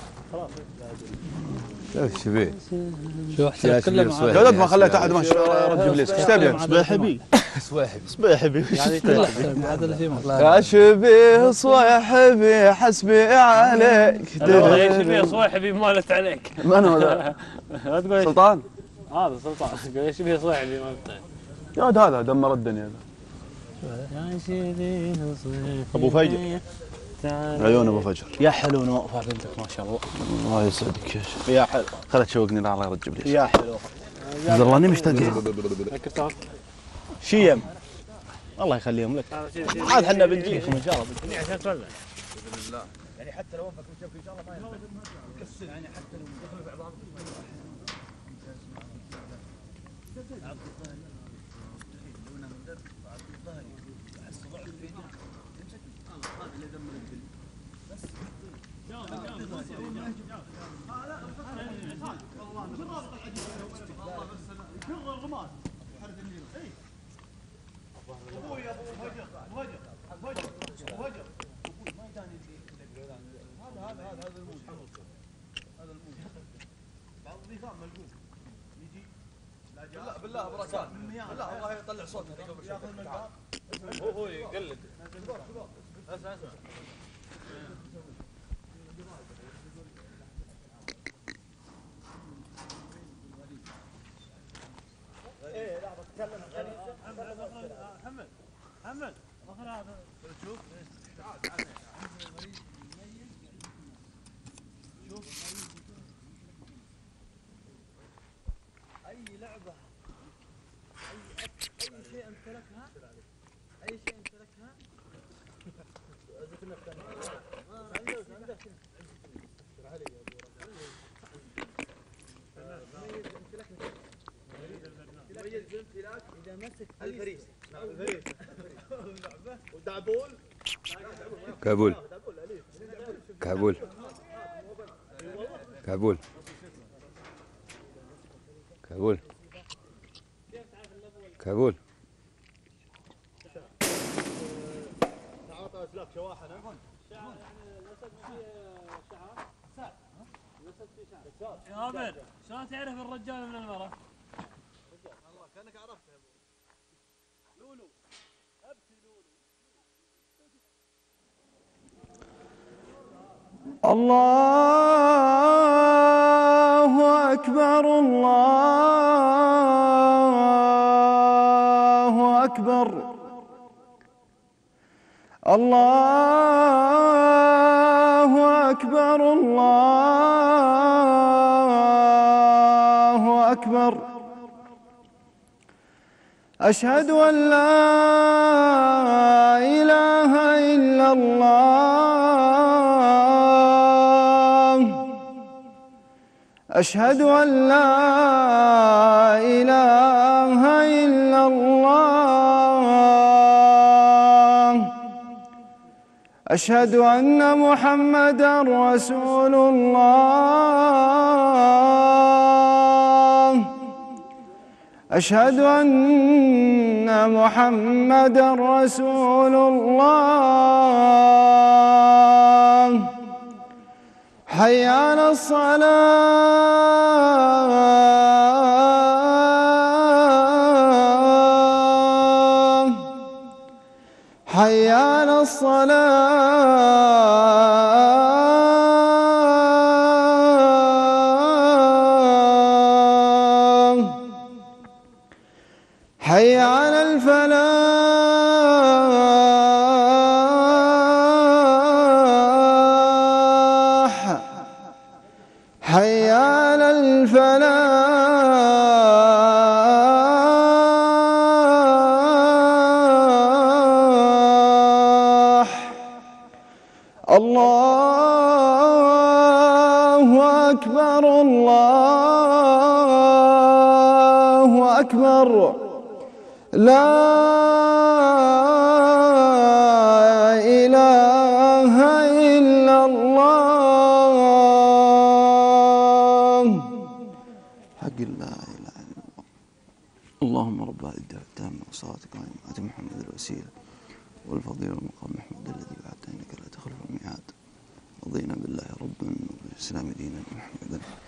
[SPEAKER 6] شوف شبيه.
[SPEAKER 7] شو احسن كله
[SPEAKER 10] يا ولد ما خليت احد ماشي رد ابليس. ايش تبي؟
[SPEAKER 9] صبيحبي.
[SPEAKER 6] صبيحبي.
[SPEAKER 7] يعني هذا اللي فيه
[SPEAKER 10] يا شبيه صويحبي حسبي عليك.
[SPEAKER 3] يا شبيه صويحبي مالت عليك.
[SPEAKER 10] من هو ذا؟
[SPEAKER 3] لا تقول
[SPEAKER 10] سلطان؟
[SPEAKER 3] هذا سلطان. يا شبيه صويحبي مالت عليك.
[SPEAKER 10] يا ولد هذا دمر الدنيا.
[SPEAKER 3] يا شبيه صويحبي.
[SPEAKER 9] ابو فجر.
[SPEAKER 10] عيون ابو فجر.
[SPEAKER 9] يا حلو نوفا بنتك ما شاء الله.
[SPEAKER 10] الله يسعدك يا شيخ.
[SPEAKER 9] يا حلو.
[SPEAKER 10] خلت تشوقني الله يرجب لي.
[SPEAKER 9] يا حلو.
[SPEAKER 10] والله اني مشتاق.
[SPEAKER 9] شيم. الله يخليهم لك. عاد احنا بنجيكم ان شاء الله.
[SPEAKER 3] بنجي عشان تولع.
[SPEAKER 2] باذن الله. يعني حتى لو انفك وجهك ان شاء الله ما ينفك. يعني حتى لو دخلوا في بعض. لا بالله ابو ركان بالله الله يطلع صوت هو يقلد. اسمع ايه لا بتكلم محمد اخر هذا شوف تعال شوف اي لعبه اي شيء امتلكها اي شيء امتلكها
[SPEAKER 5] إذا مسك الفريسة. نعم الفريسة. ودعبول.
[SPEAKER 6] كابول كابول كابول كابول كابول
[SPEAKER 5] تعاطى اسلاك شواحن.
[SPEAKER 3] يا عامر شلون تعرف الرجال من المرأة؟
[SPEAKER 5] والله كانك عرفته يا ابو لولو. ابكي لولو.
[SPEAKER 14] الله أكبر الله أكبر الله أكبر الله أكبر أشهد أن لا إله إلا الله أشهد أن لا إله إلا الله أشهد أن محمدًا رسول الله أشهد أن محمدًا رسول الله حي على الصلاة حي على الصلاة حي على الفلاح حي على الفلاح الله أكبر الله أكبر لا إله إلا الله حق لا إله إلا الله اللهم رب هذه الدعوة التامة والصلاة القائمة آت محمد الوسيلة والفضيلة والمقام محمود الذي وعدت إنك لا تخلف الميعاد رضينا بالله ربا وبالإسلام دينا محمدا